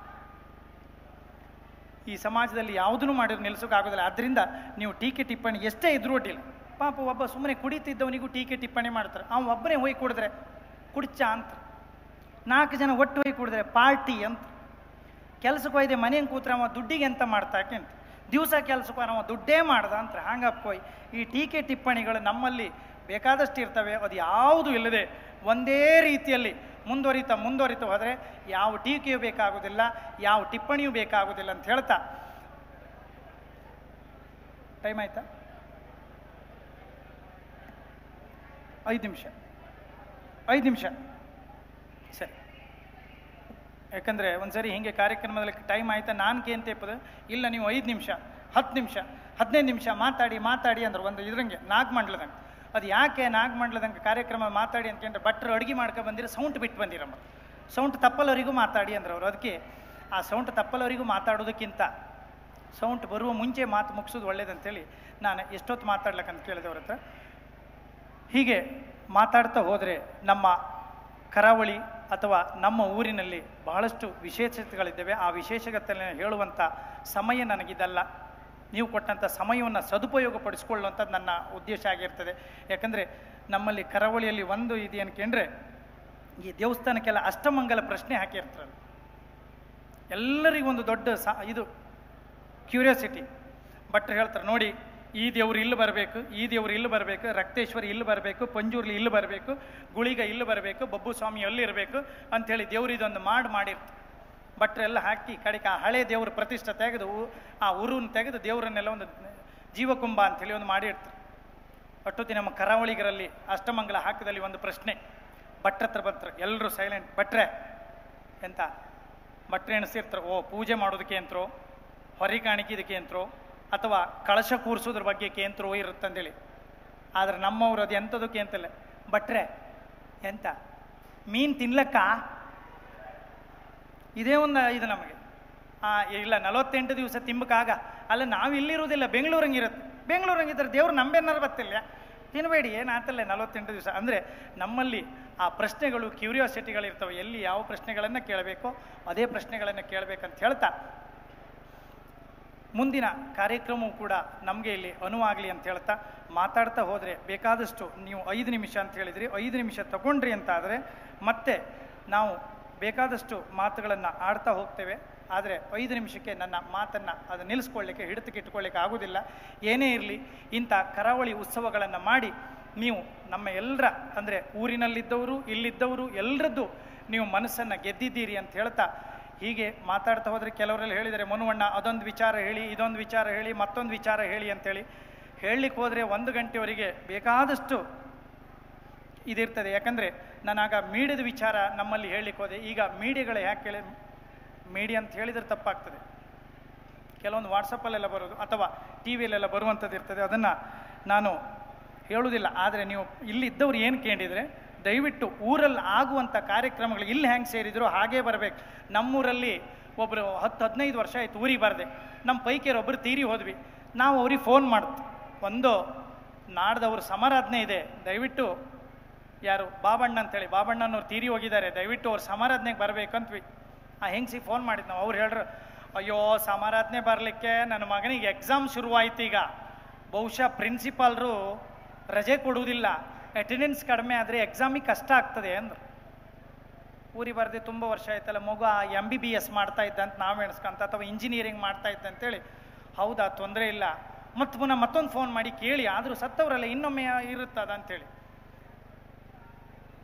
ಈ ಸಮಾಜದಲ್ಲಿ ಯಾವುದನ್ನು ಮಾಡಿದ್ರು ನಿಲ್ಲಿಸೋಕ್ಕಾಗೋದಿಲ್ಲ. ಆದ್ದರಿಂದ ನೀವು ಟೀಕೆ ಟಿಪ್ಪಣಿ ಎಷ್ಟೇ ಇದ್ರೂ ಒಡ್ಡಿಲ್ಲ. ಪಾಪ ಒಬ್ಬ ಸುಮ್ಮನೆ ಕುಡಿತಿದ್ದವನಿಗೂ ಟೀಕೆ ಟಿಪ್ಪಣಿ ಮಾಡ್ತಾರೆ. ಅವ್ನು ಒಬ್ಬನೇ ಹೋಗಿ ಕುಡಿದ್ರೆ ಕುಡಿಚ ಅಂತ, ನಾಲ್ಕು ಜನ ಒಟ್ಟು ಹೋಗಿ ಕುಡಿದ್ರೆ ಪಾರ್ಟಿ ಅಂತ. ಕೆಲ್ಸಕ್ಕೆ ಹೋಯ್ದೆ ಮನೆಯಂಗೆ ಕೂತ್ರೆ ಅವ ದುಡ್ಡಿಗೆ ಎಂತ ಮಾಡ್ತಾಕೆ ಅಂತ, ದಿವಸ ಕೆಲ್ಸಕ್ಕೆ ಅವ ದುಡ್ಡೇ ಮಾಡ್ದ ಅಂತ. ಹಂಗಪ್ಪ ಹೋಯ್ ಈ ಟೀಕೆ ಟಿಪ್ಪಣಿಗಳು ನಮ್ಮಲ್ಲಿ ಬೇಕಾದಷ್ಟು ಇರ್ತವೆ. ಅದು ಯಾವುದು ಇಲ್ಲದೆ ಒಂದೇ ರೀತಿಯಲ್ಲಿ ಮುಂದುವರಿತಾ ಮುಂದುವರಿತಾ ಹೋದರೆ ಯಾವ ಟೀಕೆಯೂ ಬೇಕಾಗೋದಿಲ್ಲ, ಯಾವ ಟಿಪ್ಪಣಿಯೂ ಬೇಕಾಗೋದಿಲ್ಲ ಅಂತ ಹೇಳ್ತಾ, ಟೈಮ್ ಆಯ್ತಾ? ಐದು ನಿಮಿಷ ಐದು ನಿಮಿಷ ಸರಿ. ಯಾಕಂದರೆ ಒಂದು ಸರಿ ಹೀಗೆ ಕಾರ್ಯಕ್ರಮದಲ್ಲಿ ಟೈಮ್ ಆಯ್ತಾ ನಾನು ಕೇಂತೇಪದ ಇಲ್ಲ, ನೀವು ಐದು ನಿಮಿಷ ಹತ್ತು ನಿಮಿಷ ಹದಿನೈದು ನಿಮಿಷ ಮಾತಾಡಿ ಮಾತಾಡಿ ಅಂದ್ರೆ ಒಂದು ಇದ್ರಂಗೆ ನಾಗಮಂಡ್ಲದಂಗೆ. ಅದು ಯಾಕೆ ನಾಗಮಂಡ್ಲದಂಗೆ ಕಾರ್ಯಕ್ರಮ ಮಾತಾಡಿ ಅಂತಂದ್ರೆ, ಭಟ್ರು ಅಡುಗೆ ಮಾಡ್ಕೊ ಬಂದಿರೋ ಸೌಂಟ್ ಬಿಟ್ಟು ಬಂದಿರಮ್ಮ, ಸೌಂಟ್ ತಪ್ಪಲವರಿಗೂ ಮಾತಾಡಿ ಅಂದ್ರೆ ಅವರು. ಅದಕ್ಕೆ ಆ ಸೌಂಟ್ ತಪ್ಪಲವರಿಗೂ ಮಾತಾಡೋದಕ್ಕಿಂತ ಸೌಂಟ್ ಬರುವ ಮುಂಚೆ ಮಾತು ಮುಗಿಸೋದು ಒಳ್ಳೇದಂತೇಳಿ ನಾನು ಎಷ್ಟೊತ್ತು ಮಾತಾಡ್ಲಕ್ಕಂತ ಕೇಳಿದವ್ರ ಹತ್ರ. ಹೀಗೆ ಮಾತಾಡ್ತಾ ಹೋದರೆ ನಮ್ಮ ಕರಾವಳಿ ಅಥವಾ ನಮ್ಮ ಊರಿನಲ್ಲಿ ಬಹಳಷ್ಟು ವಿಶೇಷತೆಗಳಿದ್ದಾವೆ. ಆ ವಿಶೇಷತೆಯನ್ನು ಹೇಳುವಂಥ ಸಮಯ ನನಗಿದಲ್ಲ. ನೀವು ಕೊಟ್ಟಂಥ ಸಮಯವನ್ನು ಸದುಪಯೋಗಪಡಿಸ್ಕೊಳ್ಳುವಂಥದ್ದು ನನ್ನ ಉದ್ದೇಶ ಆಗಿರ್ತದೆ. ಯಾಕಂದರೆ ನಮ್ಮಲ್ಲಿ ಕರಾವಳಿಯಲ್ಲಿ ಒಂದು ಇದೆ ಅನ್ಕೊಂಡ್ರೆ, ಈ ದೇವಸ್ಥಾನಕ್ಕೆಲ್ಲ ಅಷ್ಟಮಂಗಲ ಪ್ರಶ್ನೆ ಹಾಕಿರ್ತಾರಲ್ಲ, ಎಲ್ಲರಿಗೂ ಒಂದು ದೊಡ್ಡ ಸಾ ಇದು ಕ್ಯೂರಿಯಾಸಿಟಿ. ಭಟ್ರು ಹೇಳ್ತಾರೆ ನೋಡಿ, ಈ ದೇವ್ರು ಇಲ್ಲಿ ಬರಬೇಕು, ಈ ದೇವ್ರು ಇಲ್ಲಿ ಬರಬೇಕು, ರಕ್ತೇಶ್ವರಿ ಇಲ್ಲಿ ಬರಬೇಕು, ಪಂಜೂರ್ಲಿ ಇಲ್ಲಿ ಬರಬೇಕು, ಗುಳಿಗ ಇಲ್ಲಿ ಬರಬೇಕು, ಬಬ್ಬು ಸ್ವಾಮಿ ಅಲ್ಲಿ ಇರಬೇಕು ಅಂಥೇಳಿ ದೇವ್ರು ಇದೊಂದು ಮಾಡಿ ಮಾಡಿರ್ತಾರೆ. ಭಟ್ರೆಲ್ಲ ಹಾಕಿ ಕಡೆಗೆ ಆ ಹಳೆ ದೇವ್ರ ಪ್ರತಿಷ್ಠೆ ತೆಗೆದು ಆ ಉರುವನ್ನು ತೆಗೆದು ದೇವರನ್ನೆಲ್ಲ ಒಂದು ಜೀವಕುಂಭ ಅಂಥೇಳಿ ಒಂದು ಮಾಡಿರ್ತಾರೆ. ಅಷ್ಟೊತ್ತಿ ನಮ್ಮ ಕರಾವಳಿಗರಲ್ಲಿ ಅಷ್ಟಮಂಗಲ ಹಾಕದಲ್ಲಿ ಒಂದು ಪ್ರಶ್ನೆ ಭಟ್ರ ಹತ್ರ ಬರ್ತಾರೆ. ಎಲ್ಲರೂ ಸೈಲೆಂಟ್. ಭಟ್ರೆ ಎಂತ ಭಟ್ರೆ ಎಣಿಸಿರ್ತಾರೆ, ಓ ಪೂಜೆ ಮಾಡೋದಕ್ಕೆ ಅಂತರೋ, ಹೊರಿ ಕಾಣಿಕೆದಕ್ಕೆ ಅಂತರೋ, ಅಥವಾ ಕಳಶ ಕೂರಿಸೋದ್ರ ಬಗ್ಗೆ ಕೇಂದ್ರೋ ಇರುತ್ತಂದೇಳಿ. ಆದರೆ ನಮ್ಮವ್ರು ಅದು ಎಂಥದಕ್ಕೆ ಅಂತಲ್ಲ. ಭಟ್ರೆ ಎಂತ ಮೀನು ತಿನ್ಲಕ್ಕ? ಇದೇ ಒಂದು ಇದು ನಮಗೆ. ಹಾಂ ಇಲ್ಲ ನಲವತ್ತೆಂಟು ದಿವಸ ತಿಂಬಕ್ಕಾಗ ಅಲ್ಲ, ನಾವು ಇಲ್ಲಿರೋದಿಲ್ಲ, ಬೆಂಗಳೂರಂಗಿರುತ್ತೆ. ಬೆಂಗಳೂರಂಗಿದ್ರೆ ದೇವ್ರು ನಂಬೇನಾರು ಬರ್ತಿಲ್ಲ, ತಿನ್ನಬೇಡಿ ಏನು ಆತಲ್ಲ ನಲವತ್ತೆಂಟು ದಿವಸ. ಅಂದರೆ ನಮ್ಮಲ್ಲಿ ಆ ಪ್ರಶ್ನೆಗಳು ಕ್ಯೂರಿಯಾಸಿಟಿಗಳಿರ್ತವೆ. ಎಲ್ಲಿ ಯಾವ ಪ್ರಶ್ನೆಗಳನ್ನು ಕೇಳಬೇಕೋ ಅದೇ ಪ್ರಶ್ನೆಗಳನ್ನು ಕೇಳಬೇಕಂತ ಹೇಳ್ತಾ, ಮುಂದಿನ ಕಾರ್ಯಕ್ರಮವೂ ಕೂಡ ನಮಗೆ ಇಲ್ಲಿ ಅನುವಾಗಲಿ ಅಂತ ಹೇಳ್ತಾ ಮಾತಾಡ್ತಾ ಹೋದರೆ ಬೇಕಾದಷ್ಟು, ನೀವು ಐದು ನಿಮಿಷ ಅಂತ ಹೇಳಿದ್ರಿ, ಐದು ನಿಮಿಷ ತಗೊಂಡ್ರಿ ಅಂತಾದರೆ ಮತ್ತೆ ನಾವು ಬೇಕಾದಷ್ಟು ಮಾತುಗಳನ್ನು ಆಡ್ತಾ ಹೋಗ್ತೇವೆ. ಆದರೆ ಐದು ನಿಮಿಷಕ್ಕೆ ನನ್ನ ಮಾತನ್ನು ಅದು ನಿಲ್ಲಿಸ್ಕೊಳ್ಳಿಕ್ಕೆ ಹಿಡಿತಕ್ಕೆ ಇಟ್ಕೊಳ್ಳಿಕ್ಕೆ ಆಗೋದಿಲ್ಲ. ಏನೇ ಇರಲಿ, ಇಂಥ ಕರಾವಳಿ ಉತ್ಸವಗಳನ್ನು ಮಾಡಿ ನೀವು ನಮ್ಮ ಎಲ್ಲರ ಅಂದರೆ ಊರಿನಲ್ಲಿದ್ದವರು ಇಲ್ಲಿದ್ದವರು ಎಲ್ಲರದ್ದು ನೀವು ಮನಸ್ಸನ್ನು ಗೆದ್ದಿದ್ದೀರಿ ಅಂತ ಹೇಳ್ತಾ, ಹೀಗೆ ಮಾತಾಡ್ತಾ ಹೋದರೆ ಕೆಲವರೆಲ್ಲ ಹೇಳಿದರೆ, ಮನುವಣ್ಣ ಅದೊಂದು ವಿಚಾರ ಹೇಳಿ, ಇದೊಂದು ವಿಚಾರ ಹೇಳಿ, ಮತ್ತೊಂದು ವಿಚಾರ ಹೇಳಿ ಅಂತೇಳಿ ಹೇಳಲಿಕ್ಕೆ ಹೋದರೆ ಒಂದು ಗಂಟೆವರೆಗೆ ಬೇಕಾದಷ್ಟು ಇದಿರ್ತದೆ. ಯಾಕಂದರೆ ನಾನಾಗ ಮೀಡಿಯಾದ ವಿಚಾರ ನಮ್ಮಲ್ಲಿ ಹೇಳಲಿಕ್ಕೆ ಹೋದೆ. ಈಗ ಮೀಡಿಯಾಗಳು ಯಾಕೆ ಹೇಳಿ ಮೀಡಿಯಾ ಅಂತ ಹೇಳಿದರೆ ತಪ್ಪಾಗ್ತದೆ. ಕೆಲವೊಂದು ವಾಟ್ಸಪ್ಪಲ್ಲೆಲ್ಲ ಬರೋದು ಅಥವಾ ಟಿ ವಿಯಲ್ಲೆಲ್ಲ ಬರುವಂಥದ್ದು ಇರ್ತದೆ, ಅದನ್ನು ನಾನು ಹೇಳುವುದಿಲ್ಲ. ಆದರೆ ನೀವು ಇಲ್ಲಿದ್ದವ್ರು ಏನು ಕೇಳಿದರೆ, ದಯವಿಟ್ಟು ಊರಲ್ಲಿ ಆಗುವಂಥ ಕಾರ್ಯಕ್ರಮಗಳು ಇಲ್ಲಿ ಹೆಂಗೆ ಸೇರಿದ್ರು ಹಾಗೇ ಬರಬೇಕು. ನಮ್ಮೂರಲ್ಲಿ ಒಬ್ಬರು ಹತ್ತು ಹದಿನೈದು ವರ್ಷ ಆಯ್ತು ಊರಿಗೆ ಬರದೆ. ನಮ್ಮ ಪೈಕಿಯರೊಬ್ಬರು ತೀರಿ ಹೋದ್ವಿ. ನಾವು ಅವ್ರಿಗೆ ಫೋನ್ ಮಾಡ್ತೀವಿ, ಒಂದು ನಾಡ್ದವ್ರ ಸಮಾರಾಧನೆ ಇದೆ, ದಯವಿಟ್ಟು ಯಾರು ಬಾಬಣ್ಣ ಅಂತೇಳಿ ಬಾಬಣ್ಣನವ್ರು ತೀರಿ ಹೋಗಿದ್ದಾರೆ, ದಯವಿಟ್ಟು ಅವ್ರ ಸಮಾರಾಧನೆಗೆ ಬರಬೇಕಂತ್ವಿ. ಆ ಹೆಂಗ್ಸಿಗೆ ಫೋನ್ ಮಾಡಿದ್ದು ನಾವು. ಅವ್ರು ಹೇಳ್ರು, ಅಯ್ಯೋ ಸಮಾರಾಧನೆ ಬರಲಿಕ್ಕೆ ನನ್ನ ಮಗನಿಗೆ ಎಕ್ಸಾಮ್ ಶುರುವಾಯ್ತು, ಈಗ ಬಹುಶಃ ಪ್ರಿನ್ಸಿಪಾಲ್ರು ರಜೆ ಕೊಡುವುದಿಲ್ಲ, ಅಟೆಂಡೆನ್ಸ್ ಕಡಿಮೆ ಆದರೆ ಎಕ್ಸಾಮಿಗೆ ಕಷ್ಟ ಆಗ್ತದೆ ಅಂದರು. ಊರಿಗೆ ಬರದೆ ತುಂಬ ವರ್ಷ ಆಯ್ತಲ್ಲ, ಮಗು ಎಮ್ ಬಿ ಬಿ ಎಸ್ ಮಾಡ್ತಾ ಇದ್ದ ಅಂತ ನಾವು ಎಣಿಸ್ಕೊಂತ, ಅಥವಾ ಇಂಜಿನಿಯರಿಂಗ್ ಮಾಡ್ತಾ ಇದ್ದ ಅಂತೇಳಿ. ಹೌದಾ, ತೊಂದರೆ ಇಲ್ಲ. ಮತ್ತು ಪುನಃ ಮತ್ತೊಂದು ಫೋನ್ ಮಾಡಿ ಕೇಳಿ, ಆದರೂ ಸತ್ತವರಲ್ಲ ಇನ್ನೊಮ್ಮೆ ಇರುತ್ತದ ಅಂಥೇಳಿ.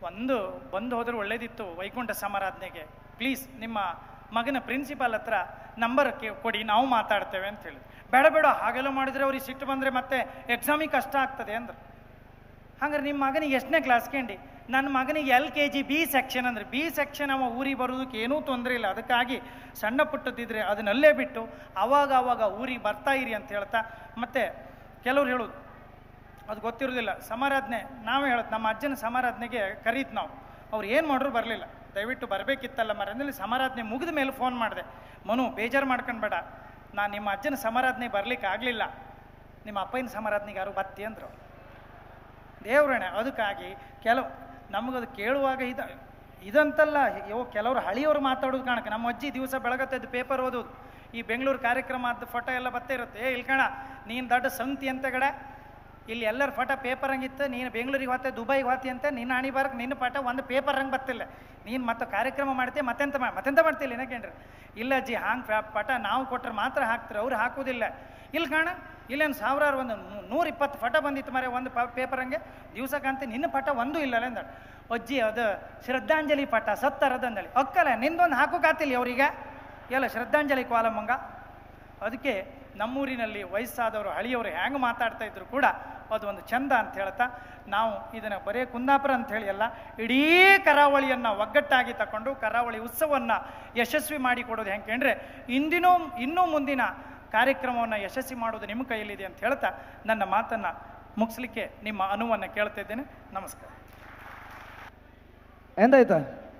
ಒಂದು ಬಂದು ಹೋದ್ರೆ ಒಳ್ಳೇದಿತ್ತು ವೈಕುಂಠ ಸಮಾರಾಧನೆಗೆ, ಪ್ಲೀಸ್ ನಿಮ್ಮ ಮಗನ ಪ್ರಿನ್ಸಿಪಾಲ್ ಹತ್ರ ನಂಬರ್ ಕೊಡಿ, ನಾವು ಮಾತಾಡ್ತೇವೆ ಅಂತ ಹೇಳಿ. ಬೇಡ ಬೇಡ ಹಾಗೆಲ್ಲ ಮಾಡಿದರೆ ಅವ್ರಿಗೆ ಸಿಟ್ಟು ಬಂದರೆ ಮತ್ತೆ ಎಕ್ಸಾಮಿಗೆ ಕಷ್ಟ ಆಗ್ತದೆ ಅಂದ್ರೆ. ಹಂಗಾರೆ ನಿಮ್ಮ ಮಗನಿಗೆ ಎಷ್ಟನೇ ಕ್ಲಾಸ್ ಕೇಳಿ? ನನ್ನ ಮಗನಿಗೆ L K G B section ಅಂದರೆ ಬಿ ಸೆಕ್ಷನ್ ಅವ ಊರಿಗೆ ಬರೋದಕ್ಕೆ ಏನೂ ತೊಂದರೆ ಇಲ್ಲ, ಅದಕ್ಕಾಗಿ ಸಣ್ಣ ಪುಟ್ಟದಿದ್ರೆ ಅದನ್ನಲ್ಲೇ ಬಿಟ್ಟು ಅವಾಗ ಅವಾಗ ಊರಿಗೆ ಬರ್ತಾ ಇರಿ ಅಂತ ಹೇಳ್ತಾ. ಮತ್ತು ಕೆಲವ್ರು ಹೇಳೋದು ಅದು ಗೊತ್ತಿರೋದಿಲ್ಲ, ಸಮಾರಾಧನೆ ನಾವೇ ಹೇಳೋದು, ನಮ್ಮ ಅಜ್ಜನ ಸಮಾರಾಧನೆಗೆ ಕರೀತು ನಾವು, ಅವ್ರು ಏನು ಮಾಡ್ರು ಬರಲಿಲ್ಲ, ದಯವಿಟ್ಟು ಬರಬೇಕಿತ್ತಲ್ಲ ಮರ ಅಂದಲ್ಲಿ ಸಮಾರಾಧನೆ ಮುಗಿದ ಮೇಲೆ ಫೋನ್ ಮಾಡಿದೆ, ಮನು ಬೇಜಾರು ಮಾಡ್ಕೊಂಡ್ಬೇಡ, ನಾನು ನಿಮ್ಮ ಅಜ್ಜನ ಸಮಾರಾಧನೆ ಬರಲಿಕ್ಕೆ ಆಗಲಿಲ್ಲ, ನಿಮ್ಮ ಅಪ್ಪನ ಸಮಾರಾಧನೆಗೆ ಯಾರು ಬತ್ತಿ ಅಂದರು. ದೇವ್ರಣ್ಣ ಅದಕ್ಕಾಗಿ ಕೆಲವು ನಮಗದು ಕೇಳುವಾಗ ಇದ ಇದಂತಲ್ಲ, ಯೋ ಕೆಲವರು ಹಳಿಯವರು ಮಾತಾಡೋದು ಕಾಣಕ್ಕೆ. ನಮ್ಮ ಅಜ್ಜಿ ದಿವಸ ಬೆಳಗತ್ತದ್ದು ಪೇಪರ್ ಓದೋದು, ಈ ಬೆಂಗಳೂರು ಕಾರ್ಯಕ್ರಮ ಅದು ಫೋಟೋ ಎಲ್ಲ ಬತ್ತೇ ಇರುತ್ತೆ. ಏ ಇಲ್ಕಣ ನೀನು ದೊಡ್ಡ ಸಂಗತಿ ಅಂತ ಕಡೆ, ಇಲ್ಲಿ ಎಲ್ಲರ ಫೋಟೋ ಪೇಪರ್ ಹಂಗಿತ್ತು, ನೀನು ಬೆಂಗಳೂರಿಗೆ ಹೋತೆ ದುಬೈಗೆ ಹೋತಿ ಅಂತ ನಿನ್ನ ಹಣಿ ಬಾರಕ್ಕೆ ನಿನ್ನ ಪಾಠ ಒಂದು ಪೇಪರ್ ಹಂಗೆ ಬತ್ತಿಲ್ಲ, ನೀನು ಮತ್ತೆ ಕಾರ್ಯಕ್ರಮ ಮಾಡ್ತೀಯ ಮತ್ತೆಂತ ಮಾ ಮತ್ತೆಂತ ಮಾಡ್ತಿಲ್ಲ ಏನಕೇನ್ರಿ? ಇಲ್ಲ ಅಜ್ಜಿ ಹಾಂಗೆ ಪಟ ನಾವು ಕೊಟ್ಟರೆ ಮಾತ್ರ ಹಾಕ್ತಾರೆ, ಅವ್ರು ಹಾಕೋದಿಲ್ಲ. ಇಲ್ಲಿ ಕಾಣ ಇಲ್ಲೇನು ಸಾವಿರಾರು ಒಂದು ನೂರ ಇಪ್ಪತ್ತು ಫೋಟೋ ಬಂದಿತ್ತು ಮರೆ ಒಂದು ಪ ಪೇಪರ್ ಹಂಗೆ ದಿವ್ಸಕ್ಕಂತ ನಿನ್ನ ಪಟ ಒಂದೂ ಇಲ್ಲಲ್ಲ ಅಂದಳು. ಅಜ್ಜಿ ಅದು ಶ್ರದ್ಧಾಂಜಲಿ ಪಟ ಸತ್ತರದಂದಳಿ ಅಕ್ಕಲ್ಲ ನಿಂದೊಂದು ಹಾಕೋಕಾತಿಲ್ಲ ಅವ್ರಿಗೆ ಎಲ್ಲ ಶ್ರದ್ಧಾಂಜಲಿ ಕಾಲಮಂಗ. ಅದಕ್ಕೆ ನಮ್ಮೂರಿನಲ್ಲಿ ವಯಸ್ಸಾದವರು ಹಳಿಯವರು ಹೆಂಗೆ ಮಾತಾಡ್ತಾ ಇದ್ರು ಕೂಡ ಅದು ಒಂದು ಚಂದ ಅಂತ ಹೇಳ್ತಾ, ನಾವು ಇದನ್ನು ಬರೇ ಕುಂದಾಪುರ ಅಂಥೇಳಿ ಅಲ್ಲ, ಇಡೀ ಕರಾವಳಿಯನ್ನು ಒಗ್ಗಟ್ಟಾಗಿ ತಗೊಂಡು ಕರಾವಳಿ ಉತ್ಸವವನ್ನು ಯಶಸ್ವಿ ಮಾಡಿಕೊಡೋದು ಹೆಂಗೆ ಅಂದರೆ ಇಂದಿನೂ ಇನ್ನೂ ಮುಂದಿನ ಕಾರ್ಯಕ್ರಮವನ್ನು ಯಶಸ್ವಿ ಮಾಡೋದು ನಿಮ್ಮ ಕೈಯಲ್ಲಿದೆ ಅಂತ ಹೇಳ್ತಾ ನನ್ನ ಮಾತನ್ನು ಮುಗಿಸ್ಲಿಕ್ಕೆ ನಿಮ್ಮ ಅನುವನ್ನು ಕೇಳ್ತಾ ಇದ್ದೇನೆ. ನಮಸ್ಕಾರ. ಎಂದಾಯ್ತಾ?